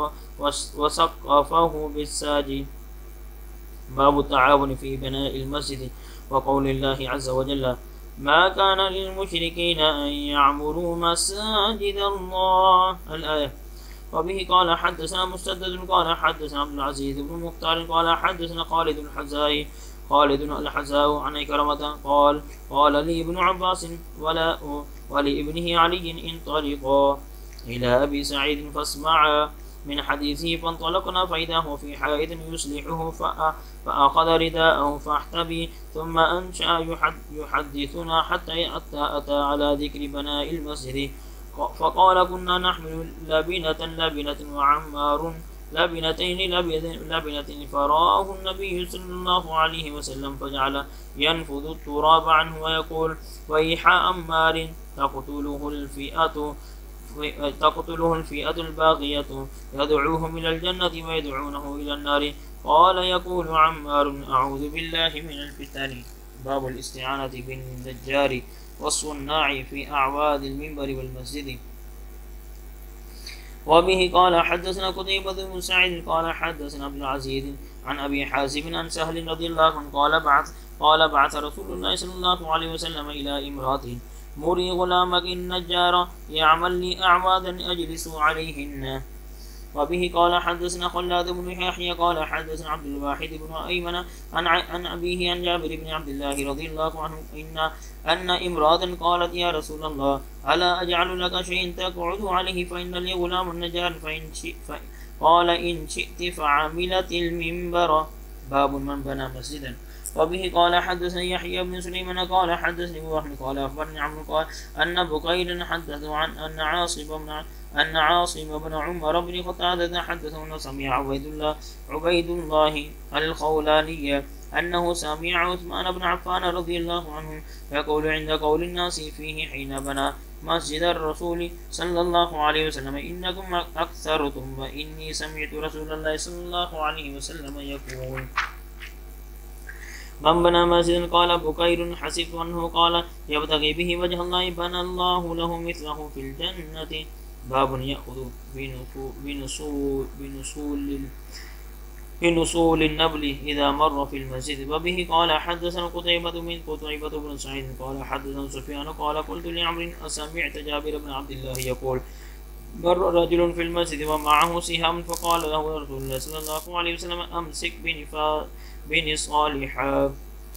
وسقفه بالساج. باب التعاون في بناء المسجد. وقول الله عز وجل ما كان للمشركين أن يعمروا مساجد الله الآية. وبه قال حدثنا مسدد قال حدثنا عبد العزيز بن مختار قال حدثنا خالد الحزاء خالد الحزاء عن إكرمة قال قال لي ابن عباس ولا ولابنه علي انطلقا إلى أبي سعيد فاسمعا من حديثه فانطلقنا فإذا هو في حائط يصلحه فأخذ رداءه فاحتبي ثم أنشأ يحدثنا حتى أتى على ذكر بناء المسجد فقال كنا نحمل لبنة لبنة وعمار لبنتين لبنتين فرآه النبي صلى الله عليه وسلم فجعل ينفذ التراب عنه ويقول ويح عمار تقتله الفئة تقتله الفئة الباغية يدعوهم إلى الجنة ويدعونه إلى النار. قال يقول عمار أعوذ بالله من الفتن. باب الاستعانة بالنجار والصناع في أعواد المنبر والمسجد. وبه قال حدثنا قتيبة بن سعيد قال حدثنا عبد العزيز عن أبي حازم عن سهل رضي الله عنه قال بعث قال بعث رسول الله صلى الله عليه وسلم إلى امرأة مري غلامك النجار يعمل لي أعوادا أجلس عليهن وبه قال حدثنا خلاد بن يحيى قال حدثنا عبد الواحد بن أيمن عن عن أبيه عن جابر بن عبد الله رضي الله عنه إن أن امرأة قالت يا رسول الله ألا أجعل لك شيء تقعد عليه فإن لي غلام نجار فإن شئت قال إن شئت فعملت المنبر. باب من بنى مسجدا. وبه قال حدثني يحيى بن سليمان قال حدثني وحن قال أخبرني عمرو قال أن بكير حدثه عن أن عاصم بن أن عاصم بن عمر بن قتادة حدثه أنه سمع عبيد الله عبيد الله الخولاني أنه سمع عثمان بن عفان رضي الله عنه يقول عند قول الناس فيه حين بنى مسجد الرسول صلى الله عليه وسلم إنكم أكثرتم وإني سمعت رسول الله صلى الله عليه وسلم يقول من بنى مسجدا قال بكير حسبت أنه قال يبتغي به وجه الله بنى الله له مثله في الجنة. باب يأخذ بنصول بنصول بنصول النبل إذا مر في المسجد. وبه قال حدثنا قتيبة من قتيبة بن سعيد قال حدثنا سفيان قال قلت لعمرو أسمعت جابر بن عبد الله يقول مر رجل في المسجد ومعه سهام فقال له رسول الله صلى الله عليه وسلم أمسك بنصالحا.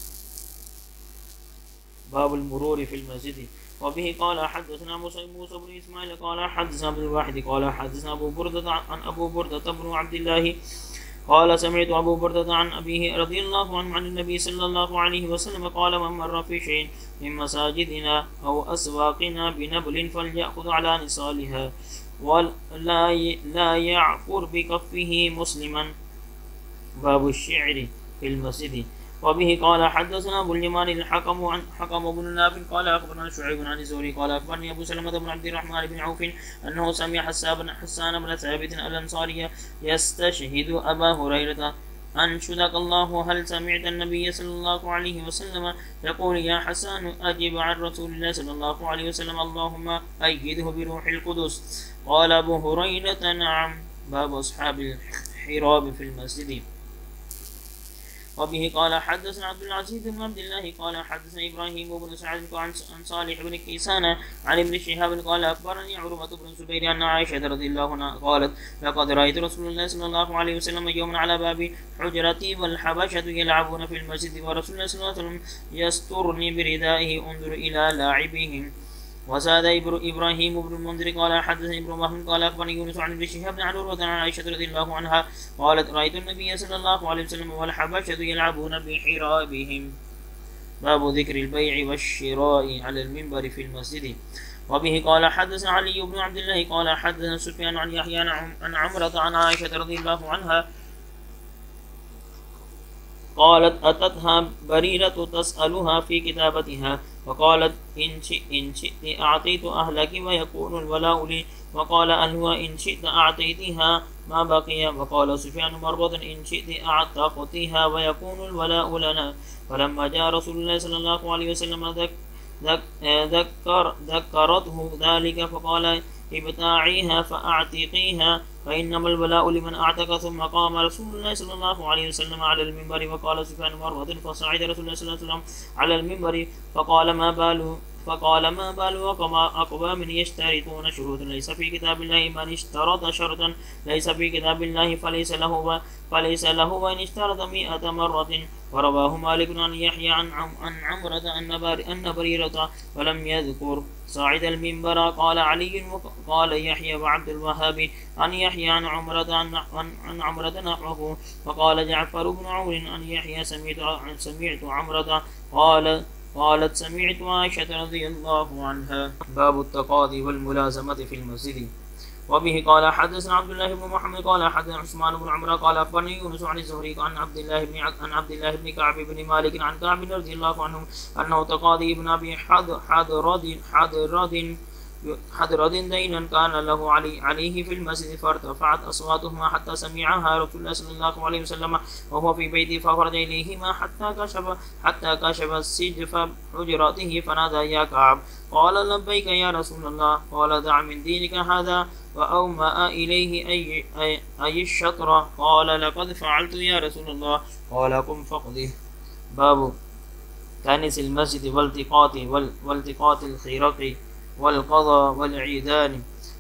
باب المرور في المسجد. وبه قال حدثنا موسى بن إسماعيل قال حدثنا عبد الواحد قال حدثنا أبو بردة عن أبو بردة بن عبد الله قال سمعت أبو بردة عن أبيه رضي الله عنه عن النبي صلى الله عليه وسلم قال من مر في شيء من مساجدنا أو أسواقنا بنبل فليأخذ على نصالها ولا لا يعفر بكفه مسلما. باب الشعر في المسجد. وبه قال حدثنا أبو اليمان الحكم عن حكم بن نافع قال أخبرنا شعيب عن الزهري قال أخبرني أبو سلمة بن عبد الرحمن بن عوف أنه سمع حسان بن ثابت الأنصاري يستشهد أبا هريرة أنشدك الله هل سمعت النبي صلى الله عليه وسلم يقول يا حسان أجب عن رسول الله صلى الله عليه وسلم اللهم أيده بروح القدس. قال أبو هريرة نعم. باب أصحاب الحراب في المسجد. وبه قال حدثنا عبد العزيز بن عبد الله قال حدثنا إبراهيم بن سعد عن صالح بن كيسان عن ابن شهاب قال أخبرني عروة بن الزبير أن عائشة رضي الله عنها قالت لقد رأيت رسول الله صلى الله عليه وسلم يوما على باب حجرتي والحبشة يلعبون في المسجد ورسول الله صلى الله عليه وسلم يسترني بردائه انظر إلى لاعبهم. وزاد إبراهيم بن المنذر قال حدثني ابن وهب قال أخبرني يونس عن ابن شهاب عن عروة عن عائشة رضي الله عنها قالت رأيت النبي صلى الله عليه وسلم والحبشة يلعبون بحرابهم. باب ذكر البيع والشراء على المنبر في المسجد. وبه قال حدثنا علي بن عبد الله قال حدثنا سفيان عن يحيى عن عمرة عن عائشة رضي الله عنها قالت أتتها بريرة تسألها في كتابتها وقالت إن شئت, إن شئت أعطيت أهلك ويكون الولاء لي وقال أهلها إن شئت أعطيتها ما بقي وقال سفيان مرة إن شئت أعتقتها ويكون الولاء لنا. فلما جاء رسول الله صلى الله عليه وسلم ذك ذكر ذكرته ذلك فقال ابتاعيها فأعتقيها فإنما الولاء لمن أعتق. ثم قام رسول الله صلى الله عليه وسلم على المنبر وقال سفيان مرة فصعد رسول الله صلى الله عليه وسلم على المنبر فقال ما بال فقال ما بال أقوام يشترطون شروطا ليس في كتاب الله من اشترط شرطا ليس في كتاب الله فليس له فليس له وإن اشترط مئة مرة. ورواه مالك عن يحيى عن عن عمرة أن بريرة ولم يذكر صاعد المنبر. قال علي قال يحيى وعبد الوهاب عن يحيى عن عمرة عن عمرة نحوه. وقال جعفر بن عون عن يحيى سمعت سمعت عمرة قال قالت سمعت عائشة رضي الله عنها. باب التقاضي والملازمة في المسجد. وبه قال حدثنا عبد الله بن محمد قال حدثنا عثمان بن عمرو قال أخبرني يونس عن الزهري عن عبد الله بن عن عبد الله بن كعب بن مالك عن كعب رضي الله عنه أنه تقاضي ابن أبي حضرد حضرد حضرد دينا كان له علي عليه في المسجد فارتفعت أصواتهما حتى سمعها رسول الله صلى الله عليه وسلم وهو في بيته فخرج إليهما حتى كشف حتى كشف السجف حجراته فنادى يا كعب قال لبيك يا رسول الله. قال دع من دينك هذا وأومأ إليه أي, أي, أي الشطر. قال لقد فعلت يا رسول الله. قال قم فقده. باب كنس المسجد والتقاط والتقاط الخرق والقضاء والعيدان.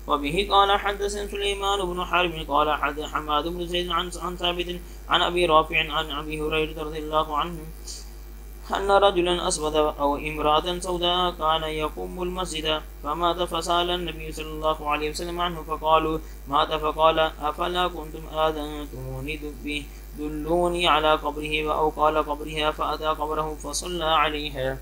وبه قال حدثنا سليمان بن حرب قال حدث حماد بن زيد عن عن ثابت عن أبي رافع عن أبي هريرة رضي الله عنه أن رجلا أسود أو امرأة سوداء كان يقوم المسجد فمات، فسأل النبي صلى الله عليه وسلم عنه فقالوا مات، فقال أفلا كنتم آذنتموني به دلوني على قبره، أو قال قبرها، فأتى قبره فصلى عليها.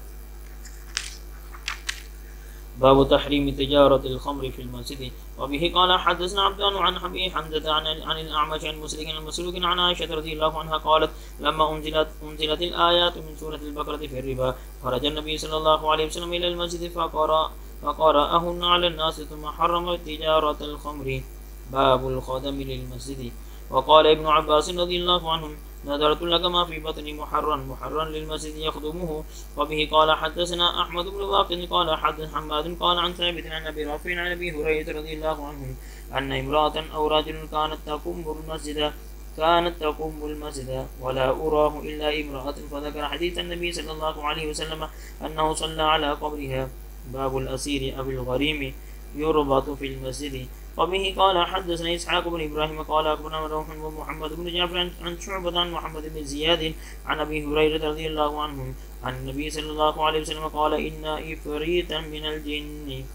باب تحريم تجارة الخمر في المسجد. وبه قال حدثنا عبدان عن حبيب حمزة عن عن الأعمش عن مسلك عن مسروق عن عائشة رضي الله عنها قالت لما أنزلت أنزلت الآيات من سورة البقرة في الربا خرج النبي صلى الله عليه وسلم إلى المسجد فقرأ فقرأهن على الناس ثم حرم تجارة الخمر. باب الخدم للمسجد. وقال ابن عباس رضي الله عنهم نذرت لك ما في بطني محرا محرا للمسجد يخدمه. وبه قال حدثنا أحمد بن باقر قال حدث حماد قال عن ثابت عن أبي رافع عن أبي هريرة رضي الله عنه أن امرأة أو رجل كانت تقوم المسجد كانت تقوم المسجد ولا أراه إلا امرأة، فذكر حديث النبي صلى الله عليه وسلم أنه صلى على قبرها. باب الأسير أبي الغريم يربط في المسجد. وبه قال حدثنا إسحاق بن إبراهيم قال أخبرنا روح ومحمد بن جعفر عن شعبة عن محمد بن زياد عن أبي هريرة رضي الله عنه عن النبي صلى الله عليه وسلم قال إن إفريتا من الجن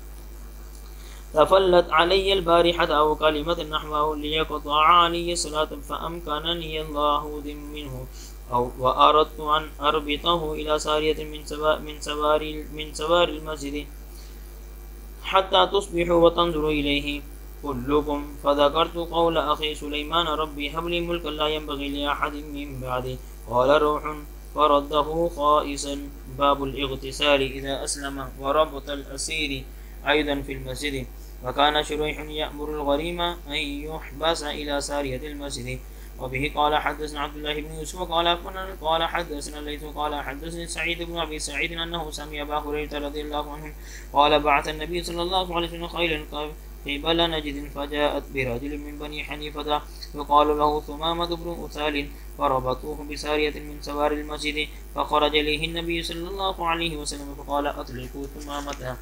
تفلت علي البارحة أو كلمة نحوه ليقطع علي الصلاة فأمكنني الله منه أو وأردت أن أربطه إلى سارية من سوار من سوار من سوار المسجد حتى تصبحوا وتنظروا إليه كلكم، فذكرت قول أخي سليمان ربي هب لي ملكا لا ينبغي لأحد من بعدي قال روح فرده خائسا. باب الاغتسال إذا أسلم وربط الأسير أيضا في المسجد. وكان شريح يأمر الغريم أن يحبس إلى سارية المسجد. وبه قال حدثنا عبد الله بن يوسف قال قال حدثنا الليث قال حدثني سعيد بن ابي سعيد انه سمع ابا هريره رضي الله عنه قال بعث النبي صلى الله عليه وسلم خيلا قبل نجد فجاءت برجل من بني حنيفه يقال له ثمامة بن أثال فربطوه بسارية من سوار المسجد، فخرج إليه النبي صلى الله عليه وسلم فقال أطلقوا ثمامة،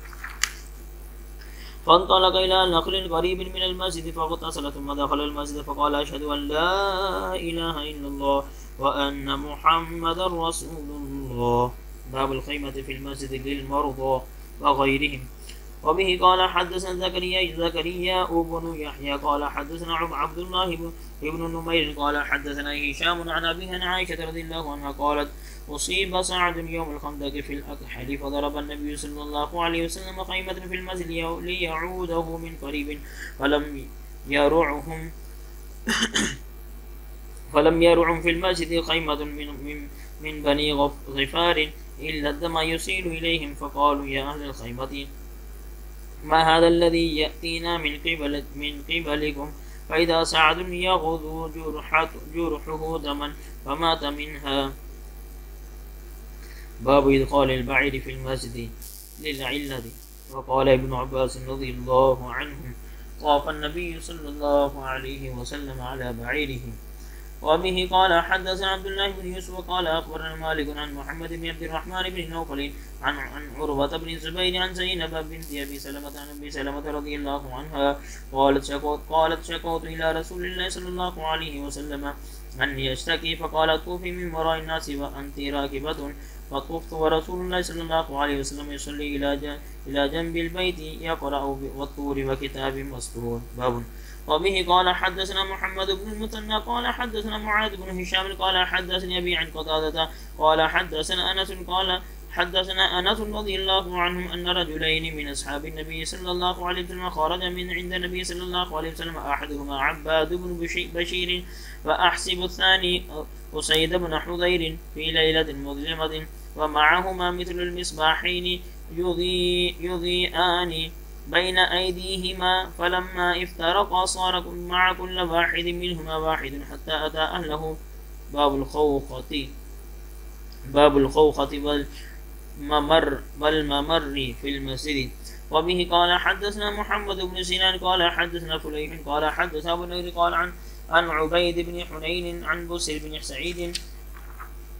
فانطلق إلى نخل قريب من المسجد فاغتسل ثم دخل المسجد فقال أشهد أن لا إله إلا الله وأن محمدا رسول الله. باب الخيمة في المسجد للمرضى وغيرهم. وبه قال حدثنا زكريا زكريا بن يحيى قال حدثنا عبد الله بن نمير قال حدثنا هشام عن أبيه عن عائشة رضي الله عنها قالت أصيب سعد يوم الخندق في الأكحل فضرب النبي صلى الله عليه وسلم خيمة في المسجد ليعوده من قريب فلم يرعهم فلم يرعهم في المسجد خيمة من, من, من بني غفار إلا الدم يسيل إليهم، فقالوا يا أهل الخيمة ما هذا الذي يأتينا من قبل من قبلكم؟ فإذا سعد يغضو جرحه دما فمات منها. باب إدخال البعير في المسجد للعلة. وقال ابن عباس رضي الله عنه طاف النبي صلى الله عليه وسلم على بعيره. وبه قال حدثنا عبد الله بن يوسف قال أخبرنا مالك عن محمد بن عبد الرحمن بن نوفل عن عن عروة بن الزبير عن زينب بنت أبي سلمة عن أبي سلمة رضي الله عنها قالت شكوت قالت شكوت إلى رسول الله صلى الله عليه وسلم أني أشتكي، فقال طوفي من وراء الناس وأنت راكبة، فطفت ورسول الله صلى الله عليه وسلم يصلي إلى إلى جنب البيت يقرأ والطور وكتاب مسطور. باب. وبه قال حدثنا محمد بن المثنى قال حدثنا معاذ بن هشام قال حدثني أبي عن قتادة قال حدثنا أنس قال حدثنا أنس رضي الله عنهم أن رجلين من أصحاب النبي صلى الله عليه وسلم خرج من عند النبي صلى الله عليه وسلم، أحدهما عباد بن بشير وأحسب الثاني أسيد بن حضير في ليلة مظلمة ومعهما مثل المصباحين يضيء يضيئان بين أيديهما، فلما افترقا صار مع كل واحد منهما واحد حتى أتى أهله. باب الخوخة باب الخوخة والممر والممر في المسجد. وبه قال حدثنا محمد بن سنان قال حدثنا فليح قال حدثنا أبو النضر قال عن عن عبيد بن حنين عن بسر بن سعيد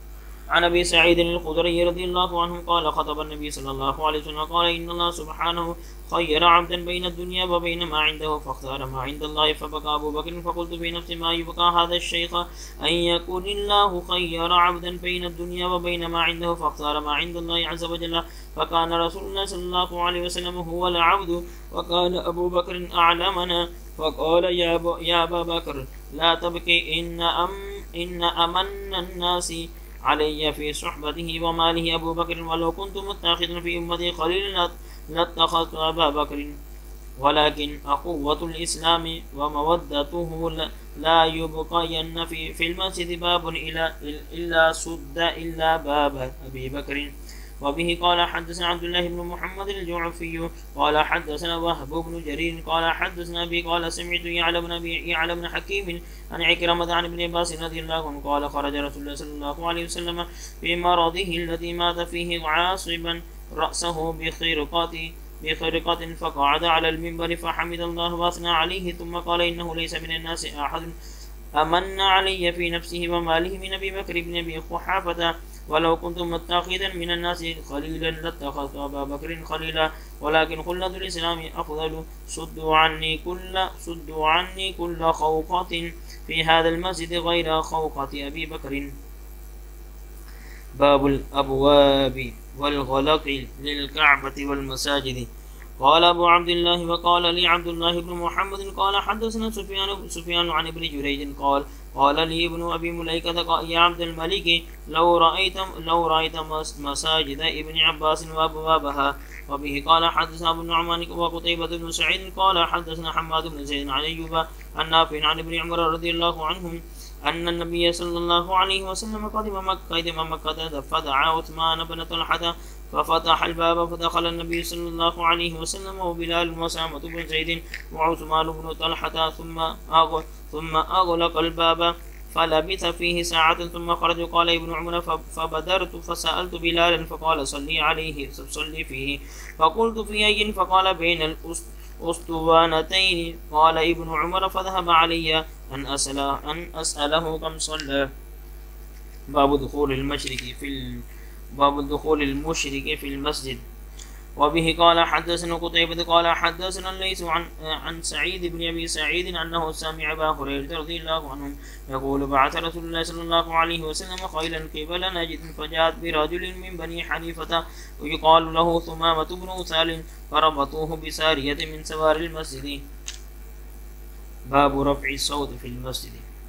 عن أبي سعيد الخدري رضي الله عنه قال خطب النبي صلى الله عليه وسلم قال إن الله سبحانه خير عبدا بين الدنيا وبين ما عنده فاختار ما عند الله فبكى أبو بكر فقلت في نفسي ما يبكى هذا الشيخ أن يكون الله خير عبدا بين الدنيا وبين ما عنده فاختار ما عند الله عز وجل فكان رسول الله صلى الله عليه وسلم هو العبد وكان أبو بكر أعلمنا فقال يا, يا أبا بكر لا تبكي إن, أم إن أمن الناس علي في صحبته وماله أبو بكر ولو كنت متخذا في أمتي خليلا لاتخذت أبا بكر ولكن أخوة الإسلام ومودته لا يبقين في, في المسجد باب إلا, إلا سد إلا باب أبي بكر. وبه قال حدثنا عبد الله بن محمد الجعفي قال حدثنا وهب بن جرير قال حدثنا أبي قال سمعت يعلى بن أبي يعلى بن حكيم عن عكرمة عن ابن عباس رضي الله عنه قال خرج رسول الله صلى الله عليه وسلم في مرضه الذي مات فيه عاصبا رأسه بخرقة بخرقة فقعد على المنبر فحمد الله واثنى عليه ثم قال إنه ليس من الناس أحد أمن علي في نفسه وماله من أبي بكر بن أبي قحافة ولو كنت متخذا من الناس خليلا لاتخذت أبا بكر خليلا ولكن خلة الإسلام أفضل سدوا عني كل سدوا عني كل خوقة في هذا المسجد غير خوقة أبي بكر. باب الأبواب والغلق للكعبة والمساجد. قال أبو عبد الله وقال لي عبد الله بن محمد قال حدثنا سفيان سفيان عن ابن جريج قال قال لي ابن أبي مليكة يا عبد الملك لو رأيت لو رأيت مساجد ابن عباس وأبوابها. وبه قال حدثنا أبو النعمان وقتيبة بن سعيد قال حدثنا حماد بن زيد عن أيوب عن نافع عن ابن عمر رضي الله عنهم أن النبي صلى الله عليه وسلم قدم مكة قدم مكة فدعا عثمان بن طلحة ففتح الباب فدخل النبي صلى الله عليه وسلم وبلال وأسامة بن زيد وعثمان بن طلحة ثم أغلق ثم أغلق الباب فلبث فيه ساعة ثم خرج. قال ابن عمر فبدرت فسألت بلالا فقال صلي عليه صلي فيه فقلت في أي فقال بين الأسطوانتين. قال ابن عمر فذهب علي أن أسأل أن أسأله كم صلى. باب دخول المشرك في باب دخول المشرك في المسجد. وبه قال حدثنا قتيبة قال حدثنا الليث عن عن سعيد بن أبي سعيد أنه سمع أبا هريرة رضي الله عنه يقول بعث رسول الله صلى الله عليه وسلم خيلا قبل نجد فجاءت برجل من بني حنيفة ويقال له ثمامة بن أثال فربطوه بسارية من سوار المسجد. باب رفع الصوت في المسجد.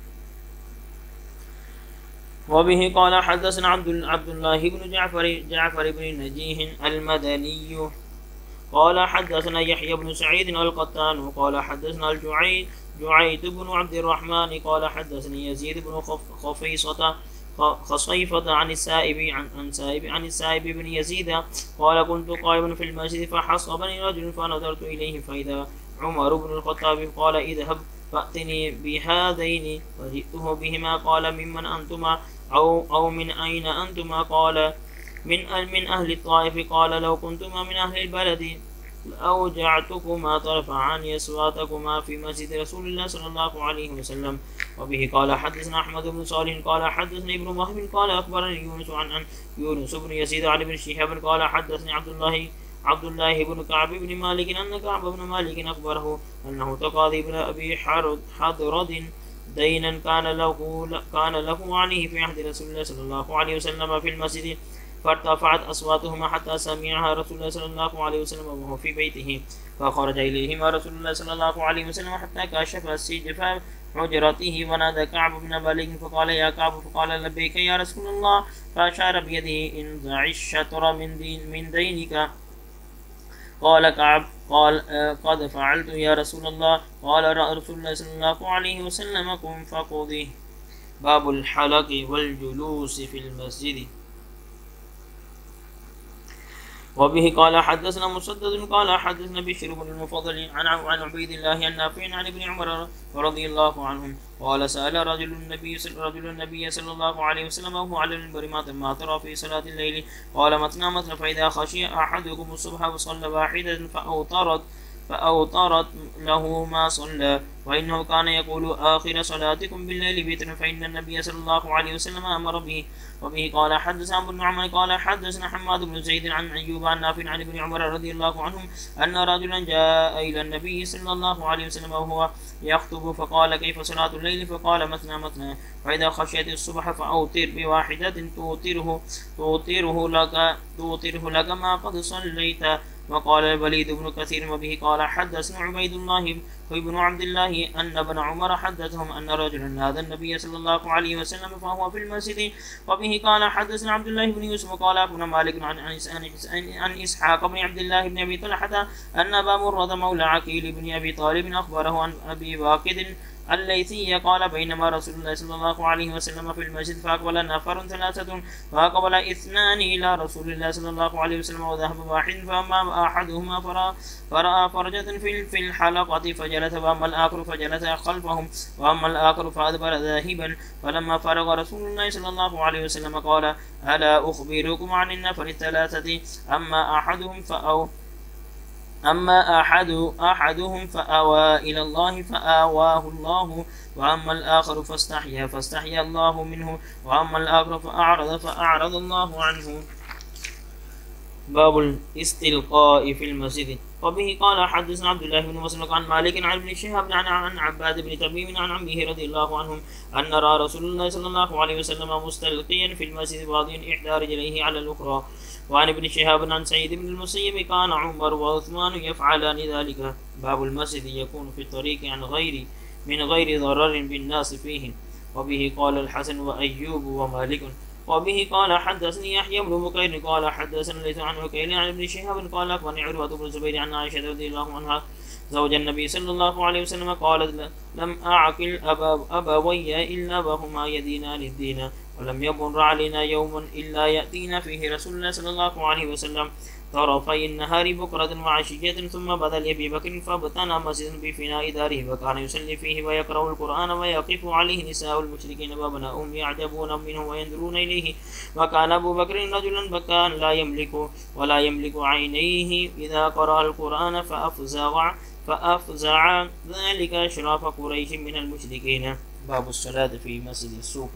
وبه قال حدثنا عبد عبد الله بن جعفر جعفر بن نجيه المدني قال حدثنا يحيى بن سعيد القطان قال حدثنا الجعيد جعيد بن عبد الرحمن قال حدثني يزيد بن خفيصة خصيفة عن السائب عن عن سائب عن السائب بن يزيد قال كنت قائما في المسجد فحصبني رجل فنظرت إليه فإذا عمر بن الخطاب قال اذهب فأتني بهذين فجئته بهما قال ممن أنتما أو أو من أين أنتما قال من من أهل الطائف قال لو كنتما من أهل البلد لأوجعتكما ترفعان أصواتكما في مسجد رسول الله صلى الله عليه وسلم. وبه قال حدثنا أحمد بن صالح قال حدثني ابن وهب قال أخبرني يونس عن عن يونس بن يزيد عن ابن شهاب قال حدثني عبد الله عبد الله بن كعب بن مالك أن كعب بن مالك أخبره أنه تقاضي ابن أبي حضرد دينا كان له كان له عليه في عهد رسول الله صلى الله عليه وسلم في المسجد فارتفعت أصواتهما حتى سمعها رسول الله صلى الله عليه وسلم وهو في بيته فخرج إليهما رسول الله صلى الله عليه وسلم حتى كشف السجف حجرته ونادى كعب بن مالك فقال يا كعب فقال لبيك يا رسول الله فأشار بيده انزع الشطر من دين من دينك. قال كعب قال قد فعلت يا رسول الله. قال رسول الله صلى الله عليه وسلم قم فقضي. باب الحلق والجلوس في المسجد. وبه قال حدثنا مسدد قال حدثنا بشر بن المفضل عن عن عبيد الله النافع عن ابن عمر رضي الله عنهم قال سأل رجل النبي رجل النبي صلى الله عليه وسلم وهو على المنبر ما ترى في صلاة الليل قال مثنى مثنى فإذا خشي أحدكم الصبح وصلى واحدة فأوترت فأوطرت له ما صلى، وإنه كان يقول آخر صلاتكم بالليل وتر، فإن النبي صلى الله عليه وسلم أمر به. وبه قال حدثنا ابن عمر قال حدثنا حماد بن زيد عن أيوب عن نافع عن ابن عمر رضي الله عنهم أن رجلا جاء إلى النبي صلى الله عليه وسلم وهو يخطب فقال كيف صلاة الليل؟ فقال مثنى مثنى، فإذا خشيت الصبح فأوتر بواحدة توتره توتره لك توتره لك ما قد صليت. وقال الوليد بن كثير وبه قال حدثنا عبيد الله وابن عبد الله أن ابن عمر حدثهم أن رجلا نادى النبي صلى الله عليه وسلم فهو في المسجد. وبه قال حدثنا عبد الله بن يوسف قال أبونا مالك عن عن إسحاق بن عبد الله بن أبي طلحة أن أبا مرة مولى عقيل بن أبي طالب أخبره عن أبي واقد الليثي قال بينما رسول الله صلى الله عليه وسلم في المسجد فأقبل نفر ثلاثة فأقبل اثنان إلى رسول الله صلى الله عليه وسلم وذهب واحد، فأما أحدهما فرأى فرجة في الحلقة فجلس، وأما الآخر فجلس خلفهم، وأما الآخر فأدبر ذاهبا. فلما فرغ رسول الله صلى الله عليه وسلم قال ألا أخبركم عن النفر الثلاثة؟ أما أحدهم فأو أما أحد أحدهم فأوى إلى الله فآواه الله، وأما الآخر فاستحيا فاستحيا الله منه، وأما الآخر فأعرض فأعرض الله عنه. باب الاستلقاء في المسجد. وبه قال حدثنا عبد الله بن مسلم عن مالك عن ابن شهاب عن عباد بن تميم عن عمه رضي الله عنهم أن رأى رسول الله صلى الله عليه وسلم مستلقيا في المسجد واضعا إحدى رجليه على الأخرى. وعن ابن شهاب عن سعيد بن المسيب كان عمر وعثمان يفعلان ذلك. باب المسجد يكون في الطريق عن غير من غير ضرر بالناس فيه. وبه قال الحسن وأيوب ومالك. وبه قال حدثني يحيى بن بكير قال حدثنا ليس عن وكيل عن ابن شهاب قال أخبرني عروة بن الزبير عن عائشة رضي الله عنها زوج النبي صلى الله عليه وسلم قالت لم أعقل أبوي إلا وهما يدينان الدين، ولم يمر علينا يوم إلا يأتينا فيه رسول الله صلى الله عليه وسلم طرفي النهار بكرة وعشية، ثم بدا لأبي بكر فابتنى مسجدا بفناء داره وكان يصلي فيه ويقرأ القرآن ويقف عليه نساء المشركين وأبناؤهم يعجبون منه وينظرون إليه. وكان أبو بكر رجلا بكاء لا يملك ولا يملك عينيه إذا قرأ القرآن فأفزع فأفزع ذلك أشراف قريش من المشركين. باب الصلاة في مسجد السوق.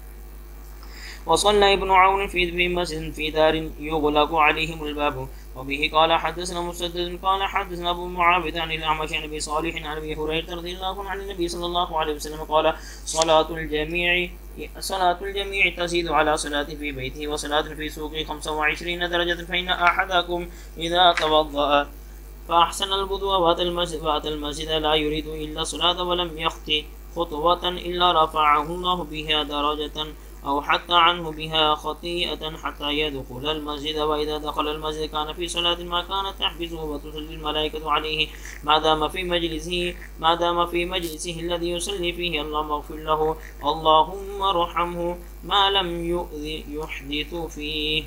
وصلى ابن عون في مسجد في دار يغلق عليهم الباب. وبه قال حدثنا مسدد قال حدثنا ابو معاويه عن الاعمش عن ابي صالح عن ابي هريره رضي الله عنه عن النبي صلى الله عليه وسلم قال صلاة الجميع صلاة الجميع تزيد على صلاة في بيته وصلاة في سوقه خمسة وعشرين درجة، فإن أحدكم إذا توضأ فأحسن الوضوء وأتى المسجد, وأتى المسجد لا يريد إلا الصلاة ولم يخطي خطوة إلا رفعه الله بها درجة أو حتى عنه بها خطيئة حتى يدخل المسجد. وإذا دخل المسجد كان في صلاة ما كانت تحبسه وتصلي الملائكة عليه ما دام في مجلسه ما دام في مجلسه الذي يصلي فيه. اللهم اغفر له اللهم ارحمه ما لم يؤذي يحدث فيه.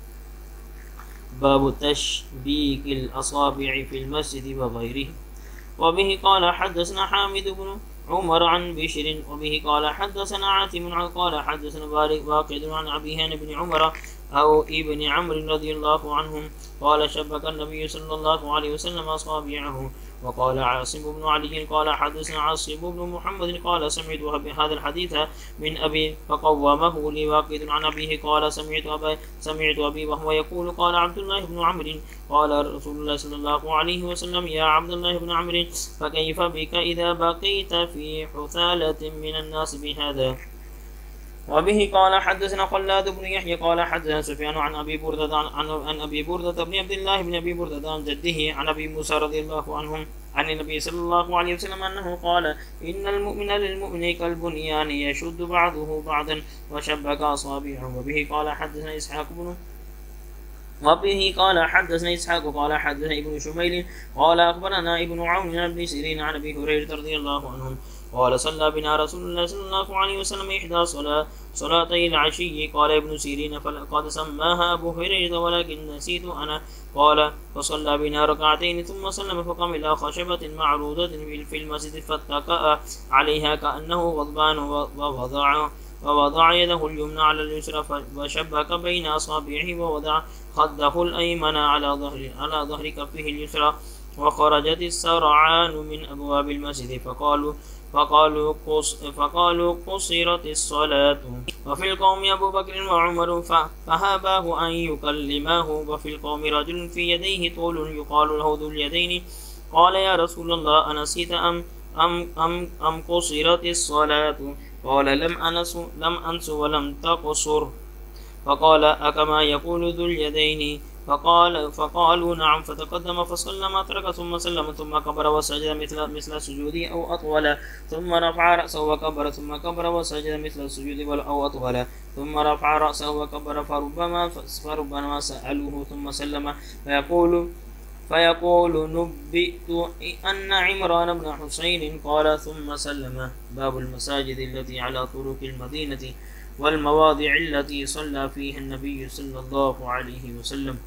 باب تشبيك الأصابع في المسجد وغيره. وبه قال حدثنا حامد بن عمر عن بشر. وبه قال حدثنا عاتم قال حدثنا بارك واقد عن أبيه بن عمر أو ابن عمرو رضي الله عنهم قال شبك النبي صلى الله عليه وسلم أصابعه. وقال عاصم بن علي قال حدثنا عاصم بن محمد قال سمعت هذا الحديث من أبي فقومه لي واقد عن أبيه قال سمعت أبي سمعت أبي وهو يقول قال عبد الله بن عمرو قال رسول الله صلى الله عليه وسلم يا عبد الله بن عمرو فكيف بك إذا بقيت في حثالة من الناس بهذا. وبه قال حدثنا خلاد بن يحيى قال حدثنا سفيان عن ابي برده عن, عن ابي برده بن عبد الله بن ابي برده عن جده عن ابي موسى رضي الله عنهم عن النبي صلى الله عليه وسلم انه قال ان المؤمن للمؤمن كالبنيان يشد بعضه بعضا وشبك اصابعه. وبه قال حدثنا اسحاق بن وبه قال حدثنا اسحاق قال حدثنا ابن شميل قال اخبرنا ابن عون عن ابن سيرين عن ابي هريره رضي الله عنهم قال صلى بنا رسول الله صلى الله عليه وسلم إحدى صلاة صلاتي العشي. قال ابن سيرين فقد سماها أبو هريرة ولكن نسيت أنا. قال فصلى بنا ركعتين ثم سلم فقام إلى خشبة معروضة في المسجد فاتكأ عليها كأنه غضبان ووضع ووضع يده اليمنى على اليسرى وشبك بين أصابعه ووضع خده الأيمن على ظهر على ظهر كفه اليسرى وخرجت السرعان من أبواب المسجد فقالوا فقالوا قص فقالوا قصرت الصلاة. وفي القوم أبو بكر وعمر فهاباه أن يكلماه. وفي القوم رجل في يديه طول يقال له ذو اليدين قال يا رسول الله أنسيت أم أم أم أم قصرت الصلاة؟ قال لم أنس لم أنس ولم تقصر. فقال أكما يقول ذو اليدين؟ فقال فقالوا نعم. فتقدم فصلى ما ترك ثم سلم ثم كبر وسجد مثل مثل سجوده أو أطول ثم رفع رأسه وكبر ثم كبر وسجد مثل السجود أو أطول ثم رفع رأسه وكبر فربما فربما سألوه ثم سلم فيقول فيقول نبئت أن عمران بن حسين قال ثم سلم. باب المساجد التي على طرق المدينة والمواضع التي صلى فيها النبي صلى الله عليه وسلم.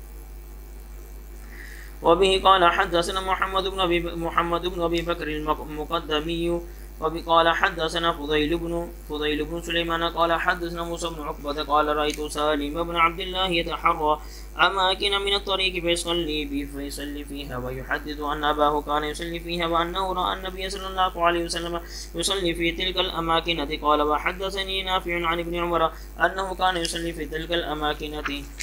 وبه قال حدثنا محمد بن أبي محمد بن أبي بكر المقدمي وقال حدثنا فضيل بن فضيل بن سليمان قال حدثنا موسى بن عقبة قال رأيت سالم بن عبد الله يتحرى أماكن من الطريق فيصلي به فيصلي فيها ويحدث أن أباه كان يصلي فيها وأنه رأى النبي صلى الله عليه وسلم يصلي في تلك الأماكن. قال وحدثني نافع عن ابن عمر أنه كان يصلي في تلك الأماكن.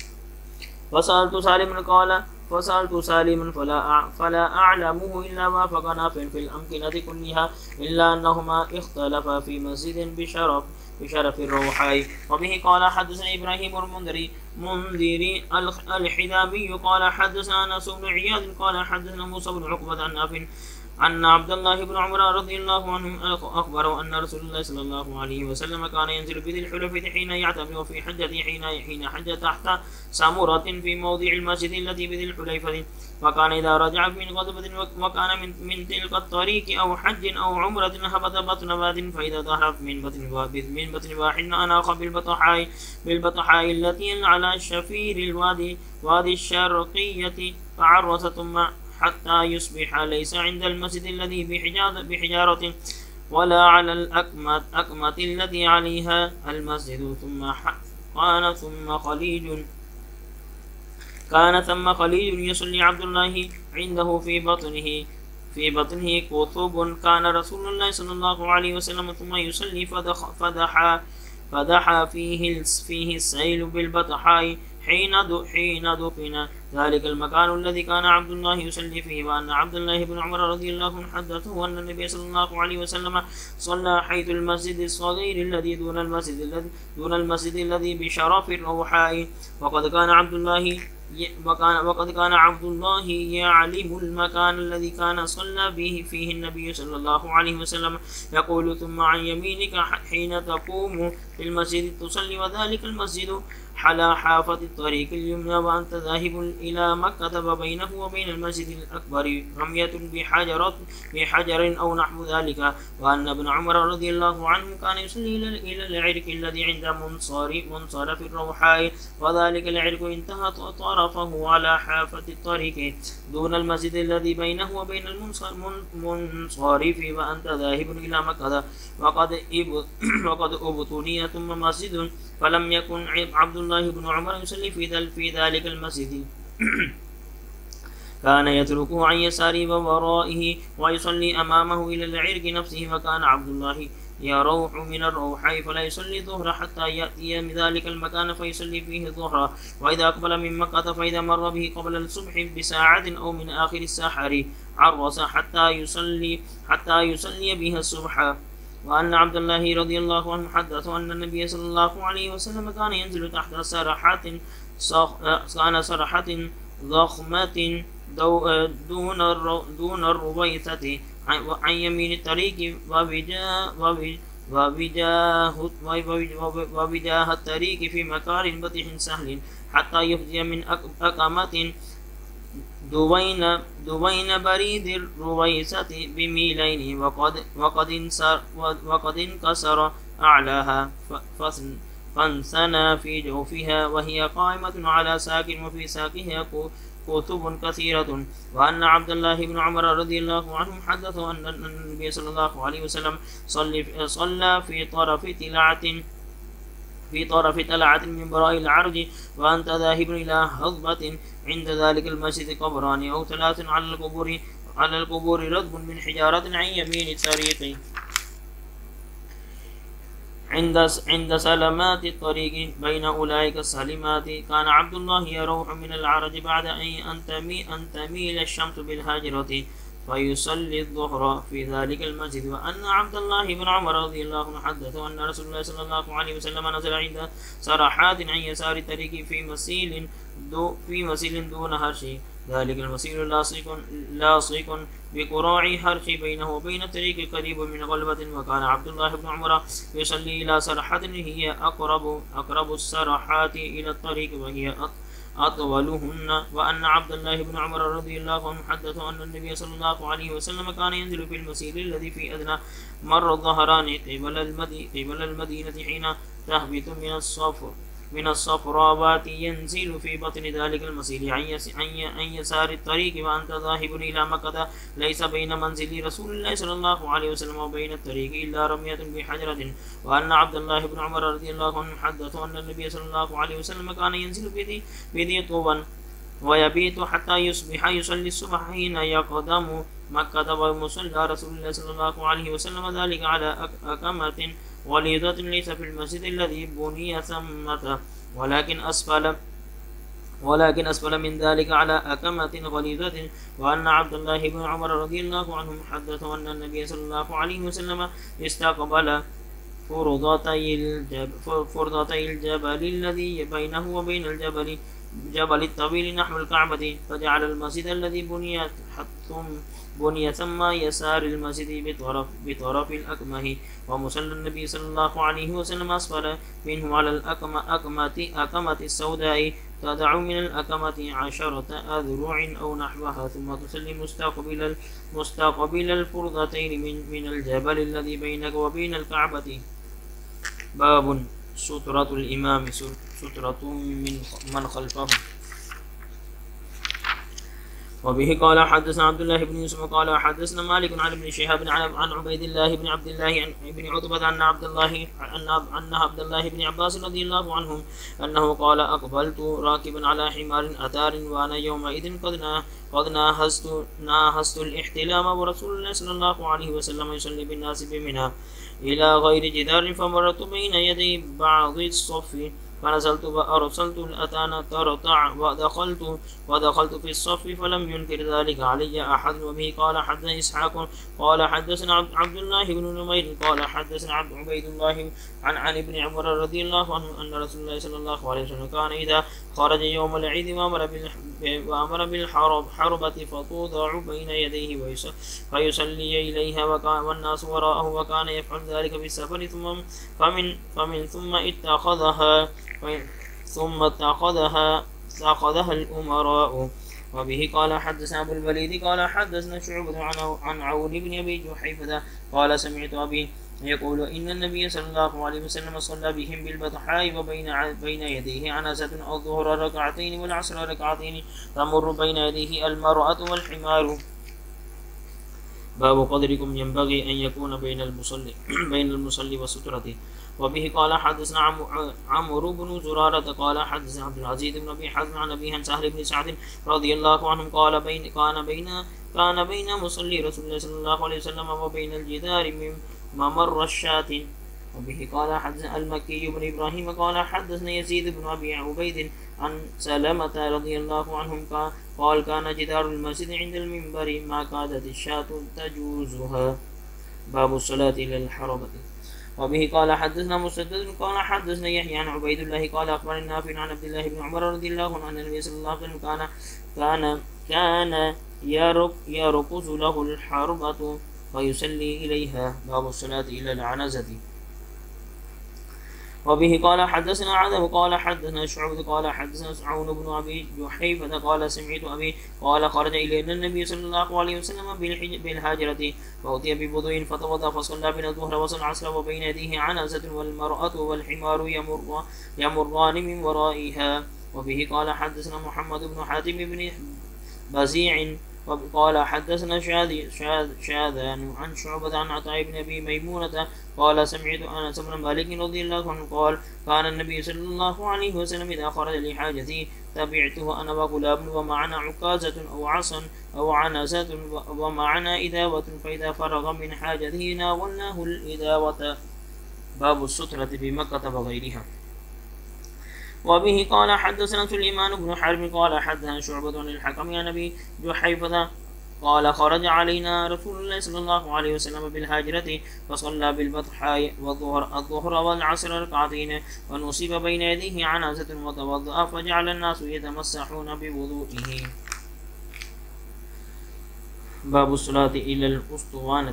فسألت سالم قال فسألت سالما فلا فلا أعلمه إلا وافق نافع في الأمكنة كلها إلا أنهما اختلفا في مسجد بشرف بشرف الروحاء. وبه قال حدثنا إبراهيم المنذري منذري الحدابي قال حدثنا أنس بن عياض قال حدثنا موسى بن عقبة عن نافع أن عبد الله بن عمر رضي الله عنه أخبره أن رسول الله صلى الله عليه وسلم كان ينزل بذي الحلفة حين يعتمر وفي حجة حين حين حج تحت سامورة في موضع المسجد التي بذي الحليفة. وكان إذا رجع من غضبة وكان من, من تلك الطريق أو حج أو عمرة هبط بطن واد فإذا ظهر من بطن واد من بطن واحد أناخ بالبطحاء بالبطحاء التي على شفير الوادي وادي الشرقية فعرس ثم حتى يصبح ليس عند المسجد الذي بحجارة ولا على الأكمة أكمة التي عليها المسجد. ثم كان ثم خليج كان ثم خليج يصلي عبد الله عنده في بطنه في بطنه كتب كان رسول الله صلى الله عليه وسلم ثم يصلي فدح فدح فدح فيه فيه السيل بالبطحاء حين حين دفن ذلك المكان الذي كان عبد الله يصلي فيه. وأن عبد الله بن عمر رضي الله عنه حدثه أن النبي صلى الله عليه وسلم صلى حيث المسجد الصغير الذي دون المسجد الذي دون المسجد الذي بشرف الروحاء. وقد كان عبد الله وكان وقد كان عبد الله يعلم المكان الذي كان صلى به فيه النبي صلى الله عليه وسلم يقول ثم عن يمينك حين تقوم في المسجد تصلي وذلك المسجد على حافة الطريق اليمنى وأنت ذاهب إلى مكة وبينه وبين المسجد الأكبر رمية بحجر بحجر أو نحو ذلك. وأن ابن عمر رضي الله عنه كان يصلي إلى العرق الذي عند منصرف الروحاء وذلك العرق انتهى طرفه على حافة الطريق دون المسجد الذي بينه وبين المنصرف وأنت ذاهب إلى مكة. وقد وقد أبتني ثم مسجد فلم يكن عبد الله بن عمر يصلي في ذلك المسجد كان يتركه عن يساره وورائه ويصلي أمامه إلى العرق نفسه. وكان عبد الله يروح من الروحاء فلا يصلي الظهر حتى يأتي من ذلك المكان فيصلي فيه الظهر. وإذا أقبل من مكة فإذا مر به قبل الصبح بساعة أو من آخر السحر عرس حتى يصلي حتى يصلي بها الصبح. وأن عبد الله رضي الله عنه حدث أن النبي صلى الله عليه وسلم كان ينزل تحت سرحات كان سرحات ضخمة دون دون الرويثة عن يمين الطريق وبجاه الطريق في مكار بطح سهل حتى يفضي من أقامة دوين دوين بريد الرويسة بميلين وقد وقد انسر وقد انكسر أعلاها فانثنى في جوفها وهي قائمة على ساق وفي ساقها كتب كثيرة. وأن عبد الله بن عمر رضي الله عنه حدثه أن النبي صلى الله عليه وسلم صلى صلى في طرف تلعة في طرف طلعة من براء العرج وأنت ذاهب إلى هضبة عند ذلك المسجد قبران أو ثلاث على القبور على القبور ردب من حجارة عن يمين الطريق عند عند سلامات الطريق بين أولئك السالمات. كان عبد الله يروح من العرج بعد أن تميل, أن تميل الشمس بالهاجرة فيصلي الظهر في ذلك المسجد. وأن عبد الله بن عمر رضي الله عنه حدث أن رسول الله صلى الله عليه وسلم نزل عند سرحات عن يسار الطريق في مسيل دو في مسيل دون هرش. ذلك المسير لاصق لاصق بقراع هرش بينه وبين الطريق قريب من غلبة. وكان عبد الله بن عمر يصلي إلى سرحات هي أقرب أقرب السرحات إلى الطريق وهي أطولهن. وأن عبد الله بن عمر رضي الله عنه حدث أن النبي صلى الله عليه وسلم كان ينزل في المسير الذي في أدنى مر الظهران قبل المدينة قبل المدينة حين تهبط من الصفر من الصفرابات ينزل في بطن ذلك المسير عن يسار الطريق. وأنت ذاهب إلى مكة ليس بين منزل رسول الله صلى الله عليه وسلم وبين الطريق إلا رمية بحجرة. وأن عبد الله بن عمر رضي الله عنه حدث أن النبي صلى الله عليه وسلم كان ينزل في ذي طوبى ويبيت حتى يصبح يصلي الصبح حين يقدم مكة ومصلى رسول الله صلى الله عليه وسلم ذلك على أكمة وليدة ليس في المسجد الذي بني ثمة ولكن أسفل ولكن أسفل من ذلك على أكمة غليظة. وأن عبد الله بن عمر رضي الله عنهم حدث أن النبي صلى الله عليه وسلم استقبل فرضتي الجبل, فرضتي الجبل الذي بينه وبين الجبل جبل الطويل نحو الكعبة فجعل المسجد الذي بني ثم بني ثم يسار المسجد بطرف, بطرف الأكمه. ومصلى النبي صلى الله عليه وسلم أسفل منه على الأكمة أكمة, أكمة السوداء تدع من الأكمة عشرة أذرع أو نحوها ثم تصلي مستقبل مستقبل الفرضتين من, من الجبل الذي بينك وبين الكعبة. باب سترة الإمام سترة من من خلفه. وبه قال حدثنا عبد الله بن يوسف قال حدثنا مالك عن ابن شهاب عن عبيد الله بن عبد الله عن ابن عتبة أن عبد الله أن عبد الله بن عباس رضي الله عنهم أنه قال أقبلت راكبا على حمار أتار وأنا يومئذ قد قد ناهزت ناهزت الاحتلام ورسول الله صلى الله عليه وسلم يصلي بالناس بمنى إلى غير جدار فمرت بين يدي بعض الصف فنزلت وأرسلت الأتان ترتع ودخلت ودخلت في الصف فلم ينكر ذلك علي أحد. وبه قال حدثنا إسحاق قال حدثنا عبد الله بن نمير قال حدثنا عبد عبيد الله عن عن ابن عمر رضي الله عنه أن رسول الله صلى الله عليه وسلم كان إذا خرج يوم العيد وأمر وأمر بالحرب حربة فتوضع بين يديه فيصلي إليها والناس وراءه وكان يفعل ذلك في السفر ثم فمن فمن ثم اتخذها ثم اتخذها اتخذها الأمراء. وبه قال حدثنا أبو الوليد قال حدثنا شعبة عن عون بن أبي جحيفة قال سمعت أبي يقول إن النبي صلى الله عليه وسلم صلى بهم بالبطحاء وبين بين يديه عنزة الظهر ركعتين والعصر ركعتين تمر بين يديه المرأة والحمار. باب قدركم ينبغي أن يكون بين المصلي بين المصلي وسترته. وبه قال حدثنا عمرو بن زرارة قال حدثنا عبد العزيز بن أبي حازم عن أبيه عن سهل بن سعد رضي الله عنهم قال بين كان بين كان بين مصلي رسول الله صلى الله عليه وسلم وبين الجدار من ممر الشاة. وبه قال حدثنا المكي بن إبراهيم قال حدثنا يزيد بن أبي عبيد عن سلمة رضي الله عنهم قال كان جدار المسجد عند المنبر ما كادت الشاة تجوزها. باب الصلاة إلى الحربة. وبه قال حدثنا مسدد قال حدثنا يحيى عن عبيد الله قال أخبرني نافع عن عبد الله بن عمر رضي الله عنه أن النبي صلى الله عليه وسلم كان كان كان يركز له الحربة ويصلي إليها. باب الصلاة إلى العنزة. وبه قال حدثنا عدم قال حدثنا شعبة قال حدثنا عون بن أبي جحيفة قال سمعت أبي قال خرج إلينا النبي صلى الله عليه وسلم بالهاجرة فأتي بوضوء فتوضأ فصلى بنا الظهر وصلى العصر وبين يديه عنزة والمرأة والحمار يمر يمران من ورائها. وبه قال حدثنا محمد بن حاتم بن بزيع وقال حدثنا شاذ شاذ شاذان عن شعبة عن عطاء بن أبي ميمونة قال سمعت أنس بن مالك رضي الله عنه قال كان النبي صلى الله عليه وسلم إذا خرج لحاجته تبعته أنا وغلام ومعنا عكازة أو عصا أو عنزة ومعنا إداوة، فإذا فرغ من حاجته ناولناه الإداوة. باب السترة بمكة وغيرها. وبه قال حدثنا سليمان بن حرب قال حدثنا شعبة عن الحكم عن أبي جحيفة قال خرج علينا رسول الله صلى الله عليه وسلم بالهاجرة فصلى بالبطحاء والظهر الظهر والعصر ركعتين ونصب بين يديه عنازة وتوضأ فجعل الناس يتمسحون بوضوئه. باب الصلاة إلى الأسطوانة.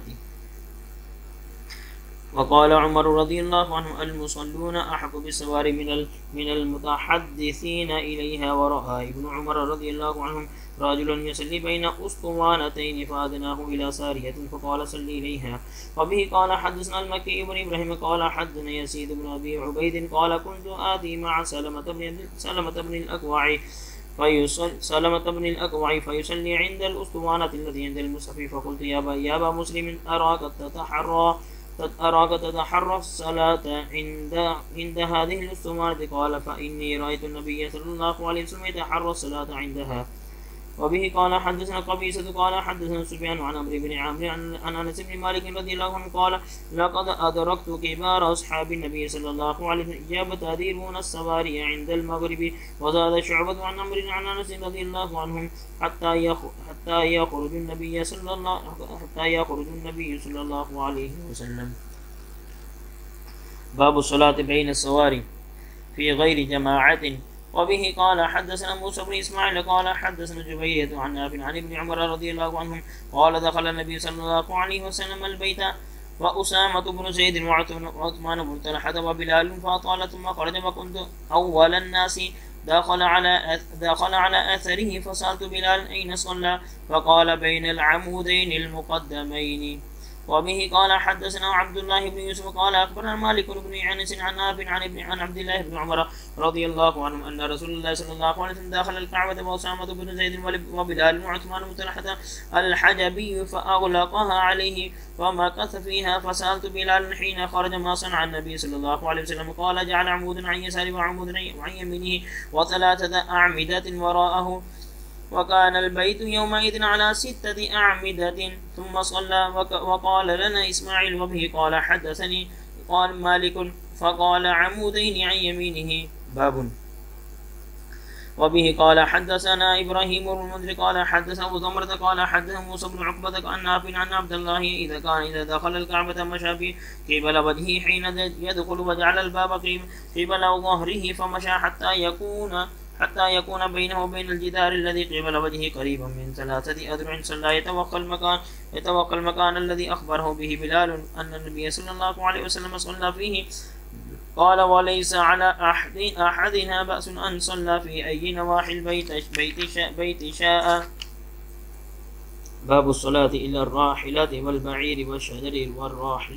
وقال عمر رضي الله عنه المصلون أحق بالسوار من من المتحدثين إليها. ورأى ابن عمر رضي الله عنهم رجل يصلي بين أسطوانتين فأدناه إلى سارية فقال صل إليها. وبه قال حدثنا المكي بن إبراهيم قال حدثنا يزيد بن أبي عبيد قال كنت آتي مع سلمة بن سلمة بن الأكوع فيصلي سلمة بن الأكوع فيصلي عند الأسطوانة التي عند المصحف فقلت يا أبا يا أبا مسلم أراك تتحرى أراك تتحرى الصلاة عند عند هذه الأسطوانة قال فإني رأيت النبي صلى الله عليه وسلم يتحرى الصلاة عندها. وبه قال حدثنا قبيصة قال حدثنا سفيان عن عمرو بن عامر عن أنس بن مالك رضي الله عنه قال لقد أدركت كبار أصحاب النبي صلى الله عليه وسلم يبتدرون السواري عند المغرب. وزاد شعبة عن عمرو عن أنس رضي الله عنهم حتى حتى يخرج النبي صلى الله حتى يخرج النبي صلى الله عليه وسلم. باب الصلاة بين السواري في غير جماعة. وبه قال حدثنا موسى بن إسماعيل قال حدثنا جبيرة عن نافع عن ابن عمر رضي الله عنهم قال دخل النبي صلى الله عليه وسلم البيت وأسامة بن زيد وعثمان بن طلحة وبلال فأطال ثم خرج وكنت أول الناس دخل على دخل على أثره فسألت بلال أين صلى فقال بين العمودين المقدمين. وبه قال حدثنا عبد الله بن يوسف قال أخبرنا مالك بن أنس عن نافع عن ابن عن عبد الله بن عمر رضي الله عنهم أن رسول الله صلى الله عليه وسلم دخل الكعبة وأسامة بن زيد وبلال وعثمان بن طلحة الحجبي فأغلقها عليه فمكث فيها. فسألت بلال حين خرج ما صنع النبي صلى الله عليه وسلم قال جعل عمود عن يساره وعمود عن يمينه وثلاثة أعمدة وراءه وكان البيت يومئذ على ستة أعمدة ثم صلى. وقال لنا إسماعيل وبه قال حدثني قال مالك فقال عمودين عن يمينه. باب. وبه قال حدثنا إبراهيم بن المنذر قال حدثنا أبو ضمرة قال حدثنا موسى بن عقبة عن نافع عن عبد الله إذا كان إذا دخل الكعبة مشى قبل وجهه حين يدخل وجعل الباب قبل ظهره فمشى حتى يكون حتى يكون بينه وبين الجدار الذي قبل وجهه قريبا من ثلاثة أذرع صلى يتوقع المكان يتوقع المكان الذي أخبره به بلال أن النبي صلى الله عليه وسلم صلى فيه. قال وليس على أحد أحدنا بأس أن صلى في أي نواحي البيت بيت شاء, بيت شاء. باب الصلاة إلى الراحلة والبعير والشجر والراحل.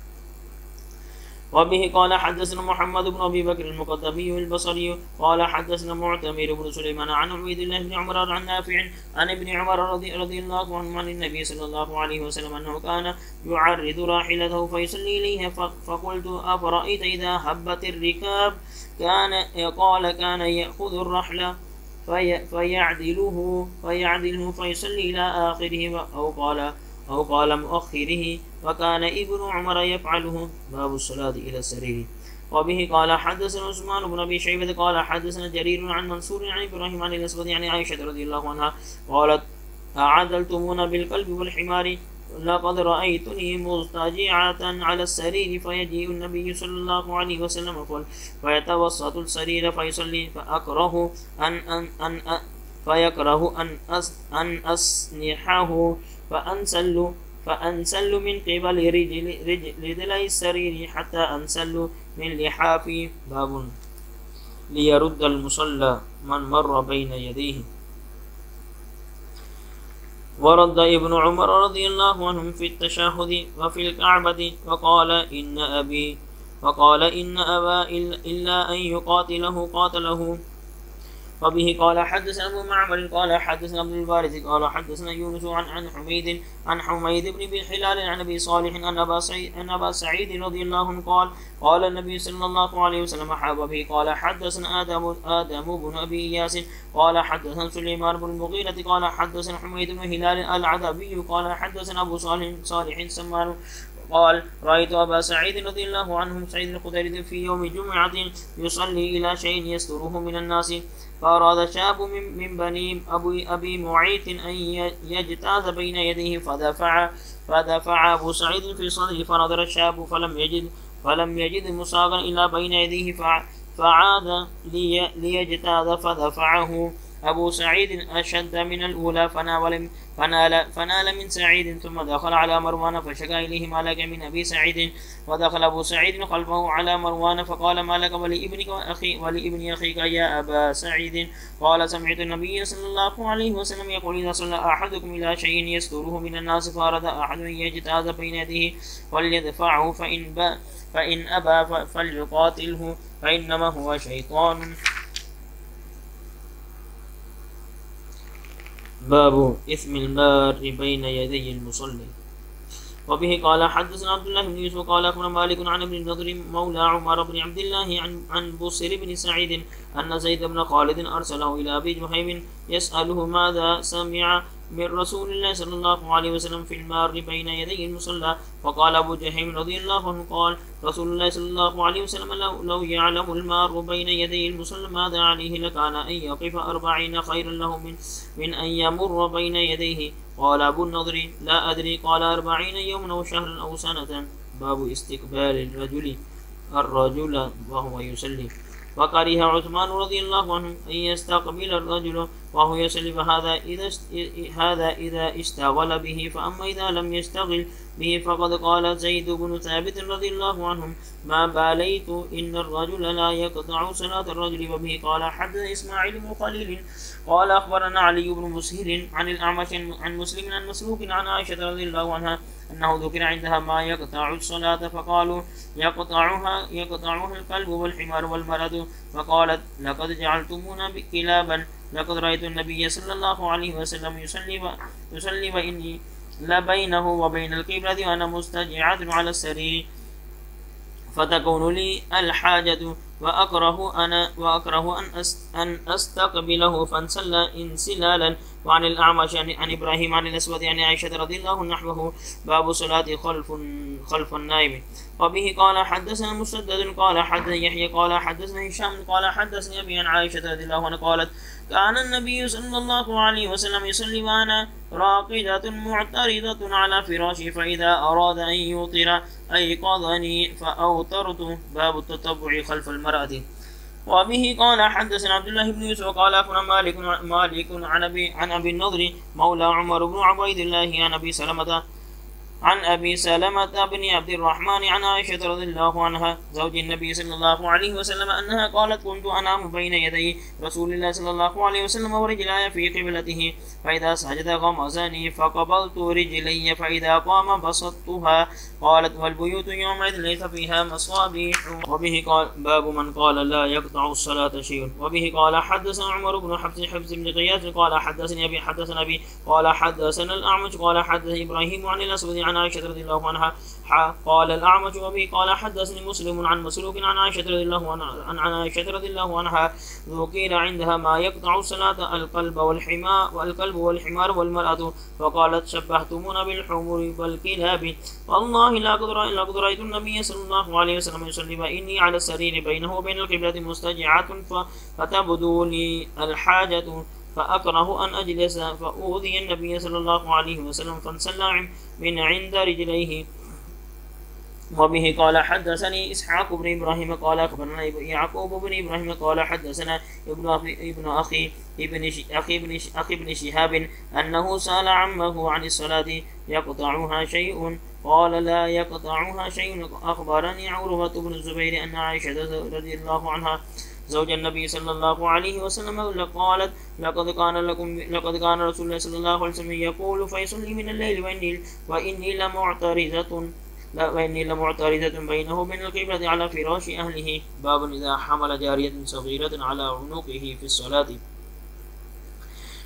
وبه قال حدثنا محمد بن أبي بكر المقدمي البصري قال حدثنا معتمر بن سليمان عن عبيد الله بن عمر عن نافع عن ابن عمر رضي, رضي الله عنه عن النبي صلى الله عليه وسلم أنه كان يعرض راحلته فيصلي إليها. فقلت أفرأيت إذا هبت الركاب كان قال كان يأخذ الرحل في فيعدله فيعدله فيصلي إلى آخره أو قال أو قال مؤخره وكان ابن عمر يفعله. باب الصلاة إلى السرير. وبه قال حدثنا عثمان بن أبي شيبة قال حدثنا جرير عن منصور عن إبراهيم عن الأسود عن عائشة رضي الله عنها قالت أعدلتمون بالقلب والحمار لقد رأيتني مضطجعة على السرير فيجيء النبي صلى الله عليه وسلم فيتوسط السرير فيصلي فأكره أن أن أن, أن فيكره أن أس أن أسنحه فأنسل فأنسل من قبل رجل رجلي السرير حتى أنسل من لحافي. باب. ليرد المصلى من مر بين يديه. ورد ابن عمر رضي الله عنهم في التشهد وفي الكعبة وقال إن أبي وقال إن أبا إلا أن يقاتله قاتله. وبه قال حدثنا أبو معمر قال حدثنا عبد الوارث قال حدثنا يونس عن عن حميد عن حميد بن حلال عن أبي صالح أن أبا سعيد أن أبا سعيد رضي الله عنه قال قال النبي صلى الله عليه وسلم وبه قال حدثنا آدم آدم بن أبي إياس قال حدثنا سليمان بن المغيرة قال حدثنا حميد بن هلال العذبي قال حدثنا أبو صالح صالح سمان قال رأيت أبا سعيد رضي الله عنه سعيد الخدري في يوم جمعة يصلي إلى شيء يستره من الناس، فأراد شاب من, من بني أبي, أبي معيط أن يجتاز بين يديه فدفع فدفع أبو سعيد في صدره، فنظر الشاب فلم يجد فلم يجد مساغا إلا بين يديه فعاد لي ليجتاز فدفعه أبو سعيد أشد من الأولى فنال فنال, فنال من سعيد، ثم دخل على مروان فشكى إليه ما لك من أبي سعيد، ودخل أبو سعيد خلفه على مروان فقال ما لك ولابنك وأخي ولابن أخيك يا أبا سعيد؟ قال سمعت النبي صلى الله عليه وسلم يقول إذا صلى أحدكم إلى شيء يستره من الناس فأراد أحد أن يجتاز بين يديه وليدفعه، فإن, با فإن أبى فليقاتله فإنما هو شيطان. باب إثم المار بين يدي المصلي. وبه قال حدثنا عبد الله بن يوسف قال أخبرنا مالك عن ابن النضر مولى عمر بن عبد الله عن عن بصير بن سعيد أن زيد بن خالد أرسله إلى أبي جهيم يسأله ماذا سمع من رسول الله صلى الله عليه وسلم في المار بين يدي المصلى، فقال أبو جهيم رضي الله عنه قال رسول الله صلى الله عليه وسلم لو, لو يعلم المار بين يدي المصلى ماذا عليه لكان أن يقف أربعين خيرا له من, من أن يمر بين يديه. قال أبو النضر لا أدري، قال أربعين يوما أو شهرا أو سنة. باب استقبال الرجل الرجل وهو يصلي. وكره عثمان رضي الله عنه أن يستقبل الرجل وهو يصلي، فهذا إذا هذا إذا اشتغل به، فأما إذا لم يشتغل به فقد قال زيد بن ثابت رضي الله عنه ما باليت إن الرجل لا يقطع صلاة الرجل. وبه قال حدث إسماعيل بن خليل قال أخبرنا علي بن مسهر عن الأعمش عن مسلم عن مسروق عن عائشة رضي الله عنها أنه ذكر عندها ما يقطع الصلاة، فقالوا يقطعها يقطعها الكلب والحمار والمرض، فقالت لقد جعلتمونا كلابا، لقد رأيت النبي صلى الله عليه وسلم يصلي يصلي وإني لبينه وبين القبلة وأنا مستجعة على السرير فتكون لي الحاجة وأكره أنا وأكره أن أن أستقبله فانسل انسلالا. وعن الأعمش عن إبراهيم عن الأسود عن عائشة رضي الله عنها نحوه. باب صلاة خلف خلف النائم. وبه قال حدثنا مسدد قال حدثنا يحيى قال حدثنا هشام قال حدثني أبي عن عائشة رضي الله عنها قالت كان النبي صلى الله عليه وسلم يصلي وأنا راقدة معترضة على فراشي، فإذا أراد أن يوطر أيقظني فأوترت. باب التتبع خلف المرأة. وبه قال حدثنا عبد الله بن يوسف قال أخبرنا مالك مالك عن أبي عن أبي النضر مولى عمر بن عبيد الله عن أبي سلمة عن أبي سلمة بن عبد الرحمن عن عائشة رضي الله عنها زوج النبي صلى الله عليه وسلم أنها قالت كنت أنام بين يدي رسول الله صلى الله عليه وسلم ورجلاي في قبلته، فإذا سجد غمزني فقبلت رجلي، فإذا قام بسطتها. قالت والبيوت يومئذ ليس فيها مصابيح. وبه قال باب من قال لا يقطع الصلاة شيء. وبه قال حدثنا عمر بن حفص حفص بن غياث قال حدثني أبي حدثنا أبي قال حدثنا الأعمش قال حدثني إبراهيم عن الأسود عن عائشة رضي الله عنها قال الأعمش. وبه قال حدثني مسلم عن مسروق عن عائشة رضي الله عنها عن عائشة رضي الله عنها ذكر عندها ما يقطع الصلاة القلب والحمار والكلب والحمار والمرأة، فقالت شبهتمونا بالحمر والكلاب، والله لقد رأيت النبي صلى الله عليه وسلم يصلي وإني على السرير بينه وبين القبلة مستجعة فتبدو لي الحاجة فأكره أن أجلس، فأوذي النبي صلى الله عليه وسلم فانسلع من عند رجليه. وبه قال حدثني إسحاق بن إبراهيم قال أخبرنا يعقوب بن إبراهيم قال حدثنا ابن أخي ابن أخي ابن أخي ابن أخي ابن شهاب أنه سأل عمه عن الصلاة يقطعها شيء، قال لا يقطعها شيء. أخبرني عروة بن الزبير أن عائشة رضي الله عنها زوج النبي صلى الله عليه وسلم قالت لقد كان لكم لقد كان رسول الله صلى الله عليه وسلم يقول فيصلي من الليل وإني وإني لمعترضة وإني لمعترضة بينه وبين القبلة على فراش أهله. باب إذا حمل جارية صغيرة على عنقه في الصلاة.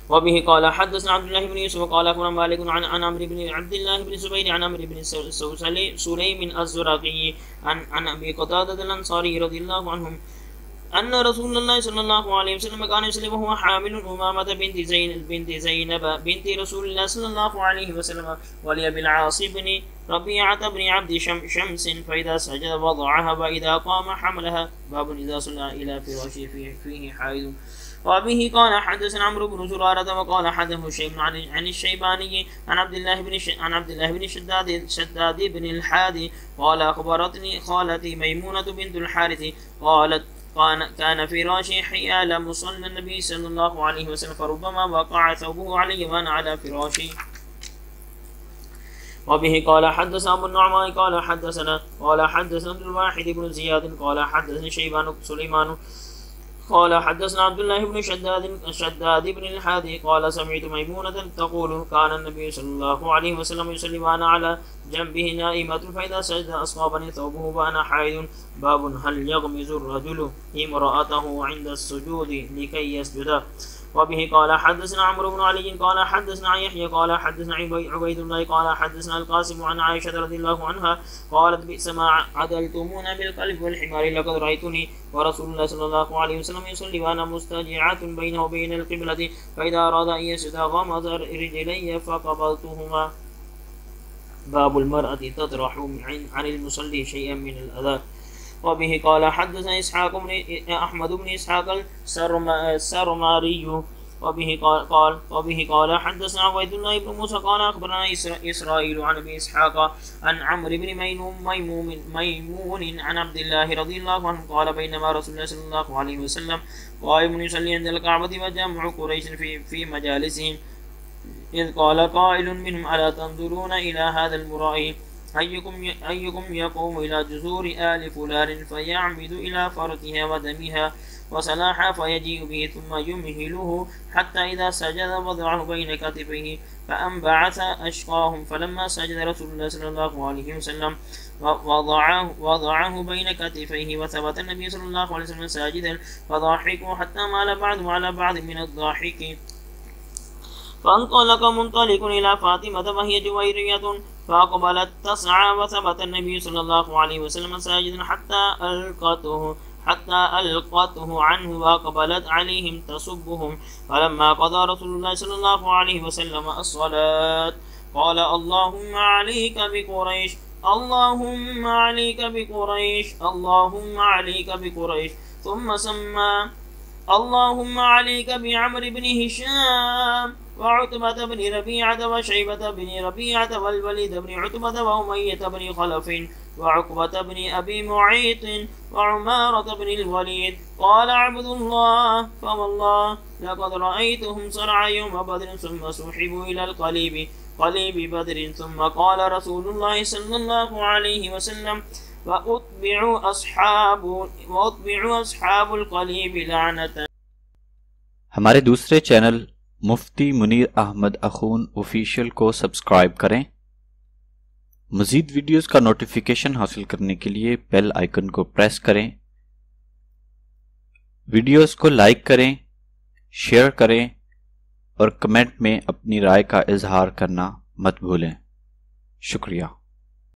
वबिही क़ाला हद्दसना अब्दुल्लाह इब्न यूसुफ क़ाल अख़बरना मालिक अन अन अम्र इब्न अब्दुल्लाह इब्न ज़ुबैर अन अम्र इब्न सुलैम अज़्ज़ुरक़ी अन अन अबी क़तादा अल-अंसारी रज़ियल्लाहु अन्हु अन्न रसूलुल्लाह सल्लल्लाहु अलैहि वसल्लम कान युसल्ली व हुवा हामिल उमामा बिन्त ज़ैनब बिन्त ज़ैनब बिन्त रसूलिल्लाह सल्लल्लाहु अलैहि वसल्लम व लिया बिल आस इब्न रबीअत इब्न अब्द शम्स फ़इज़ा सजद वज़अहा व इज़ा क़ाम हमलहा बाब इज़ा सल्ला इला फ़िराशि फ़ीहि हाइद वबिही क़ाल हद्दसना अम्रु ब्नु ज़ुरारह व क़ाल हद्दसना शैबन अन अश-शैबानी अन अब्दुल्लाह इब्न अन अब्दुल्लाह इब्न शद्दाद शद्दाद इब्न अल-हादी क़ाल अख़बरतनी ख़ालती मैमूनह बिन्त अल-हारिथ क़ालत कान फ़िराशी हियाल मुसल्ला नबी सल्लल्लाहु अलैहि वसल्लम फ़रुब्बमा वक़अ थौबुहु अलैहि व अना अला फ़िराशी वबिही क़ाल हद्दसना अबू नुअमान क़ाल हद्दसना क़ाल हद्दसना अब्दुल वाहिद इब्न ज़ियाद क़ाल हद्दसना शैबान सुलैमान क़ाल हद्दसना अब्दुल्लाह इब्न शद्दाद शद्दाद इब्न अल-हादी क़ाल समिअतु मैमूनह तक़ूलु कान नबी सल्लल्लाहु अलैहि वसल्लम युसल्ली व अना अला जंबिही नाइमतुन फ़इज़ा सजद अस्वाबनी थौबुहु व अना हाइदुन बाबुन हल यग़मिज़ु र-रजुलु इम्रअतहु इंदा अस्सुजूदि लिकै यसजुदा वबिही क़ाल हद्दसना अम्रु ब्नु अली क़ाल हद्दसना यहया क़ाल हद्दसना उबैदुल्लाह क़ाल हद्दसना अल-क़ासिम अन आयशा रज़ियल्लाहु अन्हा क़ालत बि'समा अदलतुमुना बिल-क़ल्बि वल-हिमारि लक़द रअयतुनी व रसूलुल्लाह सल्लल्लाहु अलैहि वसल्लम युसल्ली व अना मुस्तजिअतुन बैनहु व बैन अल-क़िबलति फ़इज़ा अरादा अन यसजुदा ग़मज़ रिजलैहि फ़क़बलतुहुमा बाबुल मरअति ततरहु अनिल मुसल्ली शैअन मिनल अज़ा वबिही क़ाल हद्दसना इसहाक़ इब्न अहमद इब्न इसहाक़ अल-सरमारी वबिही क़ाल वबिही क़ाल हद्दसना उबैदुल्लाह इब्न मूसा क़ाल अख़बरना इसराईल अन अबी इसहाक़ अन अम्र इब्न मैमून मैमून अन अब्दुल्लाह रज़ियल्लाहु अन्हु क़ाल बैनमा रसूलुल्लाह सल्लल्लाहु अलैहि वसल्लम क़ाइमुन युसल्ली इंदल कअबति व जम्अु क़ुरैश फ़ी फ़ी मजालिसिहिम इज़ क़ाल क़ाइलुन मिनहुम अला तंज़ुरून इला हाज़ल मुराई अय्युकुम अय्युकुम यक़ूमु इला जुज़ूरि आलि फुलान फ़यअमिदु इला फ़रतिहा व दमिहा व सलाहा फ़यजीअु बिही थुम्मा युमहिलुहु हत्ता इज़ा सजद वज़अहु बैन कतिफ़ैहि फ़अंबअथ अश्क़ाहुम फ़लम्मा सजद रसूलुल्लाह सल्लल्लाहु अलैहि वसल्लम वज़अहु बैन कतिफ़ैहि व सबत नबी सल्लल्लाहु अलैहि वसल्लम साजिदन फ़ضحكوا हत्ता माल बअदुहुम अला बअद मिन अज़-ज़ाहिक फ़अंतलक़ मुंतलिक़ इला फ़ातिमा वहिय जुवैरिय्यतुन फ़अक़बलत तस्अى वसबत नबी सल्लल्लाहु अलैहि वसल्लम साजिदन हत्ता अलक़तहु हत्ता अलक़तहु अन्हु वअक़बलत अलैहिम तसुब्बुहुम फ़लम्मा क़ज़ा रसूलुल्लाह सल्लल्लाहु अलैहि वसल्लम अस्सलात क़ाल अल्लाहुम्मा अलैका बिक़ुरैश अल्लाहुम्मा अलैका बिक़ुरैश अल्लाहुम्मा अलैका बिक़ुरैश थुम्मा सम्मा अल्लाहुम्मा अलैका बिअम्र इब्न हिशाम वउतबत बिन रबीअत व शैबत बिन रबीअत वल वलीद बिन उतबत व उमय्यत बिन खलफ व उक़बत बिन अबी मुअयत व उमारत बिन अल-वलीद क़ाल अब्दुल्लाह फवल्लाह लक़द रअयतुहुम सरअ यौम बद्र थुम्मा सुहिबू इला अल-क़लीबि क़लीबि बद्र थुम्मा क़ाल रसूलुल्लाह सल्लल्लाहु अलैहि वसल्लम व उत्बिअ अस्हाबु व उत्बिअ अस्हाबुल क़लीबि लअनतन। हमारे दूसरे चैनल मुफ्ती मुनीर अहमद अखून ऑफिशियल को सब्सक्राइब करें। मज़ीद वीडियोस का नोटिफिकेशन हासिल करने के लिए बेल आइकन को प्रेस करें। वीडियोस को लाइक करें, शेयर करें और कमेंट में अपनी राय का इजहार करना मत भूलें। शुक्रिया।